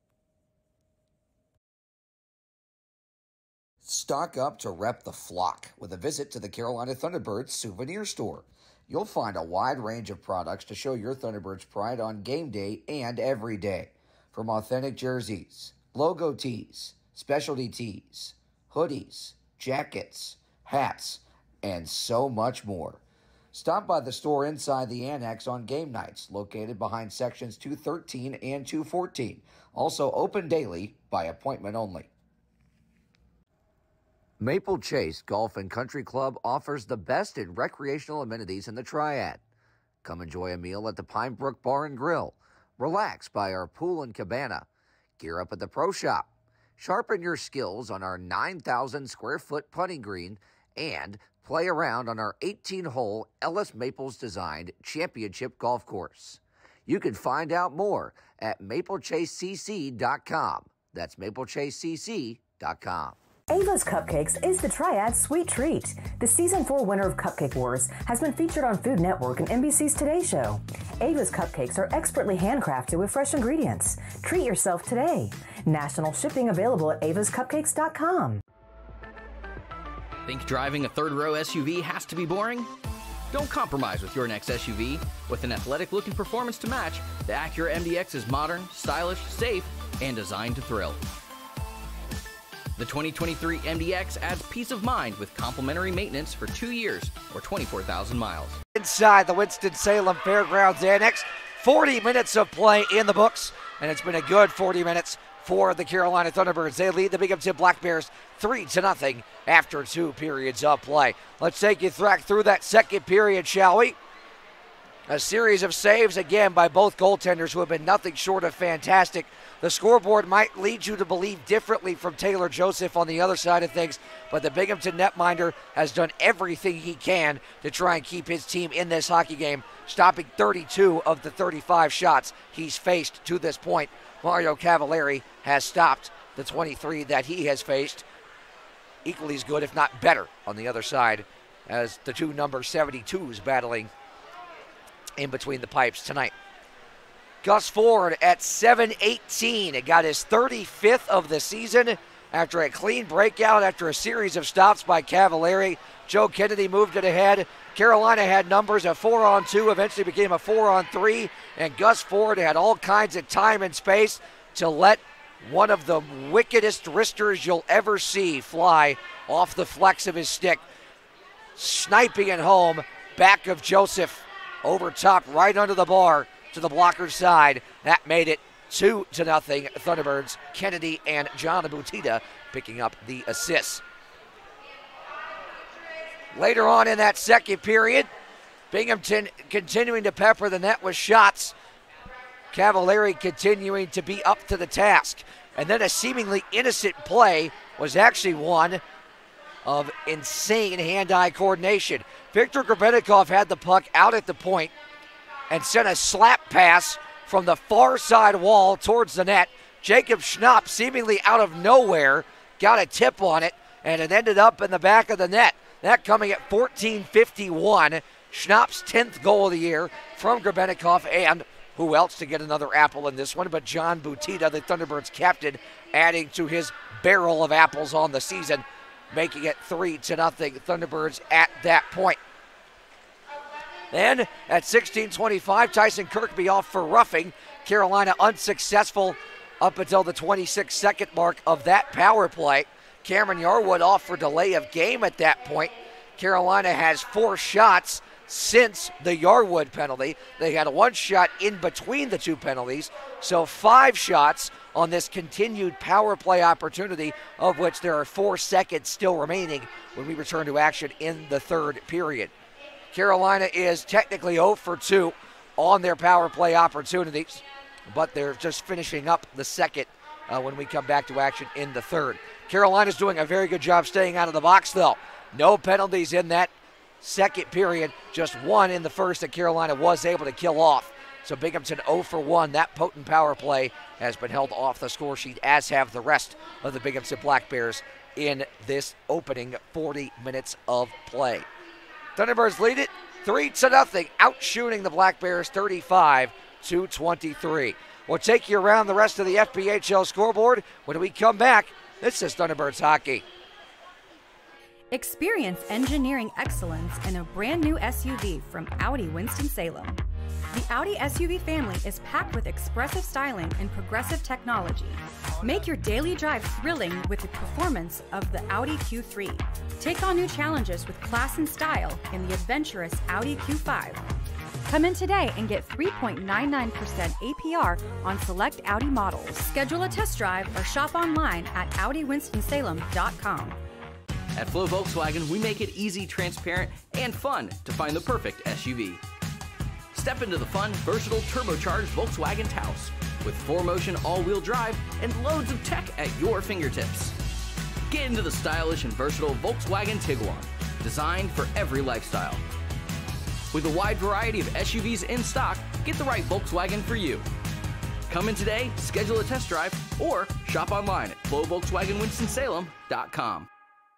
Stock up to rep the flock with a visit to the Carolina Thunderbirds souvenir store. You'll find a wide range of products to show your Thunderbirds pride on game day and every day. From authentic jerseys, logo tees, specialty tees, hoodies, jackets, hats, and so much more. Stop by the store inside the Annex on game nights, located behind sections 213 and 214. Also open daily by appointment only. Maple Chase Golf and Country Club offers the best in recreational amenities in the Triad. Come enjoy a meal at the Pine Brook Bar and Grill. Relax by our pool and cabana. Gear up at the Pro Shop. Sharpen your skills on our 9,000 square foot putting green and play around on our 18-hole Ellis Maples designed championship golf course. You can find out more at maplechasecc.com. That's maplechasecc.com. Ava's Cupcakes is the Triad Sweet Treat. The Season 4 winner of Cupcake Wars has been featured on Food Network and NBC's Today Show. Ava's Cupcakes are expertly handcrafted with fresh ingredients. Treat yourself today. National shipping available at avascupcakes.com. Think driving a third-row SUV has to be boring? Don't compromise with your next SUV. With an athletic look and performance to match, the Acura MDX is modern, stylish, safe, and designed to thrill. The 2023 MDX adds peace of mind with complimentary maintenance for 2 years or 24,000 miles. Inside the Winston-Salem Fairgrounds Annex, 40 minutes of play in the books, and it's been a good 40 minutes for the Carolina Thunderbirds. They lead the Binghamton Black Bears 3-0 after 2 periods of play. Let's take you through that second period, shall we? A series of saves, again, by both goaltenders who have been nothing short of fantastic. The scoreboard might lead you to believe differently from Taylor Joseph on the other side of things, but the Binghamton netminder has done everything he can to try and keep his team in this hockey game, stopping 32 of the 35 shots he's faced to this point. Mario Cavallari has stopped the 23 that he has faced. Equally as good, if not better, on the other side, as the two number 72s battling in between the pipes tonight. Gus Ford at 7-18. It got his 35th of the season after a clean breakout after a series of stops by Cavallari. Joe Kennedy moved it ahead. Carolina had numbers, a 4-on-2, eventually became a 4-on-3, and Gus Ford had all kinds of time and space to let one of the wickedest wristers you'll ever see fly off the flex of his stick. Sniping it home, back of Joseph, over top, right under the bar to the blocker's side. That made it 2-0 Thunderbirds. Kennedy and John Abutita picking up the assists. Later on in that second period, Binghamton continuing to pepper the net with shots. Cavallari continuing to be up to the task. And then a seemingly innocent play was actually one of insane hand-eye coordination. Victor Grebennikov had the puck out at the point and sent a slap pass from the far side wall towards the net. Jacob Schnapp, seemingly out of nowhere, got a tip on it, and it ended up in the back of the net. That coming at 14:51. Schnapp's 10th goal of the year from Grebennikov, and who else to get another apple in this one but John Butita, the Thunderbirds captain, adding to his barrel of apples on the season, making it 3-0 Thunderbirds at that point. Then at 16:25, Tyson Kirkby off for roughing. Carolina unsuccessful up until the 26-second mark of that power play. Cameron Yarwood off for delay of game at that point. Carolina has 4 shots since the Yarwood penalty. They had 1 shot in between the 2 penalties, so 5 shots on this continued power play opportunity, of which there are 4 seconds still remaining when we return to action in the third period. Carolina is technically 0 for 2 on their power play opportunities, but they're just finishing up the second when we come back to action in the third. Carolina's doing a very good job staying out of the box, though. No penalties in that second period, just 1 in the first that Carolina was able to kill off. So Binghamton 0 for 1. That potent power play has been held off the score sheet, as have the rest of the Binghamton Black Bears in this opening 40 minutes of play. Thunderbirds lead it 3-0, outshooting the Black Bears 35-23. We'll take you around the rest of the FPHL scoreboard when we come back. This is Thunderbirds Hockey. Experience engineering excellence in a brand new SUV from Audi Winston-Salem. The Audi SUV family is packed with expressive styling and progressive technology. Make your daily drive thrilling with the performance of the Audi Q3. Take on new challenges with class and style in the adventurous Audi Q5. Come in today and get 3.99% APR on select Audi models. Schedule a test drive or shop online at AudiWinstonSalem.com. At Flow Volkswagen, we make it easy, transparent, and fun to find the perfect SUV. Step into the fun, versatile, turbocharged Volkswagen Taos with 4-motion all-wheel drive and loads of tech at your fingertips. Get into the stylish and versatile Volkswagen Tiguan, designed for every lifestyle. With a wide variety of SUVs in stock, get the right Volkswagen for you. Come in today, schedule a test drive, or shop online at FlowVolkswagenWinstonSalem.com.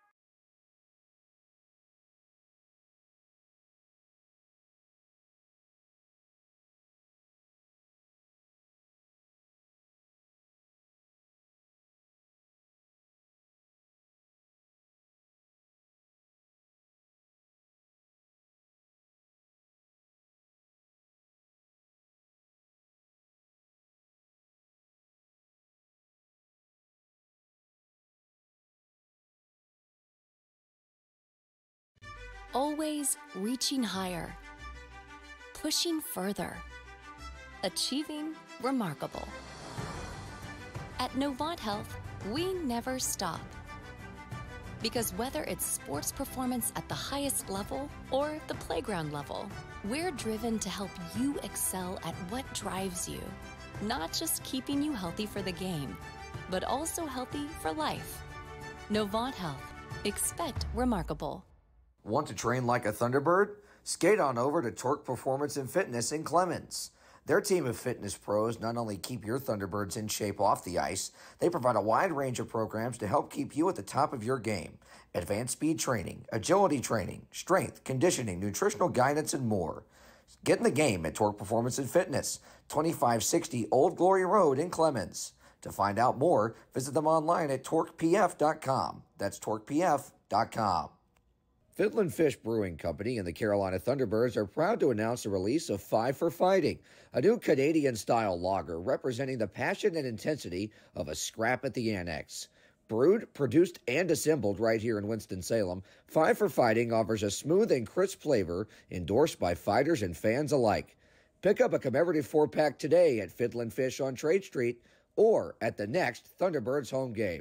Always reaching higher, pushing further, achieving remarkable. At Novant Health, we never stop. Because whether it's sports performance at the highest level or the playground level, we're driven to help you excel at what drives you. Not just keeping you healthy for the game, but also healthy for life. Novant Health. Expect remarkable. Want to train like a Thunderbird? Skate on over to Torque Performance and Fitness in Clemens. Their team of fitness pros not only keep your Thunderbirds in shape off the ice, they provide a wide range of programs to help keep you at the top of your game. Advanced speed training, agility training, strength, conditioning, nutritional guidance, and more. Get in the game at Torque Performance and Fitness, 2560 Old Glory Road in Clemens. To find out more, visit them online at torquepf.com. That's torquepf.com. Finland Fish Brewing Company and the Carolina Thunderbirds are proud to announce the release of Five for Fighting, a new Canadian-style lager representing the passion and intensity of a scrap at the Annex. Brewed, produced, and assembled right here in Winston-Salem, Five for Fighting offers a smooth and crisp flavor endorsed by fighters and fans alike. Pick up a commemorative 4-pack today at Finland Fish on Trade Street or at the next Thunderbirds home game.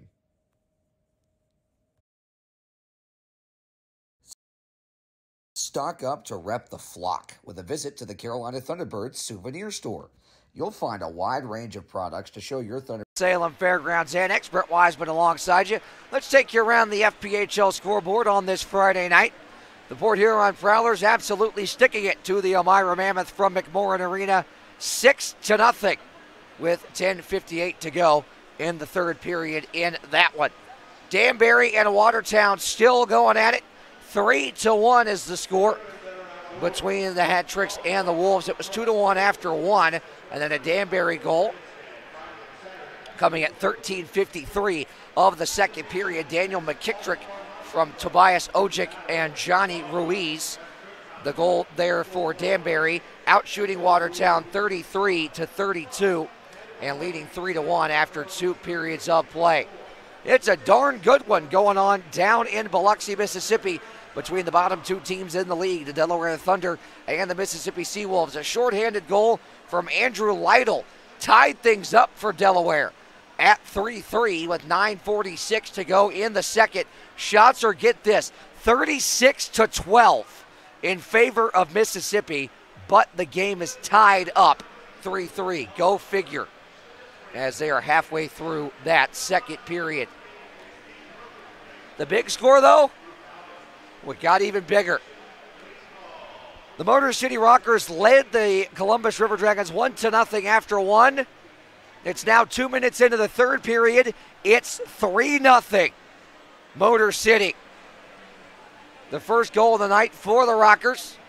Stock up to rep the flock with a visit to the Carolina Thunderbirds souvenir store. You'll find a wide range of products to show your Thunderbirds. Salem Fairgrounds Annex, Brett Wiseman alongside you. Let's take you around the FPHL scoreboard on this Friday night. The Port Huron Prowlers absolutely sticking it to the Elmira Mammoth from McMorran Arena, 6-0 with 10:58 to go in the third period in that one. Danbury and Watertown still going at it. 3-1 is the score between the Hat Tricks and the Wolves. It was 2-1 after one, and then a Danbury goal coming at 13:53 of the second period. Daniel McKittrick from Tobias Ojic and Johnny Ruiz. The goal there for Danbury, outshooting Watertown 33-32 and leading 3-1 after 2 periods of play. It's a darn good one going on down in Biloxi, Mississippi, between the bottom 2 teams in the league, the Delaware Thunder and the Mississippi Seawolves. A shorthanded goal from Andrew Lytle tied things up for Delaware at 3-3 with 9:46 to go in the second. Shots are, get this, 36-12 in favor of Mississippi, but the game is tied up 3-3. Go figure, as they are halfway through that second period. The big score, though, what got even bigger. The Motor City Rockers led the Columbus River Dragons 1-0 after one. It's now 2 minutes into the third period. It's 3-0 Motor City. The first goal of the night for the Rockers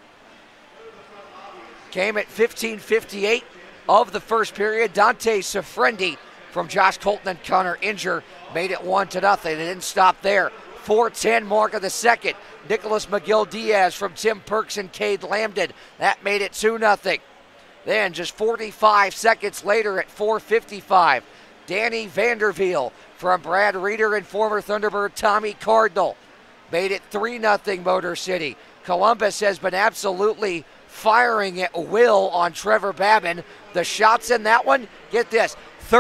came at 15:58 of the first period. Dante Sifrendi from Josh Colton and Connor Inger made it 1-0. It didn't stop there. 4:10 mark of the second. Nicholas McGill-Diaz from Tim Perks and Cade Lambden. That made it 2-0. Then just 45 seconds later at 4:55, Danny Vanderveel from Brad Reeder and former Thunderbird Tommy Cardinal made it 3-0 Motor City. Columbus has been absolutely firing at will on Trevor Babin. The shots in that one, get this,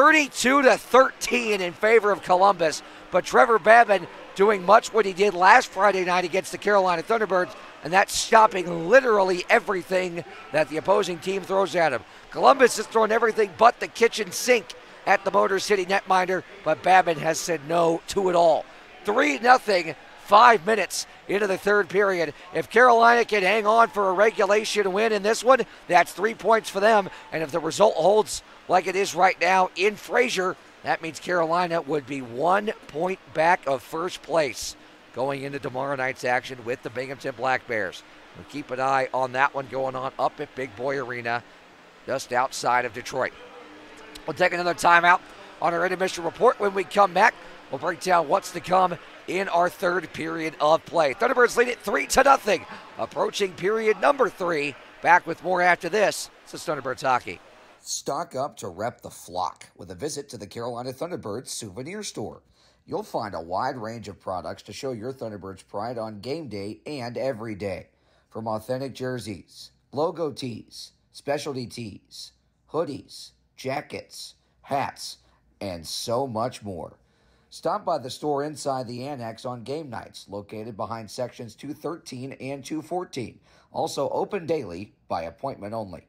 32-13 in favor of Columbus, but Trevor Babin doing much what he did last Friday night against the Carolina Thunderbirds, and that's stopping literally everything that the opposing team throws at him. Columbus is throwing everything but the kitchen sink at the Motor City netminder, but Babin has said no to it all. 3-0, 5 minutes into the third period. If Carolina can hang on for a regulation win in this one, that's 3 points for them, and if the result holds like it is right now in Fraser, that means Carolina would be 1 point back of first place going into tomorrow night's action with the Binghamton Black Bears. We'll keep an eye on that one going on up at Big Boy Arena just outside of Detroit. We'll take another timeout on our intermission report. When we come back, we'll break down what's to come in our third period of play. Thunderbirds lead it 3-0, approaching period number 3. Back with more after this. This is Thunderbirds Hockey. Stock up to rep the flock with a visit to the Carolina Thunderbirds souvenir store. You'll find a wide range of products to show your Thunderbirds pride on game day and every day. From authentic jerseys, logo tees, specialty tees, hoodies, jackets, hats, and so much more. Stop by the store inside the Annex on game nights, located behind sections 213 and 214. Also open daily by appointment only.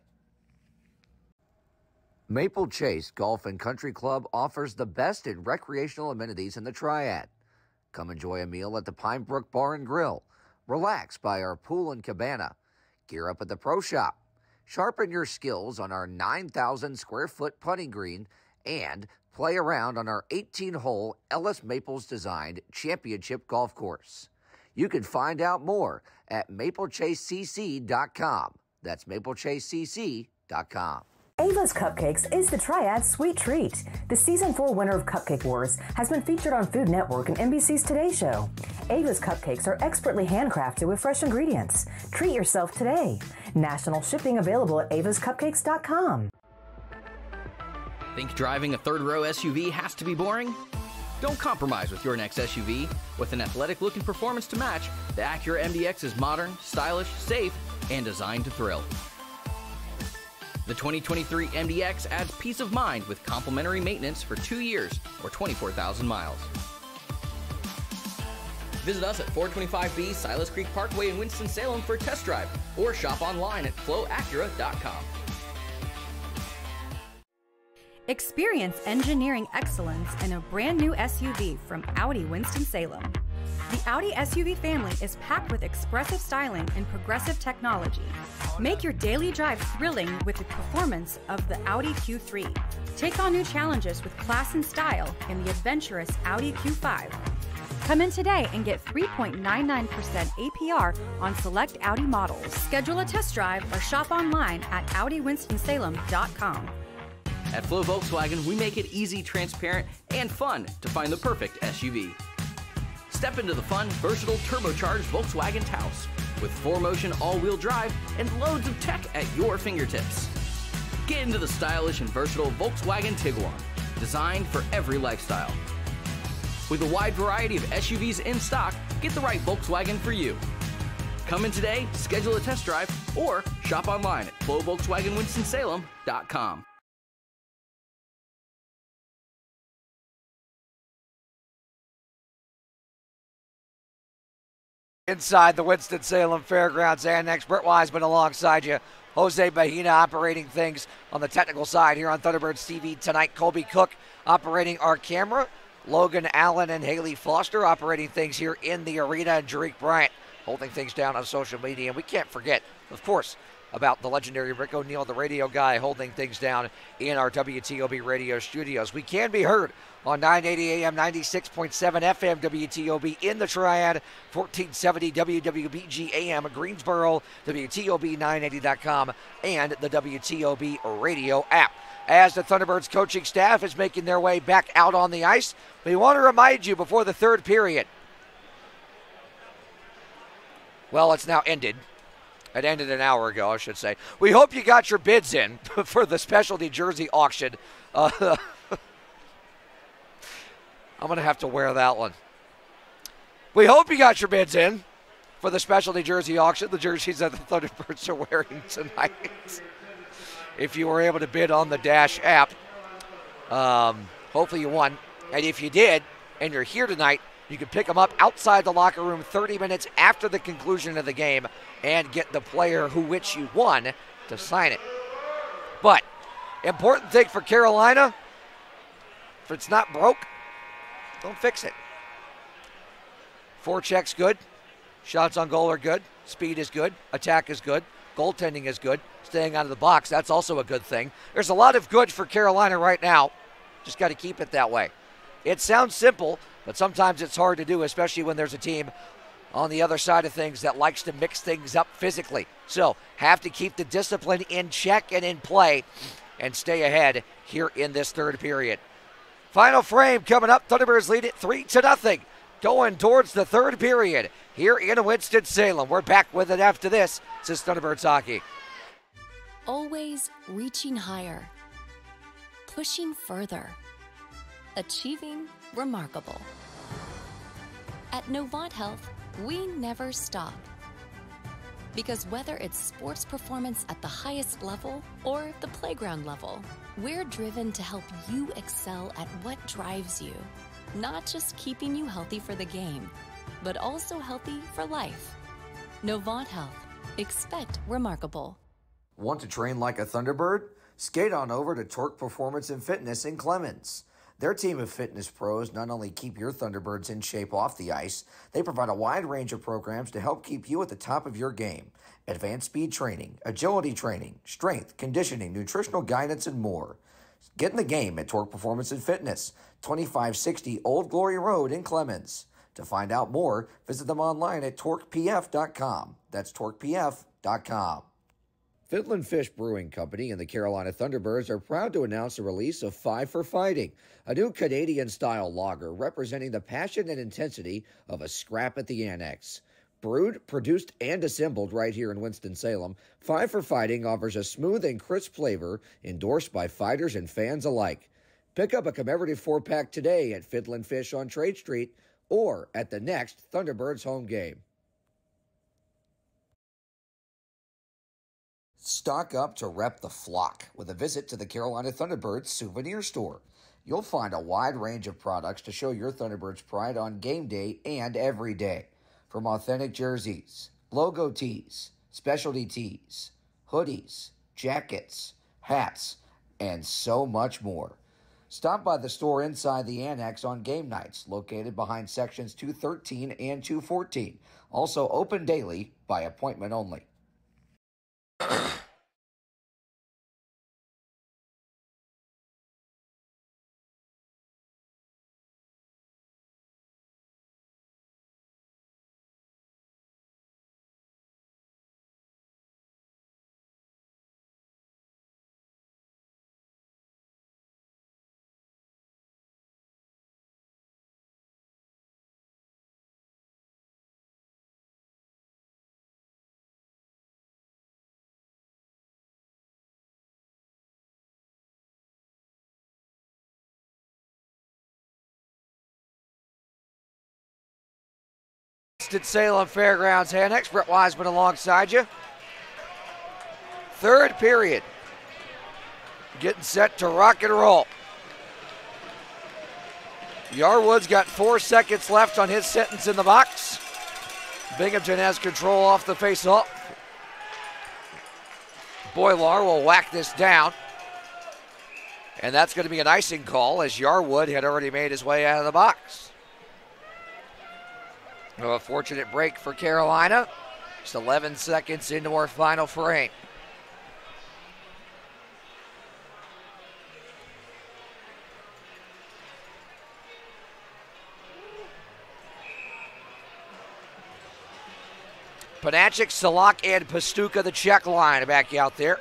Maple Chase Golf and Country Club offers the best in recreational amenities in the Triad. Come enjoy a meal at the Pine Brook Bar and Grill. Relax by our pool and cabana. Gear up at the Pro Shop. Sharpen your skills on our 9,000 square foot putting green and play around on our 18-hole Ellis Maples designed championship golf course. You can find out more at maplechasecc.com. That's maplechasecc.com. Ava's Cupcakes is the Triad Sweet Treat. The Season 4 winner of Cupcake Wars has been featured on Food Network and NBC's Today Show. Ava's Cupcakes are expertly handcrafted with fresh ingredients. Treat yourself today. National shipping available at avascupcakes.com. Think driving a third-row SUV has to be boring? Don't compromise with your next SUV. With an athletic look and performance to match, the Acura MDX is modern, stylish, safe, and designed to thrill. The 2023 MDX adds peace of mind with complimentary maintenance for 2 years or 24,000 miles. Visit us at 425B Silas Creek Parkway in Winston-Salem for a test drive or shop online at flowacura.com. Experience engineering excellence in a brand new SUV from Audi Winston-Salem. The Audi SUV family is packed with expressive styling and progressive technology. Make your daily drive thrilling with the performance of the Audi Q3. Take on new challenges with class and style in the adventurous Audi Q5. Come in today and get 3.99% APR on select Audi models. Schedule a test drive or shop online at AudiWinstonSalem.com. At Flow Volkswagen, we make it easy, transparent, and fun to find the perfect SUV. Step into the fun, versatile, turbocharged Volkswagen Taos with 4Motion all-wheel drive and loads of tech at your fingertips. Get into the stylish and versatile Volkswagen Tiguan, designed for every lifestyle. With a wide variety of SUVs in stock, get the right Volkswagen for you. Come in today, schedule a test drive, or shop online at FlowVolkswagenWinstonSalem.com. Inside the Winston-Salem Fairgrounds Annex, Brett Wiseman alongside you. Jose Bahina operating things on the technical side here on Thunderbirds TV tonight. Colby Cook operating our camera. Logan Allen and Haley Foster operating things here in the arena. And Jerick Bryant holding things down on social media. And we can't forget, of course, about the legendary Rick O'Neill, the radio guy, holding things down in our WTOB radio studios. We can be heard on 980 AM, 96.7 FM WTOB in the Triad, 1470 WWBG AM Greensboro, WTOB980.com, and the WTOB radio app. As the Thunderbirds coaching staff is making their way back out on the ice, we want to remind you before the third period. Well, it's now ended. It ended an hour ago, I should say. We hope you got your bids in for the specialty jersey auction. I'm going to have to wear that one. We hope you got your bids in for the specialty jersey auction, the jerseys that the Thunderbirds are wearing tonight. If you were able to bid on the Dash app, hopefully you won. And if you did, and you're here tonight, you can pick them up outside the locker room 30 minutes after the conclusion of the game and get the player who which you won to sign it. But, important thing for Carolina, if it's not broke, don't fix it. Forecheck's good. Shots on goal are good. Speed is good. Attack is good. Goaltending is good. Staying out of the box, that's also a good thing. There's a lot of good for Carolina right now. Just got to keep it that way. It sounds simple, but sometimes it's hard to do, especially when there's a team on the other side of things that likes to mix things up physically. So, have to keep the discipline in check and in play and stay ahead here in this third period. Final frame coming up. Thunderbirds lead it 3-0. Going towards the third period here in Winston-Salem. We're back with it after this. This is Thunderbirds hockey. Always reaching higher, pushing further, achieving remarkable. At Novant Health, we never stop. Because whether it's sports performance at the highest level or the playground level, we're driven to help you excel at what drives you. Not just keeping you healthy for the game, but also healthy for life. Novant Health. Expect remarkable. Want to train like a Thunderbird? Skate on over to Torque Performance and Fitness in Clemens. Their team of fitness pros not only keep your Thunderbirds in shape off the ice, they provide a wide range of programs to help keep you at the top of your game. Advanced speed training, agility training, strength, conditioning, nutritional guidance, and more. Get in the game at Torque Performance and Fitness, 2560 Old Glory Road in Clemens. To find out more, visit them online at torquepf.com. That's torquepf.com. Fiddlin' Fish Brewing Company and the Carolina Thunderbirds are proud to announce the release of Five for Fighting, a new Canadian-style lager representing the passion and intensity of a scrap at the Annex. Brewed, produced, and assembled right here in Winston-Salem, Five for Fighting offers a smooth and crisp flavor endorsed by fighters and fans alike. Pick up a commemorative 4-pack today at Fiddlin' Fish on Trade Street or at the next Thunderbirds home game. Stock up to rep the flock with a visit to the Carolina Thunderbirds souvenir store. You'll find a wide range of products to show your Thunderbirds pride on game day and every day. From authentic jerseys, logo tees, specialty tees, hoodies, jackets, hats, and so much more. Stop by the store inside the Annex on game nights, located behind sections 213 and 214. Also open daily by appointment only. Winston-Salem Fairgrounds Annex. Brett Wiseman alongside you. Third period. Getting set to rock and roll. Yarwood's got 4 seconds left on his sentence in the box. Binghamton has control off the face-off. Boilar will whack this down. And that's going to be an icing call as Yarwood had already made his way out of the box. A fortunate break for Carolina. Just 11 seconds into our final frame. Panachik, Salak, and Pastuka, the check line back out there.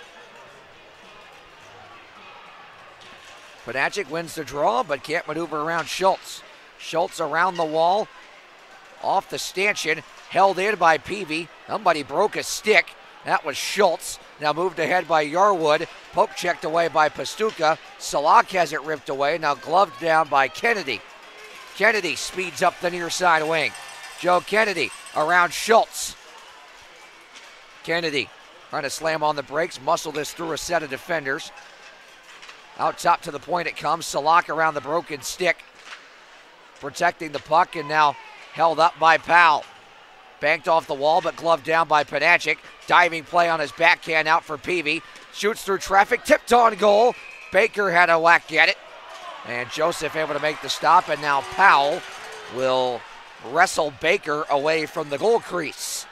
Panachik wins the draw, but can't maneuver around Schultz. Schultz around the wall. Off the stanchion, held in by Peavy. Somebody broke a stick. That was Schultz. Now moved ahead by Yarwood. Poke checked away by Pastuka. Salak has it ripped away. Now gloved down by Kennedy. Kennedy speeds up the near side wing. Joe Kennedy around Schultz. Kennedy trying to slam on the brakes, muscle this through a set of defenders. Out top to the point it comes. Salak around the broken stick. Protecting the puck and now held up by Powell. Banked off the wall, but gloved down by Panachik. Diving play on his backhand out for Peavy. Shoots through traffic, tipped on goal. Baker had a whack at it. And Joseph able to make the stop, and now Powell will wrestle Baker away from the goal crease.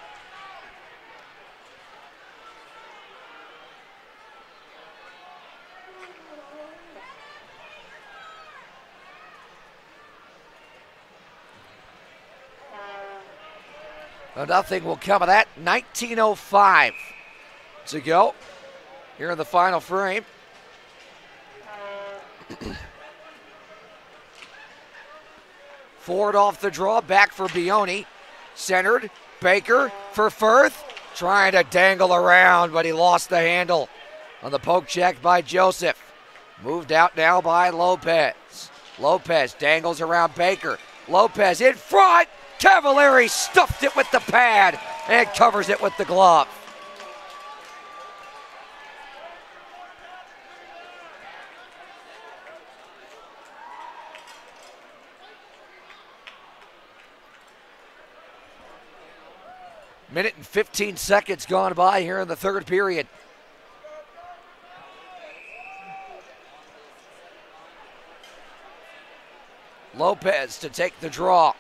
Nothing will come of that. 19:05 to go here in the final frame. Ford off the draw, back for Bioni. Centered, Baker for Firth. Trying to dangle around, but he lost the handle on the poke check by Joseph. Moved out now by Lopez. Lopez dangles around Baker. Lopez in front. Cavalieri stuffed it with the pad and covers it with the glove. Minute and 15 seconds gone by here in the third period. Lopez to take the draw.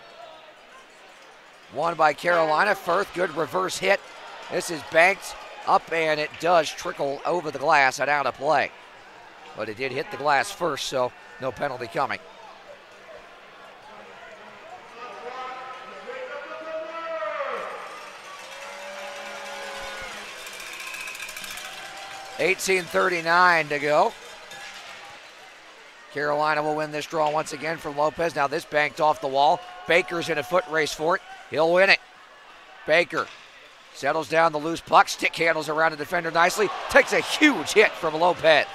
Won by Carolina. Firth, good reverse hit. This is banked up and it does trickle over the glass and out of play. But it did hit the glass first, so no penalty coming. 18:39 to go. Carolina will win this draw once again from Lopez. Now this banked off the wall. Baker's in a foot race for it. He'll win it. Baker settles down the loose puck. Stick handles around the defender nicely. Takes a huge hit from Lopez.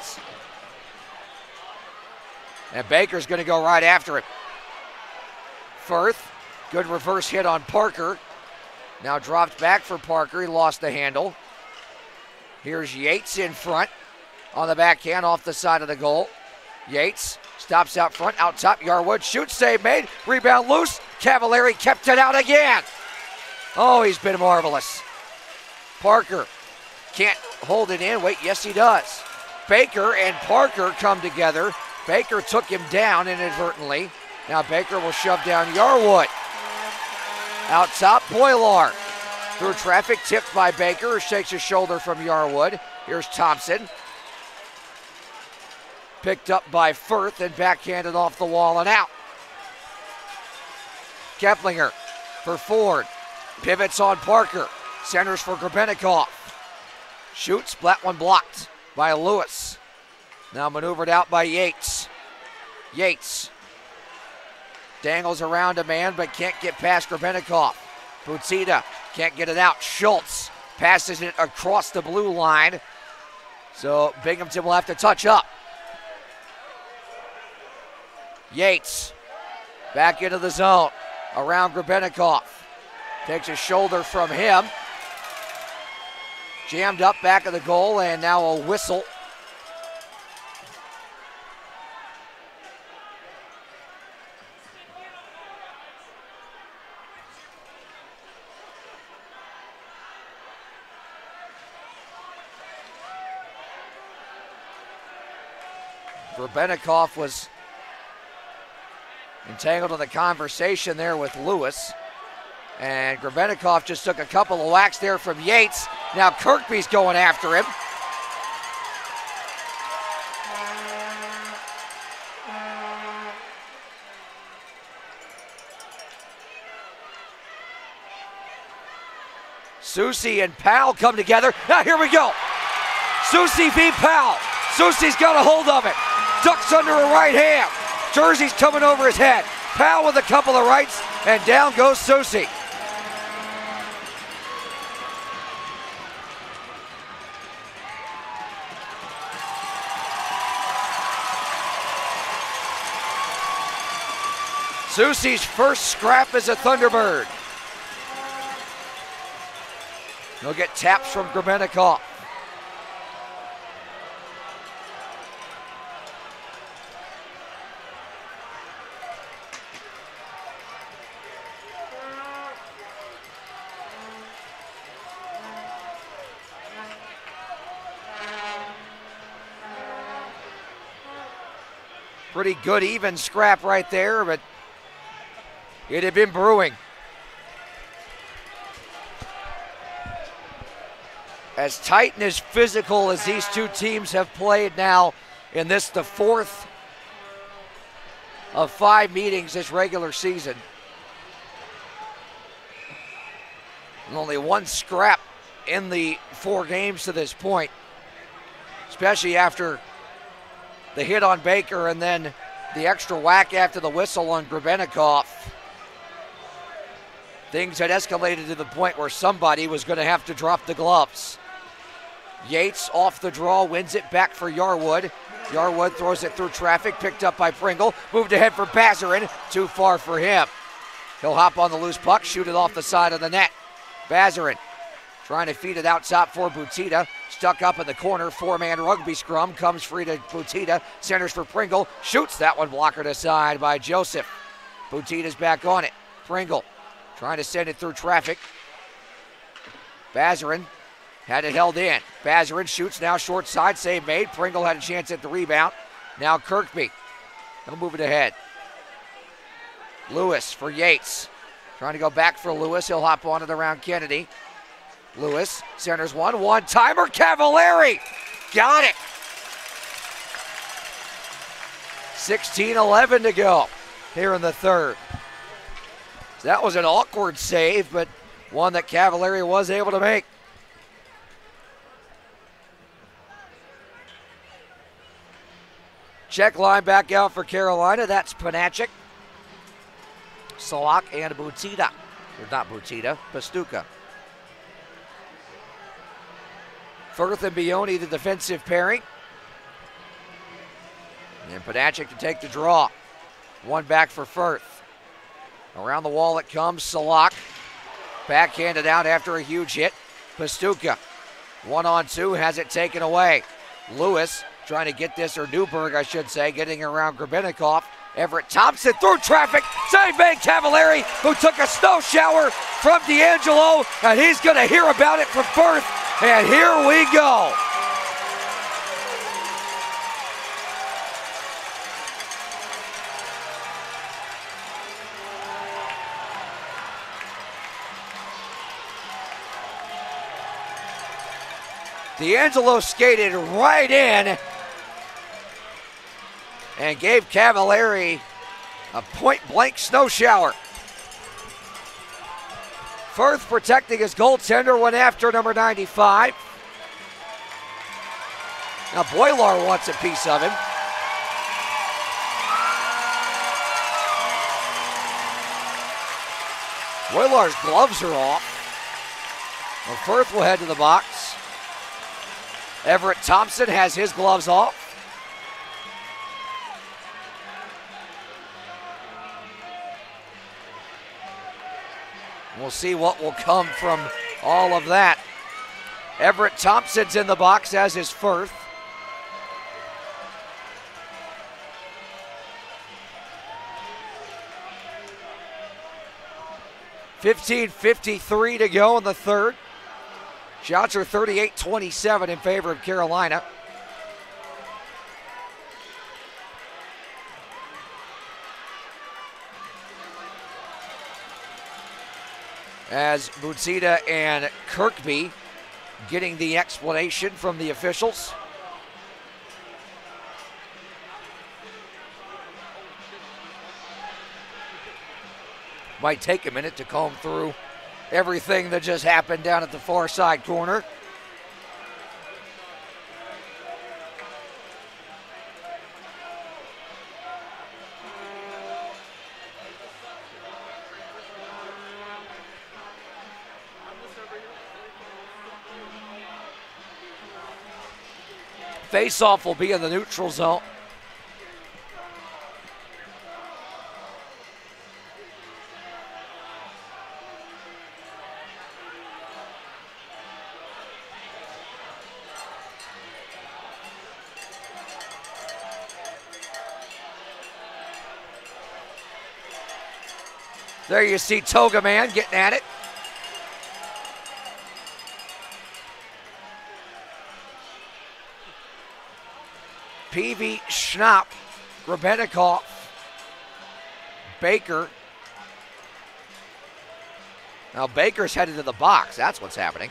And Baker's going to go right after him. Firth, good reverse hit on Parker. Now dropped back for Parker. He lost the handle. Here's Yates in front on the backhand off the side of the goal. Yates stops out front, out top. Yarwood shoots, save made. Rebound loose. Cavallari kept it out again. Oh, he's been marvelous. Parker can't hold it in. Wait, yes he does. Baker and Parker come together. Baker took him down inadvertently. Now Baker will shove down Yarwood. Out top, Boilar. Through traffic, tipped by Baker, who shakes his shoulder from Yarwood. Here's Thompson. Picked up by Firth and backhanded off the wall and out. Keplinger for Ford. Pivots on Parker. Centers for Grebennikov. Shoots, that one blocked by Lewis. Now maneuvered out by Yates. Yates dangles around a man but can't get past Grebennikov. Butita can't get it out. Schultz passes it across the blue line. So Binghamton will have to touch up. Yates back into the zone around Grebennikov. Takes a shoulder from him. Jammed up back of the goal and now a whistle. Grebennikov was entangled in the conversation there with Lewis. And Grebennikov just took a couple of whacks there from Yates. Now Kirkby's going after him. Soucy and Powell come together. Now here we go. Soucy v. Powell. Soucy's got a hold of it. Ducks under a right hand. Jersey's coming over his head. Powell with a couple of rights, and down goes Soucy. Soucy's first scrap as a Thunderbird. He'll get taps from Grebennikov. Pretty good even scrap right there, but it had been brewing. As tight and as physical as these two teams have played now in this, the fourth of 5 meetings this regular season. And only one scrap in the 4 games to this point, especially after the hit on Baker and then the extra whack after the whistle on Grebennikov. Things had escalated to the point where somebody was going to have to drop the gloves. Yates off the draw, wins it back for Yarwood. Yarwood throws it through traffic, picked up by Pringle. Moved ahead for Bazarin, too far for him. He'll hop on the loose puck, shoot it off the side of the net. Bazarin trying to feed it out top for Butita. Stuck up in the corner, 4-man rugby scrum. Comes free to Butita, centers for Pringle. Shoots that one, blockered aside by Joseph. Butita's back on it. Pringle trying to send it through traffic. Bazarin had it held in. Bazarin shoots now short side, save made. Pringle had a chance at the rebound. Now Kirkby, he'll move it ahead. Lewis for Yates. Trying to go back for Lewis. He'll hop on it around Kennedy. Lewis centers one-timer. Cavallari got it. 16-11 to go here in the third. That was an awkward save, but one that Cavallari was able to make. Check line back out for Carolina. That's Panachik, Salak, and Butita. Or not Butita, Pastuca. Firth and Bioni, the defensive pairing. And Panachik to take the draw. One back for Firth. Around the wall it comes, Salak. Backhanded out after a huge hit. Pastuca, 1-on-2, has it taken away. Lewis trying to get this, or Newberg, I should say, getting around Grebennikov. Everett Thompson through traffic. Save made Cavallari, who took a snow shower from D'Angelo, and he's going to hear about it from Firth. And here we go. D'Angelo skated right in and gave Cavallari a point-blank snow shower. Firth protecting his goaltender, went after number 95. Now Boilar wants a piece of him. Boilar's gloves are off. Well, Firth will head to the box. Everett Thompson has his gloves off. We'll see what will come from all of that. Everett Thompson's in the box, as is Firth. .53 to go in the third. Shots are 38-27 in favor of Carolina. As Butsita and Kirkby getting the explanation from the officials. Might take a minute to comb through everything that just happened down at the far side corner. Face-off will be in the neutral zone. There you see Toga Man getting at it. Peavy, Schnapp, Grebennikov, Baker. Now Baker's headed to the box. That's what's happening.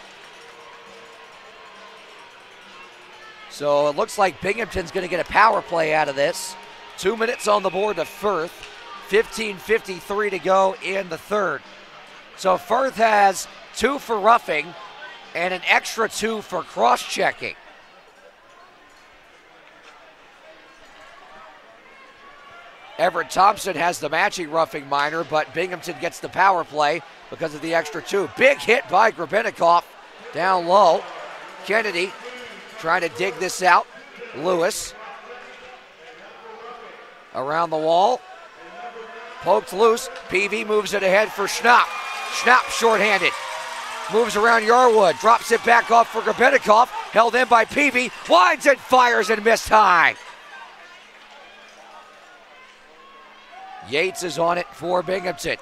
So it looks like Binghamton's going to get a power play out of this. 2 minutes on the board to Firth. 15:53 to go in the third. So Firth has 2 for roughing and an extra 2 for cross-checking. Everett Thompson has the matching roughing minor, but Binghamton gets the power play because of the extra 2. Big hit by Grebennikov down low. Kennedy trying to dig this out. Lewis around the wall. Poked loose. PV moves it ahead for Schnapp. Schnapp shorthanded. Moves around Yarwood. Drops it back off for Grebennikov. Held in by PV. Winds and fires and missed high. Yates is on it for Binghamton.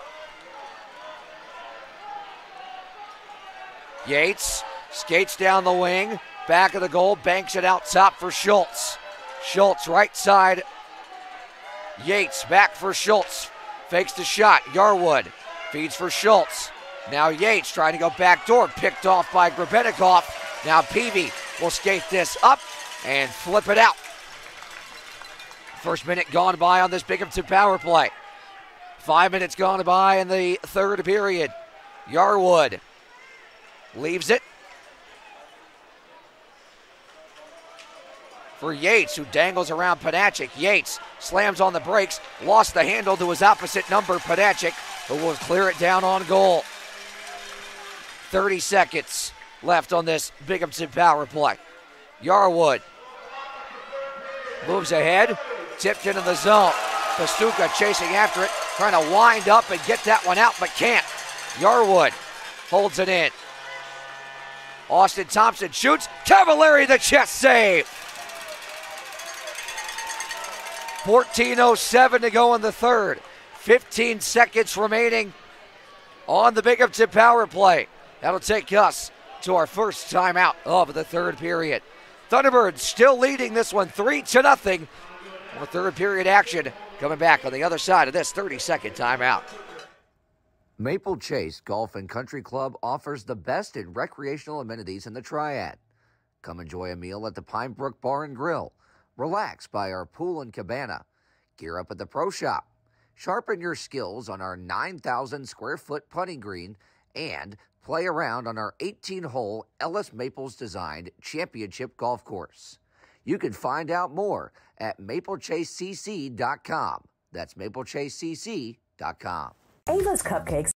Yates skates down the wing. Back of the goal. Banks it out top for Schultz. Schultz right side. Yates back for Schultz. Fakes the shot. Yarwood feeds for Schultz. Now Yates trying to go back door. Picked off by Grebennikov. Now Peavy will skate this up and flip it out. First minute gone by on this Binghamton power play. 5 minutes gone by in the third period. Yarwood leaves it. for Yates, who dangles around Panachik. Yates slams on the brakes, lost the handle to his opposite number, Panachik, who will clear it down on goal. 30 seconds left on this Binghamton power play. Yarwood moves ahead, tipped into the zone. Pastuca chasing after it, trying to wind up and get that one out, but can't. Yarwood holds it in. Austin Thompson shoots. Cavallari, the chest save. 14:07 to go in the third. 15 seconds remaining on the Binghamton power play. That'll take us to our first timeout of the third period. Thunderbirds still leading this one 3-0. More third period action coming back on the other side of this 30-second timeout. Maple Chase Golf and Country Club offers the best in recreational amenities in the Triad. Come enjoy a meal at the Pine Brook Bar and Grill. Relax by our pool and cabana. Gear up at the Pro Shop. Sharpen your skills on our 9,000 square foot putting green and play around on our 18-hole Ellis Maples designed championship golf course. You can find out more at maplechasecc.com. That's maplechasecc.com. Ava's Cupcakes.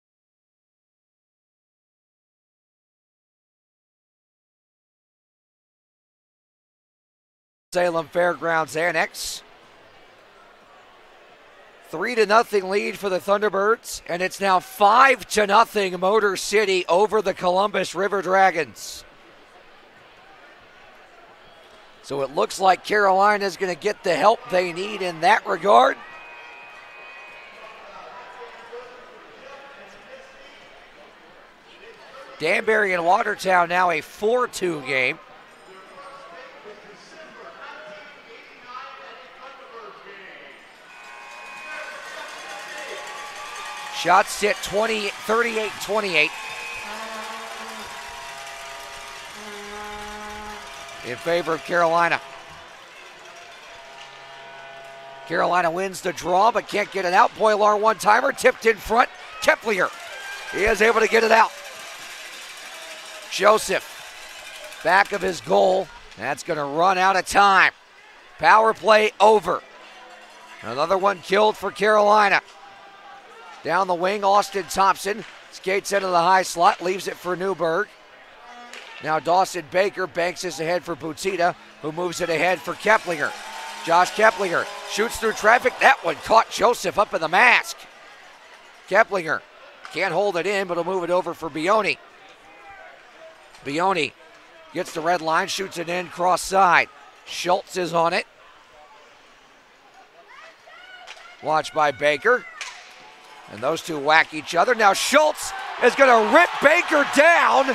Salem Fairgrounds Annex. 3-0 lead for the Thunderbirds, and it's now 5-0 Motor City over the Columbus River Dragons. So it looks like Carolina's going to get the help they need in that regard. Danbury and Watertown now a 4-2 game. Shots sit 38-28 in favor of Carolina. Carolina wins the draw but can't get it out. Boilar one-timer, tipped in front. Keplier, he is able to get it out. Joseph, back of his goal. That's going to run out of time. Power play over. Another one killed for Carolina. Down the wing, Austin Thompson skates into the high slot, leaves it for Newberg. Now Dawson Baker banks this ahead for Butita, who moves it ahead for Keplinger. Josh Keplinger shoots through traffic. That one caught Joseph up in the mask. Keplinger can't hold it in, but he'll move it over for Bioni. Bioni gets the red line, shoots it in cross side. Schultz is on it. Watched by Baker. And those two whack each other. Now Schultz is going to rip Baker down.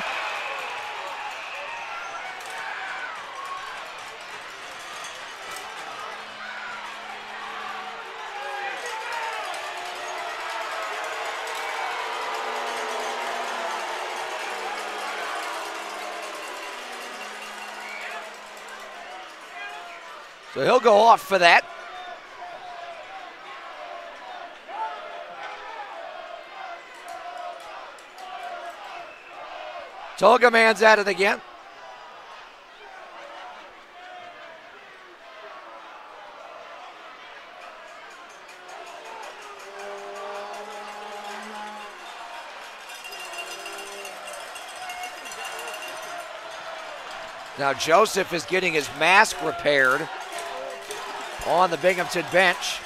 So he'll go off for that. Togaman's at it again. Now Joseph is getting his mask repaired on the Binghamton bench.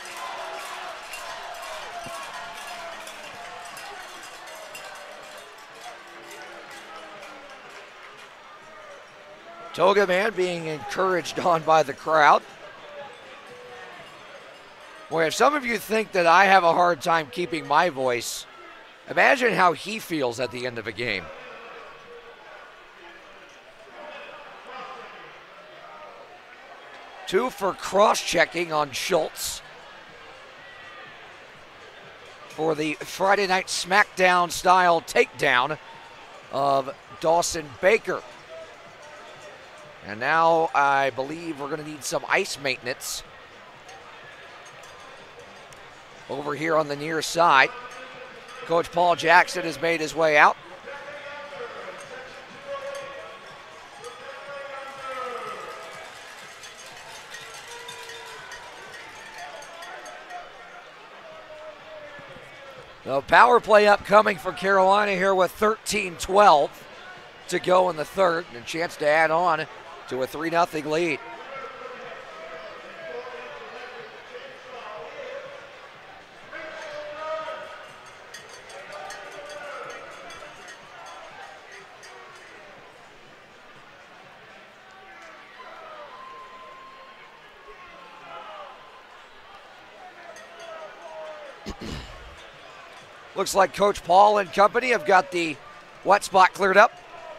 Togaman being encouraged on by the crowd. Boy, if some of you think that I have a hard time keeping my voice, imagine how he feels at the end of a game. Two for cross-checking on Schultz for the Friday Night SmackDown style takedown of Dawson Baker. And now I believe we're going to need some ice maintenance over here on the near side. Coach Paul Jackson has made his way out. The power play upcoming for Carolina here with 13-12 to go in the third, and a chance to add on to a 3-0 lead. Looks like Coach Paul and company have got the wet spot cleared up.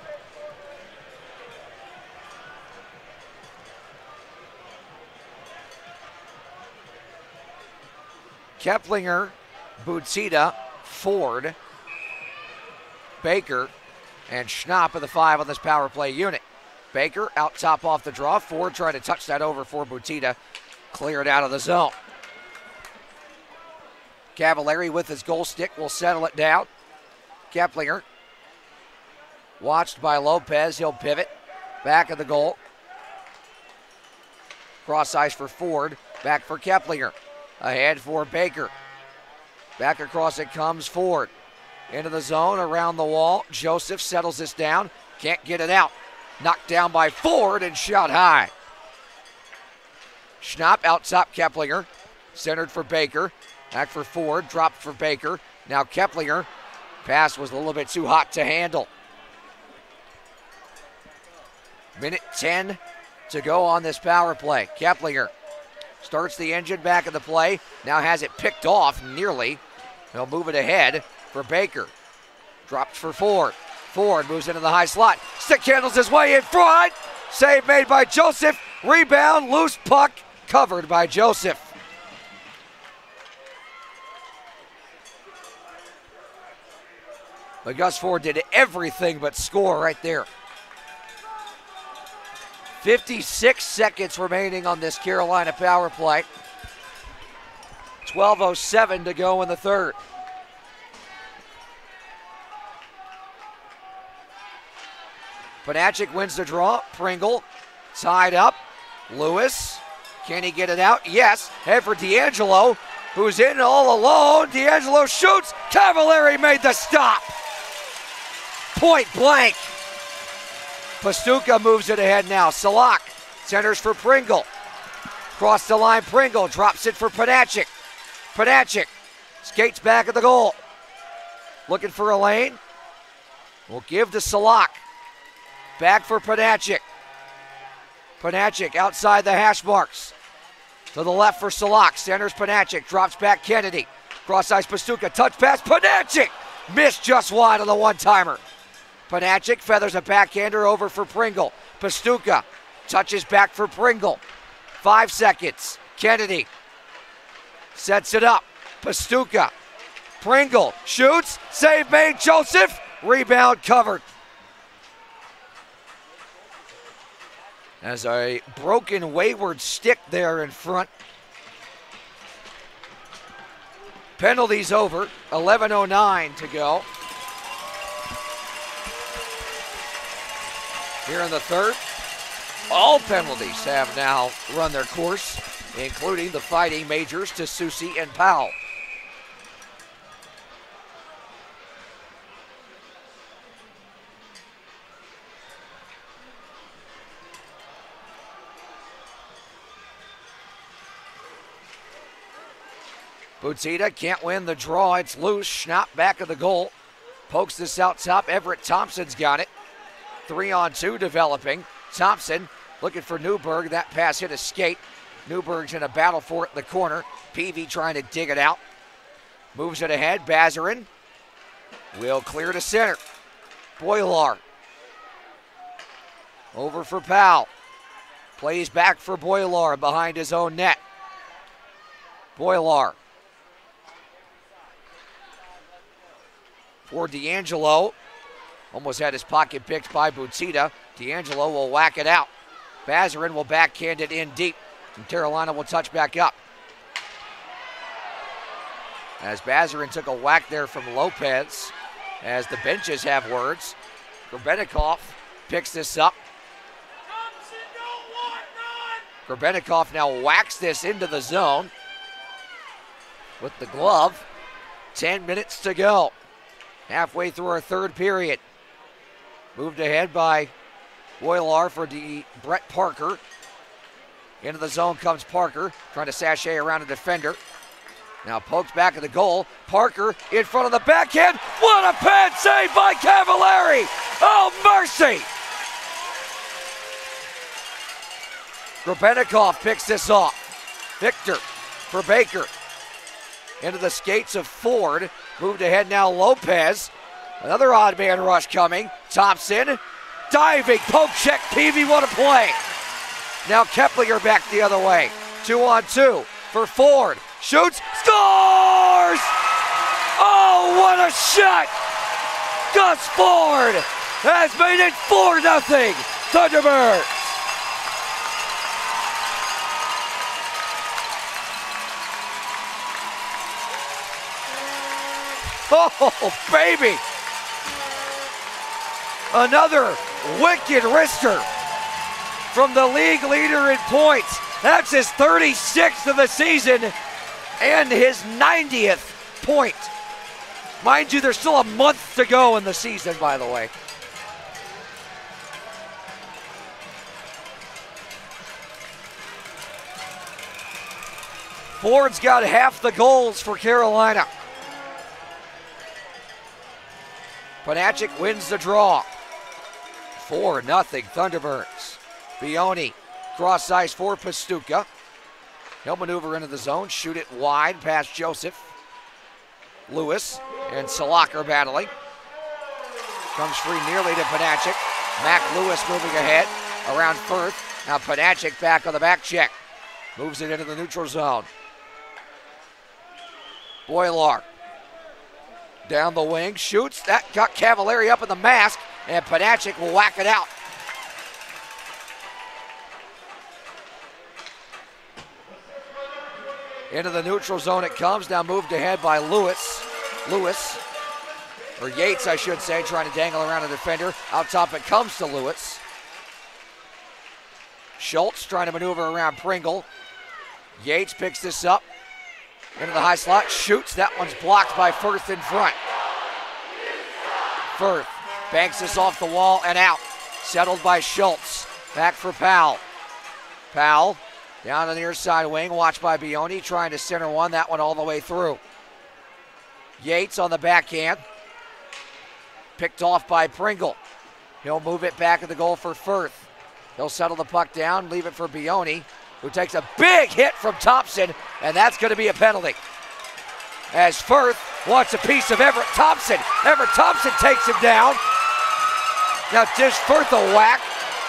Keplinger, Butsita, Ford, Baker, and Schnapp are the 5 on this power play unit. Baker out top off the draw. Ford trying to touch that over for Butsita. Cleared out of the zone. Cavallari with his goal stick will settle it down. Keplinger watched by Lopez. He'll pivot. Back of the goal. Cross ice for Ford. Back for Keplinger. Ahead for Baker. Back across it comes Ford. Into the zone, around the wall. Joseph settles this down. Can't get it out. Knocked down by Ford and shot high. Schnapp out top Keplinger. Centered for Baker. Back for Ford. Dropped for Baker. Now Keplinger. Pass was a little bit too hot to handle. Minute 10 to go on this power play. Keplinger starts the engine back of the play. Now has it picked off nearly. He'll move it ahead for Baker. Dropped for Ford. Ford moves into the high slot. Stick handles his way in front. Save made by Joseph. Rebound, loose puck, covered by Joseph. But Gus Ford did everything but score right there. 56 seconds remaining on this Carolina power play. 12:07 to go in the third. Panachik wins the draw. Pringle tied up. Lewis, can he get it out? Yes. Head for D'Angelo, who's in all alone. D'Angelo shoots. Cavallari made the stop. Point blank. Pastuca moves it ahead now. Salak centers for Pringle. Cross the line, Pringle drops it for Panachik. Panachik skates back at the goal. Looking for a lane. Will give to Salak. Back for Panachik. Panachik outside the hash marks. To the left for Salak. Centers Panachik. Drops back Kennedy. Cross ice Pastuca. Touch pass. Panachik missed just wide on the one-timer. Panachik feathers a backhander over for Pringle. Pastuca touches back for Pringle. 5 seconds. Kennedy sets it up. Pastuca. Pringle shoots. Save made. Joseph. Rebound covered. As a broken wayward stick there in front. Penalties over. 11:09 to go. Here in the third, all penalties have now run their course, including the Fighting Majors to Susie and Powell. Butsita can't win the draw. It's loose. Schnapp back of the goal. Pokes this out top. Everett Thompson's got it. 3-on-2 developing. Thompson looking for Newberg. That pass hit a skate. Newberg's in a battle for it in the corner. Peavy trying to dig it out. Moves it ahead. Bazarin will clear to center. Boilar. Over for Powell. Plays back for Boilar behind his own net. Boilar. For D'Angelo. Almost had his pocket picked by Butsita. D'Angelo will whack it out. Bazarin will backhand it in deep. And Carolina will touch back up. As Bazarin took a whack there from Lopez. As the benches have words. Gorbennikov picks this up. Gorbennikov now whacks this into the zone with the glove. 10 minutes to go. Halfway through our third period. Moved ahead by Boilar for Brett Parker. Into the zone comes Parker, trying to sashay around a defender. Now poked back at the goal. Parker in front of the backhand. What a pad save by Cavallari! Oh, mercy! Grebennikov picks this off. Victor for Baker. Into the skates of Ford. Moved ahead now Lopez. Another odd man rush coming. Thompson. Diving. Poke check. Peavy, what a play. Now Keplinger back the other way. 2-on-2 for Ford. Shoots. Scores! Oh, what a shot! Gus Ford has made it 4-0. Thunderbirds. Oh, baby. Another wicked wrister from the league leader in points. That's his 36th of the season and his 90th point. Mind you, there's still a month to go in the season, by the way. Ford's got half the goals for Carolina. Panachik wins the draw. 4-0 Thunderbirds. Bioni, cross ice for Pastuca. He'll maneuver into the zone, shoot it wide past Joseph. Lewis and Salak battling. Comes free nearly to Panachik. Mac Lewis moving ahead around Firth. Now Panachik back on the back check. Moves it into the neutral zone. Boilar. Down the wing, shoots. That got Cavallari up in the mask, and Panachik will whack it out. Into the neutral zone it comes. Now moved ahead by Lewis, or Yates, I should say, trying to dangle around a defender. Out top it comes to Lewis. Schultz trying to maneuver around Pringle. Yates picks this up. Into the high slot, shoots. That one's blocked by Firth in front. Firth banks this off the wall and out. Settled by Schultz. Back for Powell. Powell down the near side wing, watched by Bioni, trying to center one. That one all the way through. Yates on the backhand. Picked off by Pringle. He'll move it back at the goal for Firth. He'll settle the puck down, leave it for Bioni, who takes a big hit from Thompson, and that's going to be a penalty. As Firth wants a piece of Everett Thompson. Everett Thompson takes him down. Now gives Firth a whack.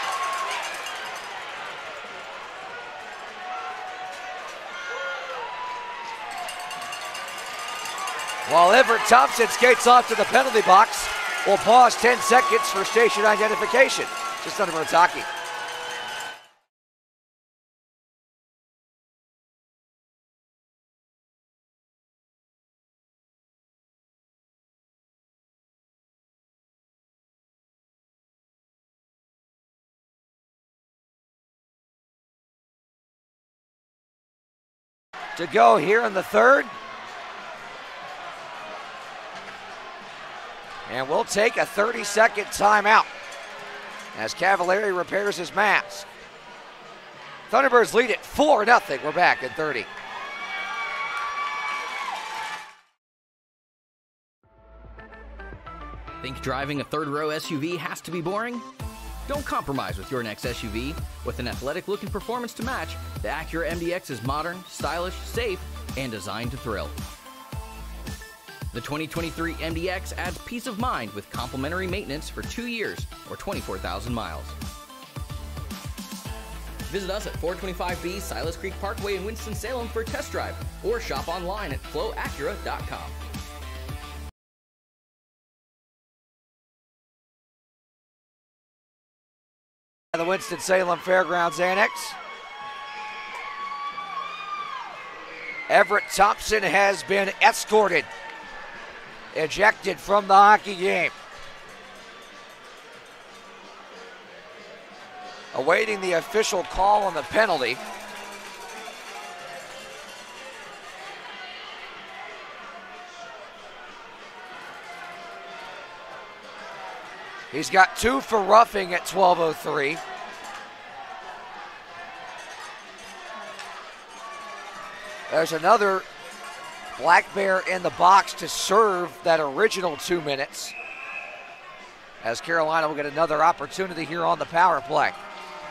While Everett Thompson skates off to the penalty box, we'll pause 10 seconds for station identification. Just Thunderbirds hockey. To go here in the third. And we'll take a 30-second timeout as Cavallari repairs his mask. Thunderbirds lead it 4-0. We're back at 30. Think driving a third-row SUV has to be boring? Don't compromise with your next SUV. With an athletic look and performance to match, the Acura MDX is modern, stylish, safe, and designed to thrill. The 2023 MDX adds peace of mind with complimentary maintenance for 2 years or 24,000 miles. Visit us at 425B Silas Creek Parkway in Winston-Salem for a test drive or shop online at flowacura.com. The Winston-Salem Fairgrounds Annex. Everett Thompson has been escorted, ejected from the hockey game. Awaiting the official call on the penalty. He's got 2 for roughing at 12:03. There's another Black Bear in the box to serve that original 2 minutes, as Carolina will get another opportunity here on the power play. I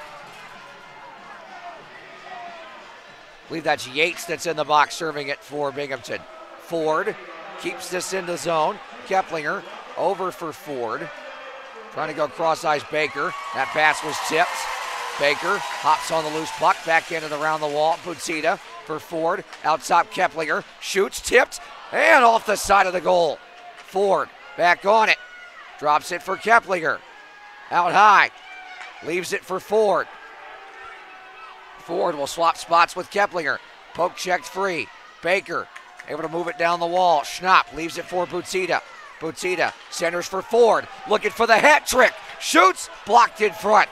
believe that's Yates that's in the box serving it for Binghamton. Ford keeps this in the zone. Keplinger over for Ford. Trying to go cross-ice Baker. That pass was tipped. Baker hops on the loose puck, back into the round the wall. Bucita for Ford. Out top Keplinger. Shoots, tipped, and off the side of the goal. Ford back on it. Drops it for Keplinger. Out high. Leaves it for Ford. Ford will swap spots with Keplinger. Poke checked free. Baker able to move it down the wall. Schnapp leaves it for Bucita. Bucita centers for Ford. Looking for the hat trick. Shoots. Blocked in front.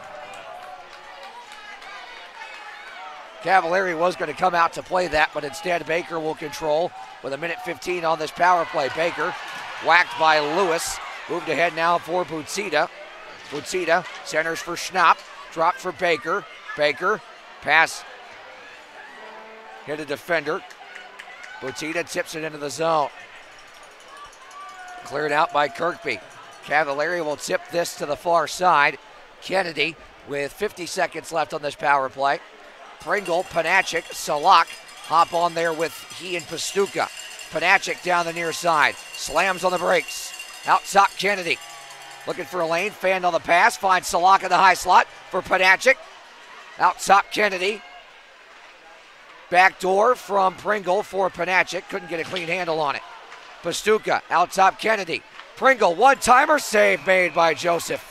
Cavalieri was going to come out to play that, but instead Baker will control with 1:15 on this power play. Baker whacked by Lewis. Moved ahead now for Bucita. Bucita centers for Schnapp. Dropped for Baker. Baker pass. Hit a defender. Bucita tips it into the zone. Cleared out by Kirkby. Cavalieri will tip this to the far side. Kennedy with 50 seconds left on this power play. Pringle, Panachik, Salak hop on there with he and Pastuka. Panachik down the near side. Slams on the brakes. Out top Kennedy. Looking for a lane. Fanned on the pass. Finds Salak in the high slot for Panachik. Out top Kennedy. Back door from Pringle for Panachik. Couldn't get a clean handle on it. Pastuka out top Kennedy. Pringle one-timer. Save made by Joseph.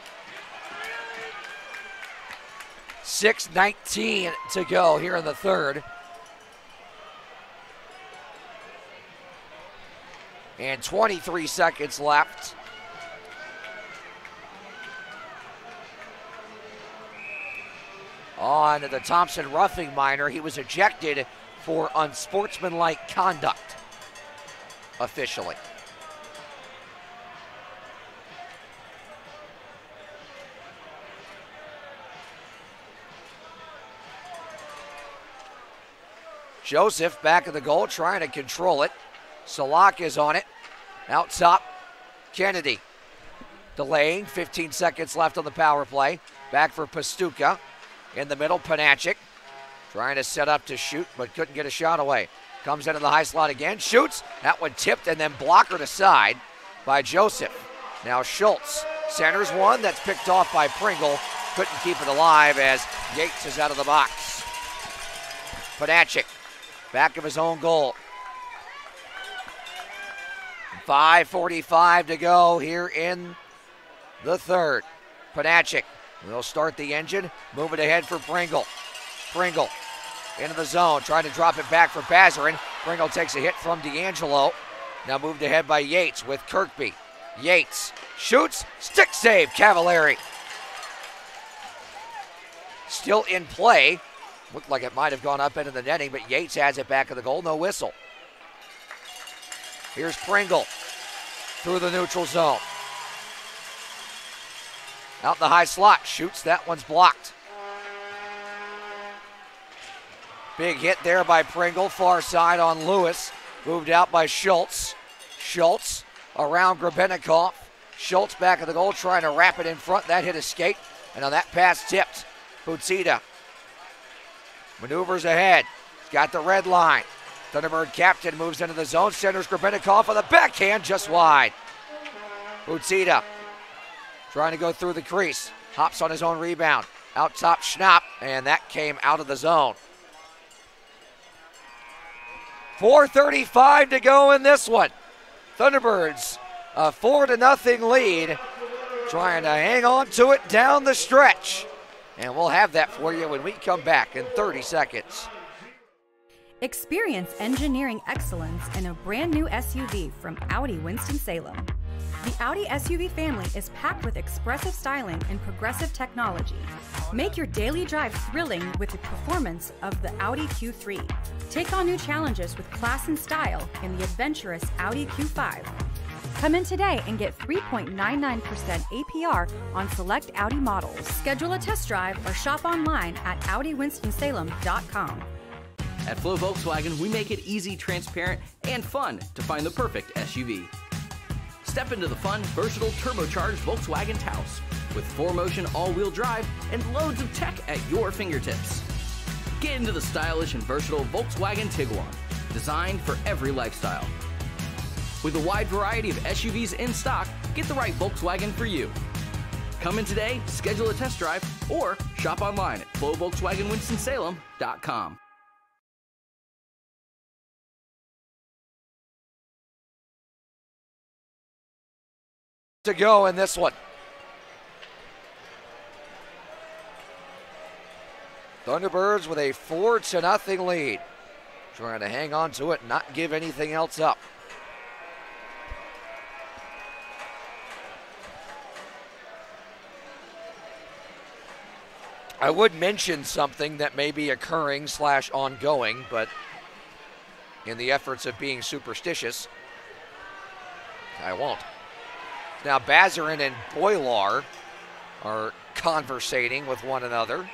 6:19 to go here in the third. And 23 seconds left. On the Thompson roughing minor, he was ejected for unsportsmanlike conduct officially. Joseph back of the goal trying to control it. Salak is on it. Out top, Kennedy. Delaying, 15 seconds left on the power play. Back for Pastuka. In the middle, Panachik. Trying to set up to shoot, but couldn't get a shot away. Comes into the high slot again, shoots. That one tipped and then blockered aside by Joseph. Now Schultz centers one that's picked off by Pringle. Couldn't keep it alive as Yates is out of the box. Panachik, back of his own goal. 5:45 to go here in the third. Panachik will start the engine, move it ahead for Pringle. Pringle into the zone, trying to drop it back for Bazarin. Pringle takes a hit from D'Angelo. Now moved ahead by Yates with Kirkby. Yates shoots, stick save, Cavalieri. Still in play. Looked like it might have gone up into the netting, but Yates has it back of the goal, no whistle. Here's Pringle through the neutral zone. Out in the high slot, shoots, that one's blocked. Big hit there by Pringle, far side on Lewis. Moved out by Schultz. Schultz around Grebennikov. Schultz back of the goal, trying to wrap it in front. That hit escaped, and on that pass tipped. Bucita maneuvers ahead. Got the red line. Thunderbird captain moves into the zone, centers Grebennikov on the backhand, just wide. Bucita trying to go through the crease. Hops on his own rebound. Out top Schnapp, and that came out of the zone. 4:35 to go in this one. Thunderbirds a 4-0 lead. Trying to hang on to it down the stretch. And we'll have that for you when we come back in 30 seconds. Experience engineering excellence in a brand new SUV from Audi Winston-Salem. The Audi SUV family is packed with expressive styling and progressive technology. Make your daily drive thrilling with the performance of the Audi Q3. Take on new challenges with class and style in the adventurous Audi Q5. Come in today and get 3.99% APR on select Audi models. Schedule a test drive or shop online at AudiWinstonSalem.com. At Flow Volkswagen, we make it easy, transparent, and fun to find the perfect SUV. Step into the fun, versatile, turbocharged Volkswagen Taos with 4Motion all-wheel drive and loads of tech at your fingertips. Get into the stylish and versatile Volkswagen Tiguan, designed for every lifestyle. With a wide variety of SUVs in stock, get the right Volkswagen for you. Come in today, schedule a test drive, or shop online at FlowVolkswagenWinstonSalem.com. To go in this one. Thunderbirds with a 4-0 lead. Trying to hang on to it and not give anything else up. I would mention something that may be occurring / ongoing, but in the efforts of being superstitious, I won't. Now Bazarin and Boilar are conversating with one another.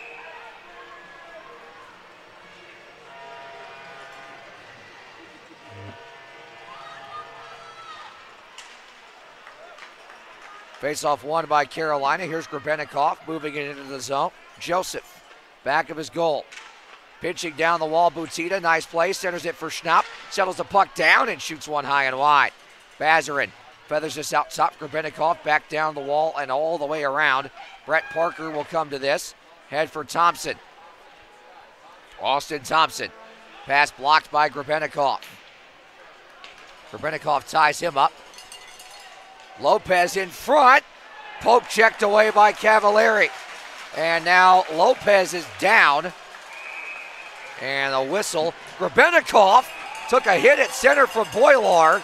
Face-off won by Carolina. Here's Grebennikov moving it into the zone. Joseph, back of his goal. Pitching down the wall, Butita, nice play, centers it for Schnapp. Settles the puck down and shoots one high and wide. Bazarin feathers this out top. Grebennikov back down the wall and all the way around. Brett Parker will come to this. Head for Thompson. Austin Thompson. Pass blocked by Grebennikov. Grebennikov ties him up. Lopez in front. Pope checked away by Cavalieri. And now Lopez is down. And a whistle. Grebennikov took a hit at center from Boilar.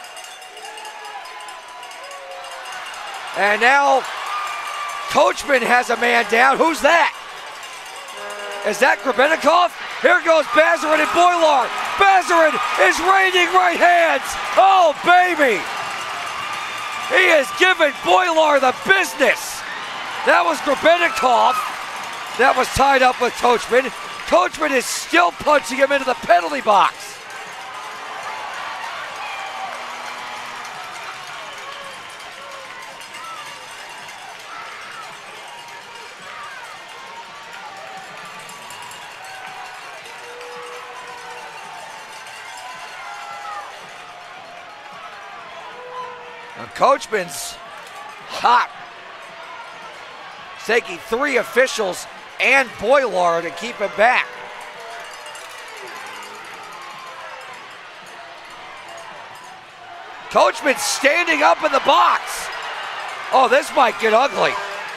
And now Coachman has a man down. Who's that? Is that Grebennikov? Here goes Bazarin and Boilar. Bazarin is raining right hands. Oh, baby. He is giving Boilar the business. That was Grebennikov. That was tied up with Coachman. Coachman is still punching him into the penalty box. Now Coachman's hot. Taking 3 officials and Boilar to keep him back. Coachman standing up in the box. Oh, this might get ugly.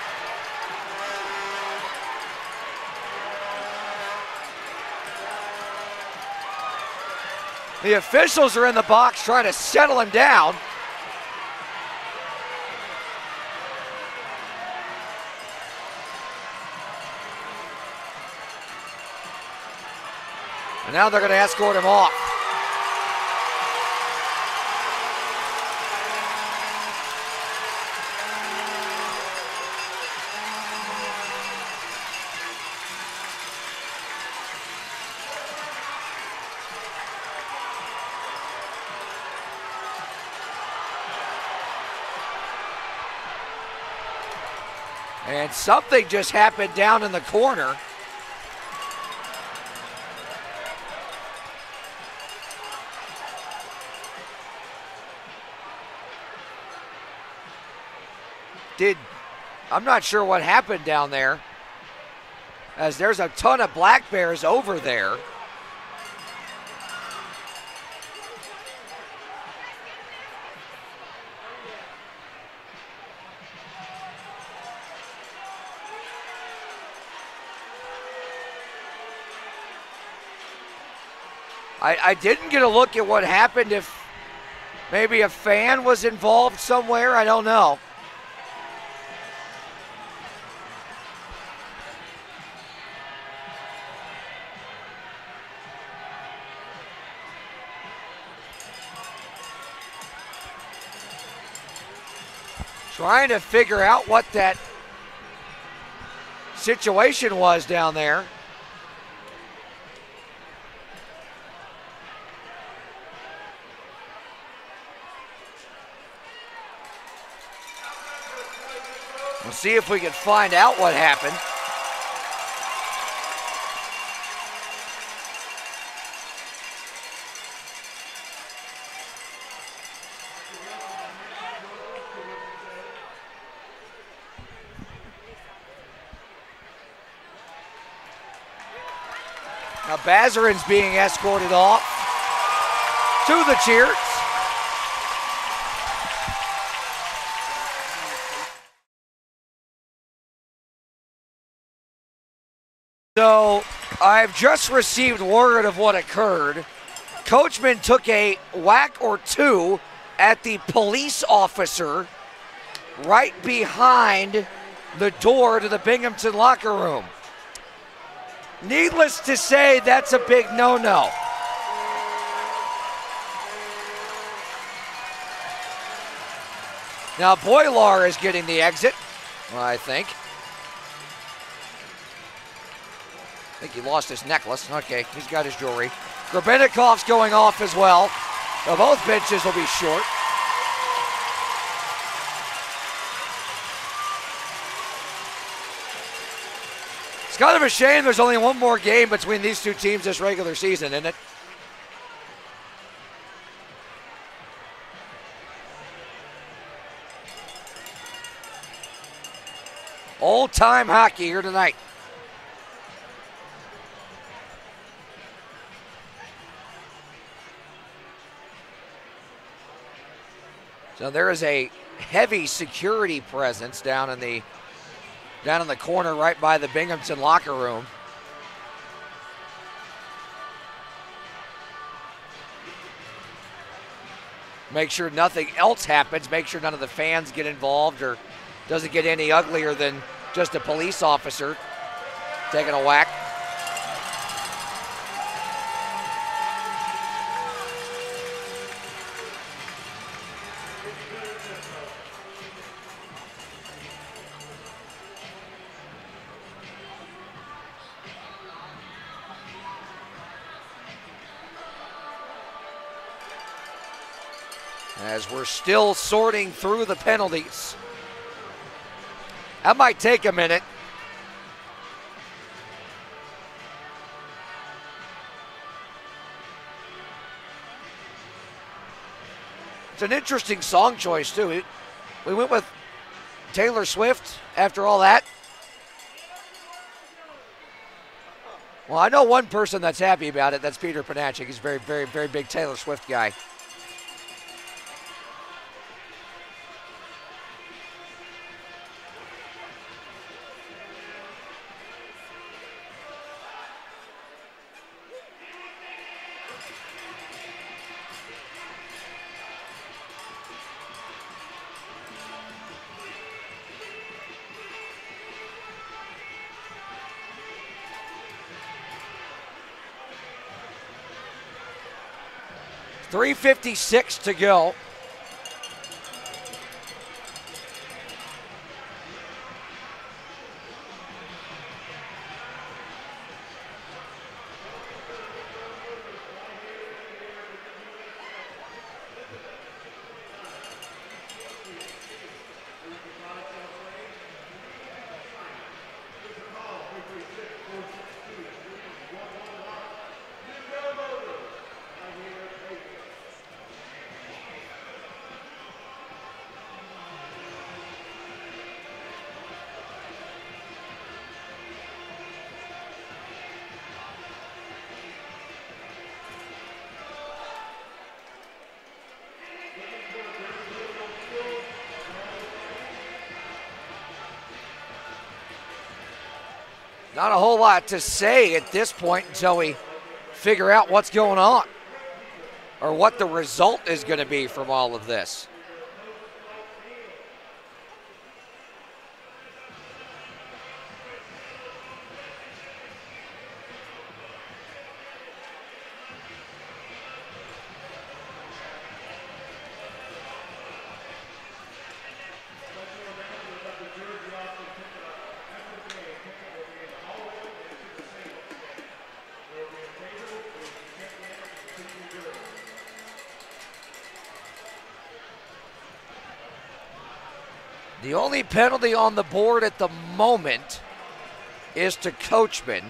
The officials are in the box trying to settle him down. And now they're going to escort him off. And something just happened down in the corner. I'm not sure what happened down there, as there's a ton of Black Bears over there. I didn't get a look at what happened, if maybe a fan was involved somewhere, I don't know. Trying to figure out what that situation was down there. We'll see if we can find out what happened. Now Bazarin's being escorted off to the cheers. So I've just received word of what occurred. Coachman took a whack or two at the police officer right behind the door to the Binghamton locker room. Needless to say, that's a big no-no. Now Boilar is getting the exit, I think. I think he lost his necklace. Okay, he's got his jewelry. Grabenikov's going off as well. Now both benches will be short. It's kind of a shame there's only one more game between these two teams this regular season, isn't it? Old-time hockey here tonight. So there is a heavy security presence down in the corner right by the Binghamton locker room. Make sure nothing else happens. Make sure none of the fans get involved or doesn't get any uglier than just a police officer taking a whack. As we're still sorting through the penalties. That might take a minute. It's an interesting song choice, too. We went with Taylor Swift after all that. Well, I know one person that's happy about it. That's Peter Panachik. He's a very, very, very big Taylor Swift guy. .356 to go. Not a whole lot to say at this point until we figure out what's going on or what the result is going to be from all of this. The only penalty on the board at the moment is to Coachman.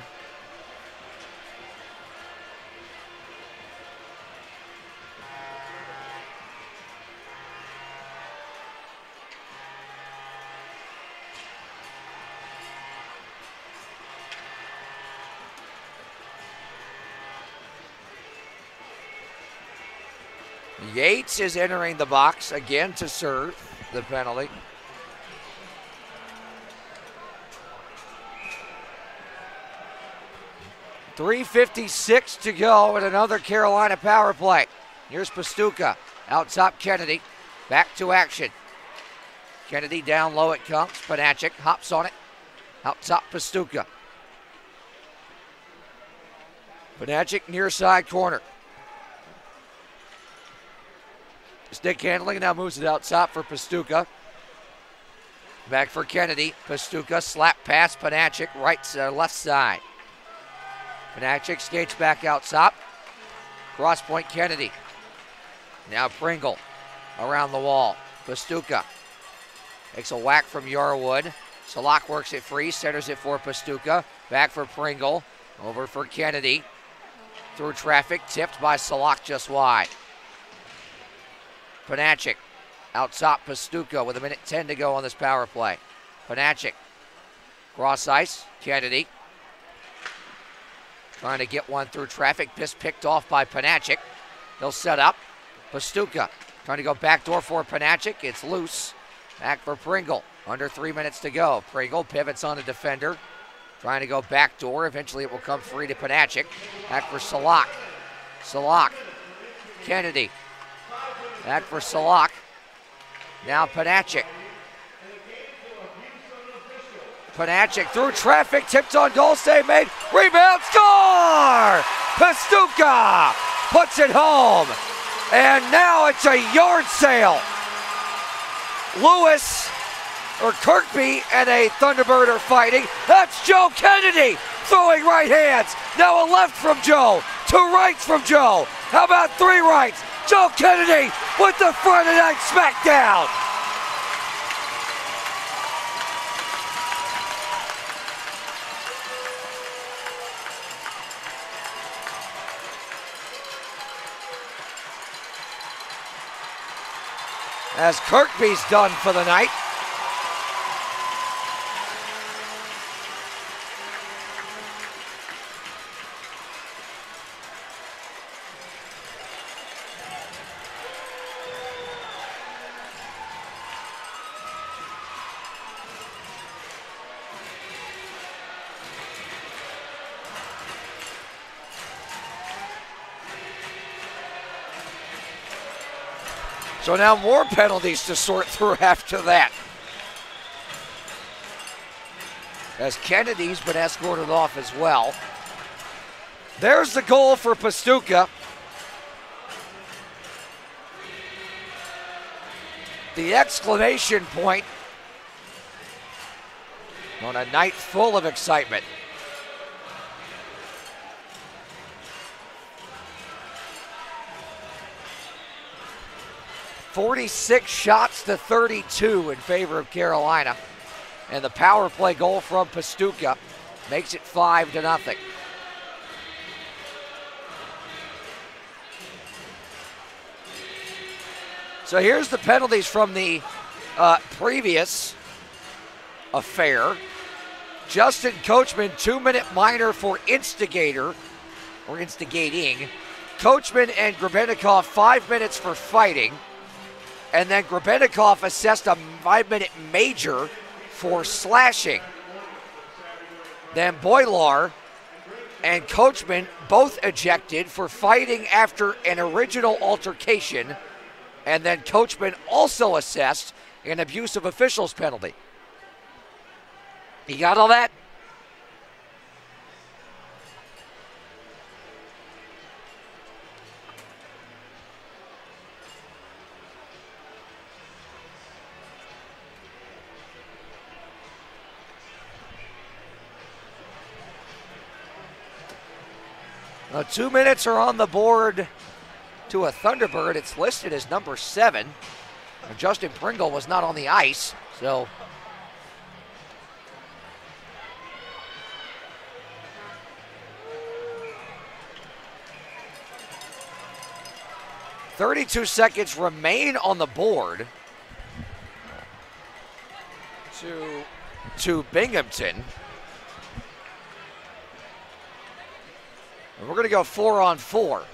Yates is entering the box again to serve the penalty. .356 to go with another Carolina power play. Here's Pastuca. Out top, Kennedy. Back to action. Kennedy down low it comes. Panachik hops on it. Out top, Pastuca. Panachik near side corner. Stick handling, now moves it out top for Pastuca. Back for Kennedy. Pastuca, slap pass, Panachik, left side. Panachik skates back out top. Cross point, Kennedy. Now Pringle around the wall. Pastuca takes a whack from Yarwood. Salak works it free, centers it for Pastuca. Back for Pringle. Over for Kennedy. Through traffic, tipped by Salak just wide. Panachik out top, Pastuca with 1:10 to go on this power play. Panachik, cross ice, Kennedy. Trying to get one through traffic, picked off by Panachik. He'll set up. Pastuca trying to go backdoor for Panachik. It's loose. Back for Pringle. Under 3 minutes to go. Pringle pivots on a defender. Trying to go backdoor. Eventually it will come free to Panachik. Back for Salak. Salak. Kennedy. Back for Salak. Now Panachik. Panachik through traffic, tipped on goal, save made, rebound, score! Pastuca puts it home, and now it's a yard sale. Lewis, or Kirkby, and a Thunderbird are fighting. That's Joe Kennedy throwing right hands. Now a left from Joe, 2 rights from Joe. How about 3 rights? Joe Kennedy with the Friday Night Smackdown. As Kirkby's done for the night. So now more penalties to sort through after that. As Kennedy's been escorted off as well. There's the goal for Pastuca. The exclamation point on a night full of excitement. .46 shots to 32 in favor of Carolina. And the power play goal from Pastuca makes it 5-0. So here's the penalties from the previous affair. Justin Coachman, 2-minute minor for instigator, or instigating. Coachman and Grebennikov, 5 minutes for fighting. And then Grebennikov assessed a 5-minute major for slashing. Then Boilar and Coachman both ejected for fighting after an original altercation. And then Coachman also assessed an abuse of officials penalty. You got all that? Now 2 minutes are on the board to a Thunderbird. It's listed as number 7. Justin Pringle was not on the ice, so. "32 seconds remain on the board to Binghamton. And we're going to go 4-on-4.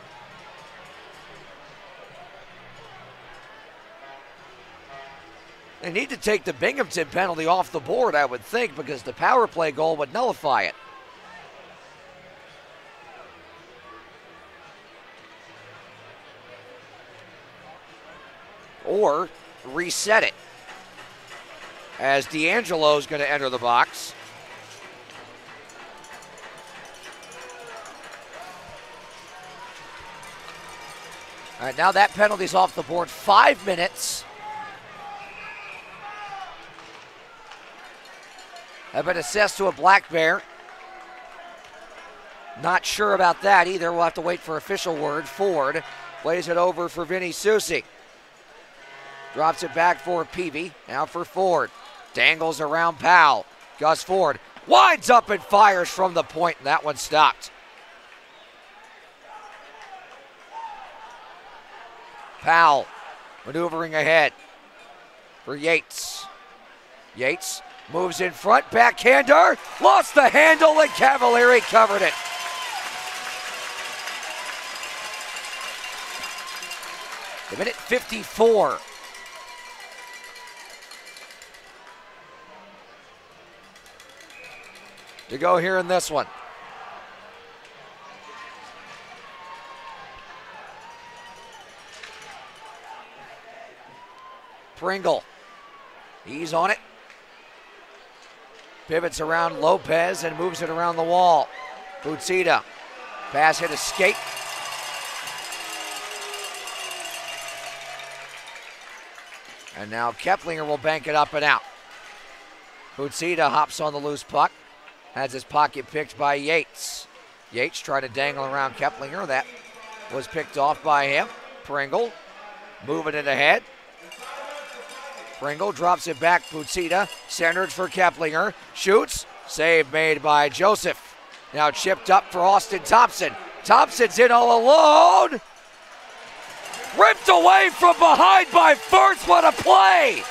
They need to take the Binghamton penalty off the board, I would think, because the power play goal would nullify it. Or reset it, as D'Angelo's going to enter the box. All right, now that penalty's off the board. 5 minutes. Have been assessed to a black bear. Not sure about that either. We'll have to wait for official word. Ford plays it over for Vinny Susi. Drops it back for Peavy. Now for Ford. Dangles around Powell. Gus Ford winds up and fires from the point, and that one stopped. Powell maneuvering ahead for Yates. Yates moves in front, backhander, lost the handle, and Cavalieri covered it. The minute 54. To go here in this one. Pringle, he's on it. Pivots around Lopez and moves it around the wall. Butsita, pass hit escape. And now Keplinger will bank it up and out. Butsita hops on the loose puck. Has his pocket picked by Yates. Yates trying to dangle around Keplinger. That was picked off by him. Pringle moving it ahead. Pringle drops it back. Butsita centered for Keplinger. Shoots. Save made by Joseph. Now chipped up for Austin Thompson. Thompson's in all alone. Ripped away from behind by Firth. What a play!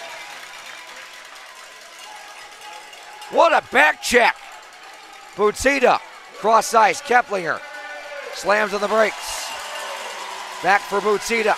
What a back check. Butsita, cross ice, Keplinger. Slams on the brakes. Back for Butsita.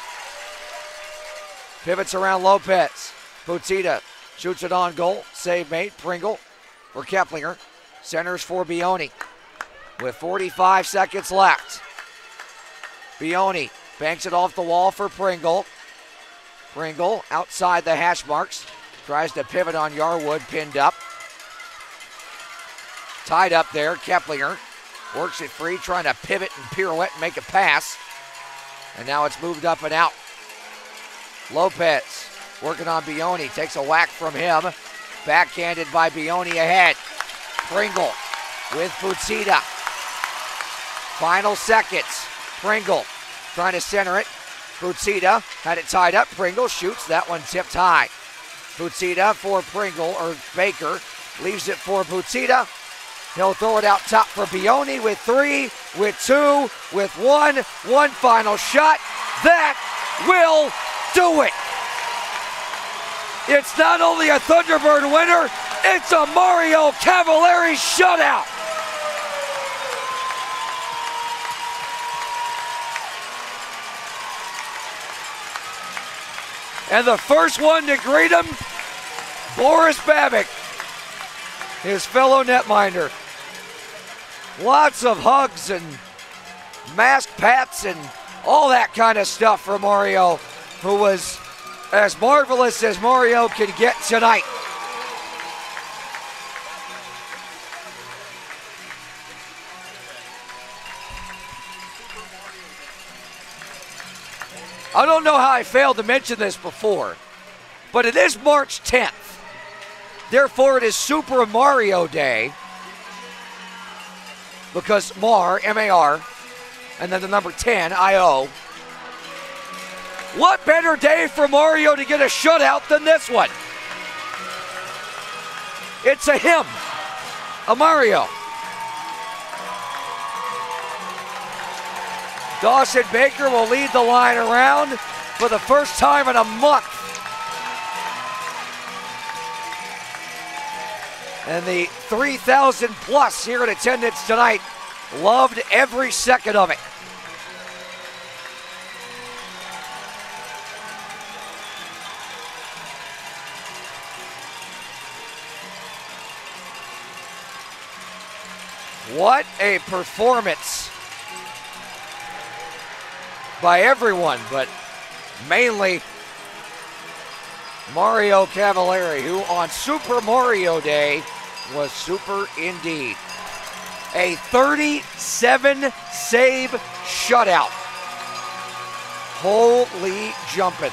Pivots around Lopez. Butsita shoots it on goal. Save made. Pringle for Keplinger. Centers for Bioni with 45 seconds left. Bioni banks it off the wall for Pringle. Pringle outside the hash marks. Tries to pivot on Yarwood, pinned up. Tied up there, Keplinger works it free, trying to pivot and pirouette and make a pass. And now it's moved up and out. Lopez working on Bioni, takes a whack from him. Backhanded by Bioni ahead. Pringle with Butsita. Final seconds. Pringle trying to center it. Butsita had it tied up. Pringle shoots, that one tipped high. Butsita for Pringle, or Baker, leaves it for Butsita. He'll throw it out top for Bioni with 3, with 2, with 1. One final shot. That will do it. It's not only a Thunderbird winner, it's a Mario Cavalieri shutout. And the first one to greet him, Boris Babic, his fellow netminder. Lots of hugs and mask pats and all that kind of stuff for Mario, who was as marvelous as Mario could get tonight. I don't know how I failed to mention this before, but it is March 10th. Therefore, it is Super Mario Day, because Mar, M-A-R, and then the number 10, I-O, What better day for Mario to get a shutout than this one? It's a him, a Mario. Dawson Baker will lead the line around for the first time in a month. And the 3,000 plus here in attendance tonight loved every second of it. What a performance by everyone, but mainly Mario Cavalieri, who on Super Mario Day was super indeed. A 37 save shutout. Holy jumping.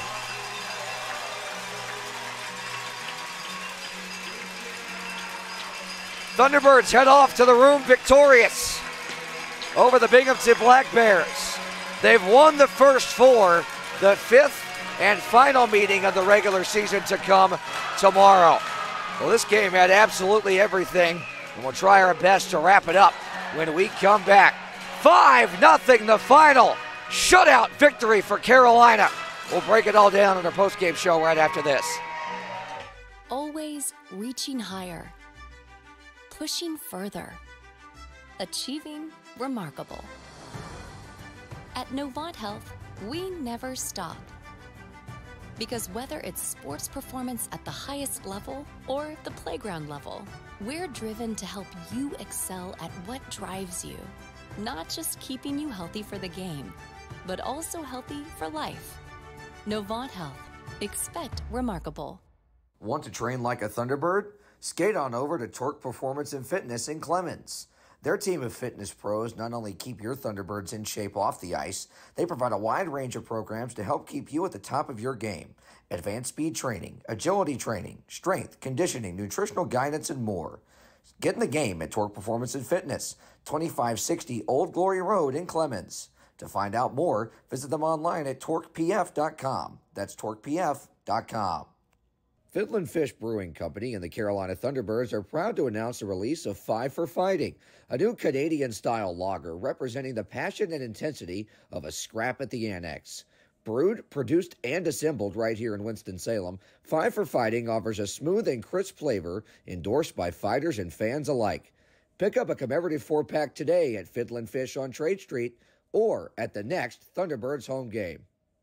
Thunderbirds head off to the room victorious over the Binghamton Black Bears. They've won the first four, the fifth and final meeting of the regular season to come tomorrow. Well, this game had absolutely everything, and we'll try our best to wrap it up when we come back. 5-0 the final shutout victory for Carolina. We'll break it all down on our postgame show right after this. Always reaching higher, pushing further, achieving remarkable. At Novant Health, we never stop. Because whether it's sports performance at the highest level or the playground level, we're driven to help you excel at what drives you. Not just keeping you healthy for the game, but also healthy for life. Novant Health. Expect remarkable. Want to train like a Thunderbird? Skate on over to Torque Performance and Fitness in Clemens. Their team of fitness pros not only keep your Thunderbirds in shape off the ice, they provide a wide range of programs to help keep you at the top of your game. Advanced speed training, agility training, strength, conditioning, nutritional guidance, and more. Get in the game at Torque Performance and Fitness, 2560 Old Glory Road in Clemens. To find out more, visit them online at torquepf.com. That's torquepf.com. Fiddlin' Fish Brewing Company and the Carolina Thunderbirds are proud to announce the release of Five for Fighting, a new Canadian-style lager representing the passion and intensity of a scrap at the Annex. Brewed, produced, and assembled right here in Winston-Salem, Five for Fighting offers a smooth and crisp flavor endorsed by fighters and fans alike. Pick up a commemorative 4-pack today at Fiddlin' Fish on Trade Street or at the next Thunderbirds home game.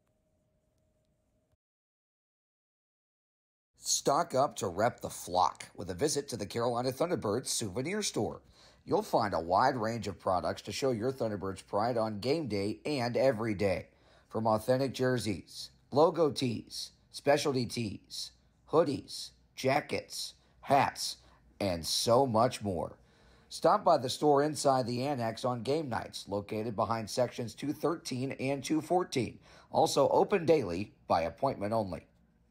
Stock up to rep the flock with a visit to the Carolina Thunderbirds souvenir store. You'll find a wide range of products to show your Thunderbirds pride on game day and every day. From authentic jerseys, logo tees, specialty tees, hoodies, jackets, hats, and so much more. Stop by the store inside the Annex on game nights, located behind sections 213 and 214. Also open daily by appointment only.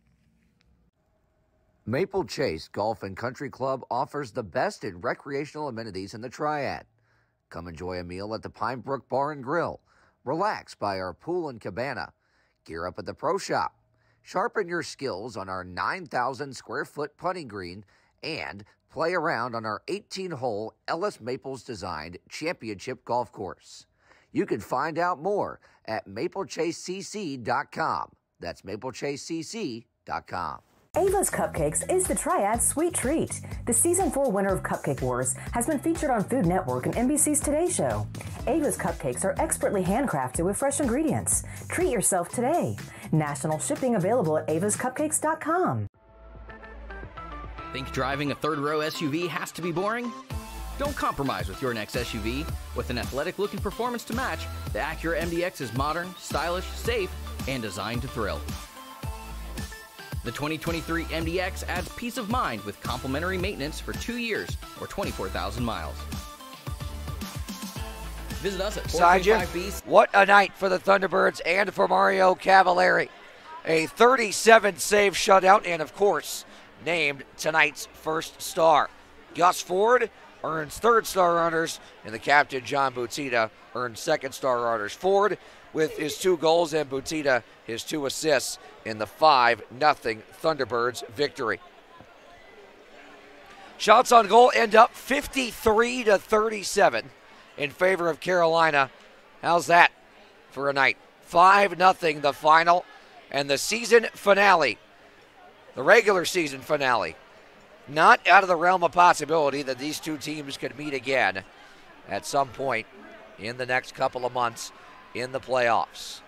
Maple Chase Golf and Country Club offers the best in recreational amenities in the Triad. Come enjoy a meal at the Pine Brook Bar and Grill. Relax by our pool and cabana. Gear up at the Pro Shop. Sharpen your skills on our 9,000 square foot putting green and play around on our 18-hole Ellis Maples designed championship golf course. You can find out more at maplechasecc.com. That's maplechasecc.com. Ava's Cupcakes is the Triad sweet treat. The Season 4 winner of Cupcake Wars has been featured on Food Network and NBC's Today Show. Ava's Cupcakes are expertly handcrafted with fresh ingredients. Treat yourself today. National shipping available at avascupcakes.com. Think driving a third-row SUV has to be boring? Don't compromise with your next SUV. With an athletic look and performance to match, the Acura MDX is modern, stylish, safe, and designed to thrill. The 2023 MDX adds peace of mind with complimentary maintenance for 2 years or 24,000 miles. Visit us at 425B. What a night for the Thunderbirds and for Mario Cavalieri. A 37 save shutout and, of course, named tonight's first star. Gus Ford earns third star honors, and the captain, John Butita, earns second star honors. Ford with his 2 goals and Butita his 2 assists in the 5-0 Thunderbirds victory. Shots on goal end up 53-37 in favor of Carolina. How's that for a night? 5-0 the final, and the season finale, the regular season finale. Not out of the realm of possibility that these 2 teams could meet again at some point in the next couple of months in the playoffs.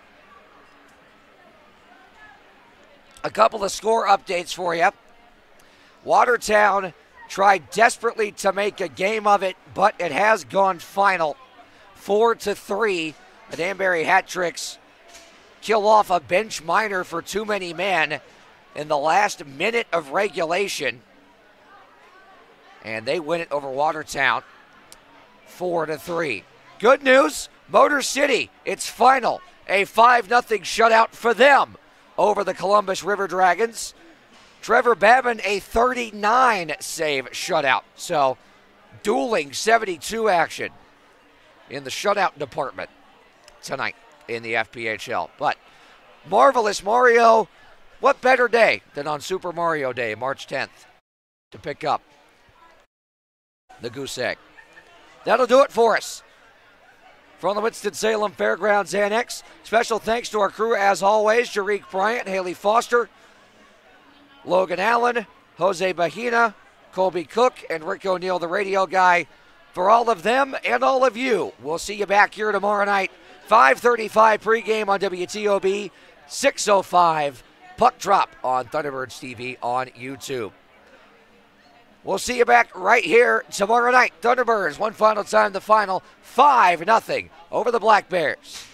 A couple of score updates for you. Watertown tried desperately to make a game of it, but it has gone final. 4-3. The Danbury Hat Tricks kill off a bench minor for too many men in the last minute of regulation. And they win it over Watertown 4-3. Good news, Motor City, it's final. A 5-0 shutout for them over the Columbus River Dragons. Trevor Babin, a 39-save shutout. So, dueling 72 action in the shutout department tonight in the FPHL. But Marvelous Mario, what better day than on Super Mario Day, March 10th, to pick up the goose egg. That'll do it for us. From the Winston-Salem Fairgrounds Annex, special thanks to our crew as always, Jerique Bryant, Haley Foster, Logan Allen, Jose Bahina, Colby Cook, and Rick O'Neill, the radio guy. For all of them and all of you, we'll see you back here tomorrow night, 5:35 pregame on WTOB, 6:05 puck drop on Thunderbirds TV on YouTube. We'll see you back right here tomorrow night. Thunderbirds, one final time, the final, 5-0 over the Black Bears.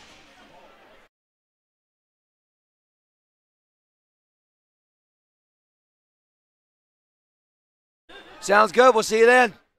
Sounds good. We'll see you then.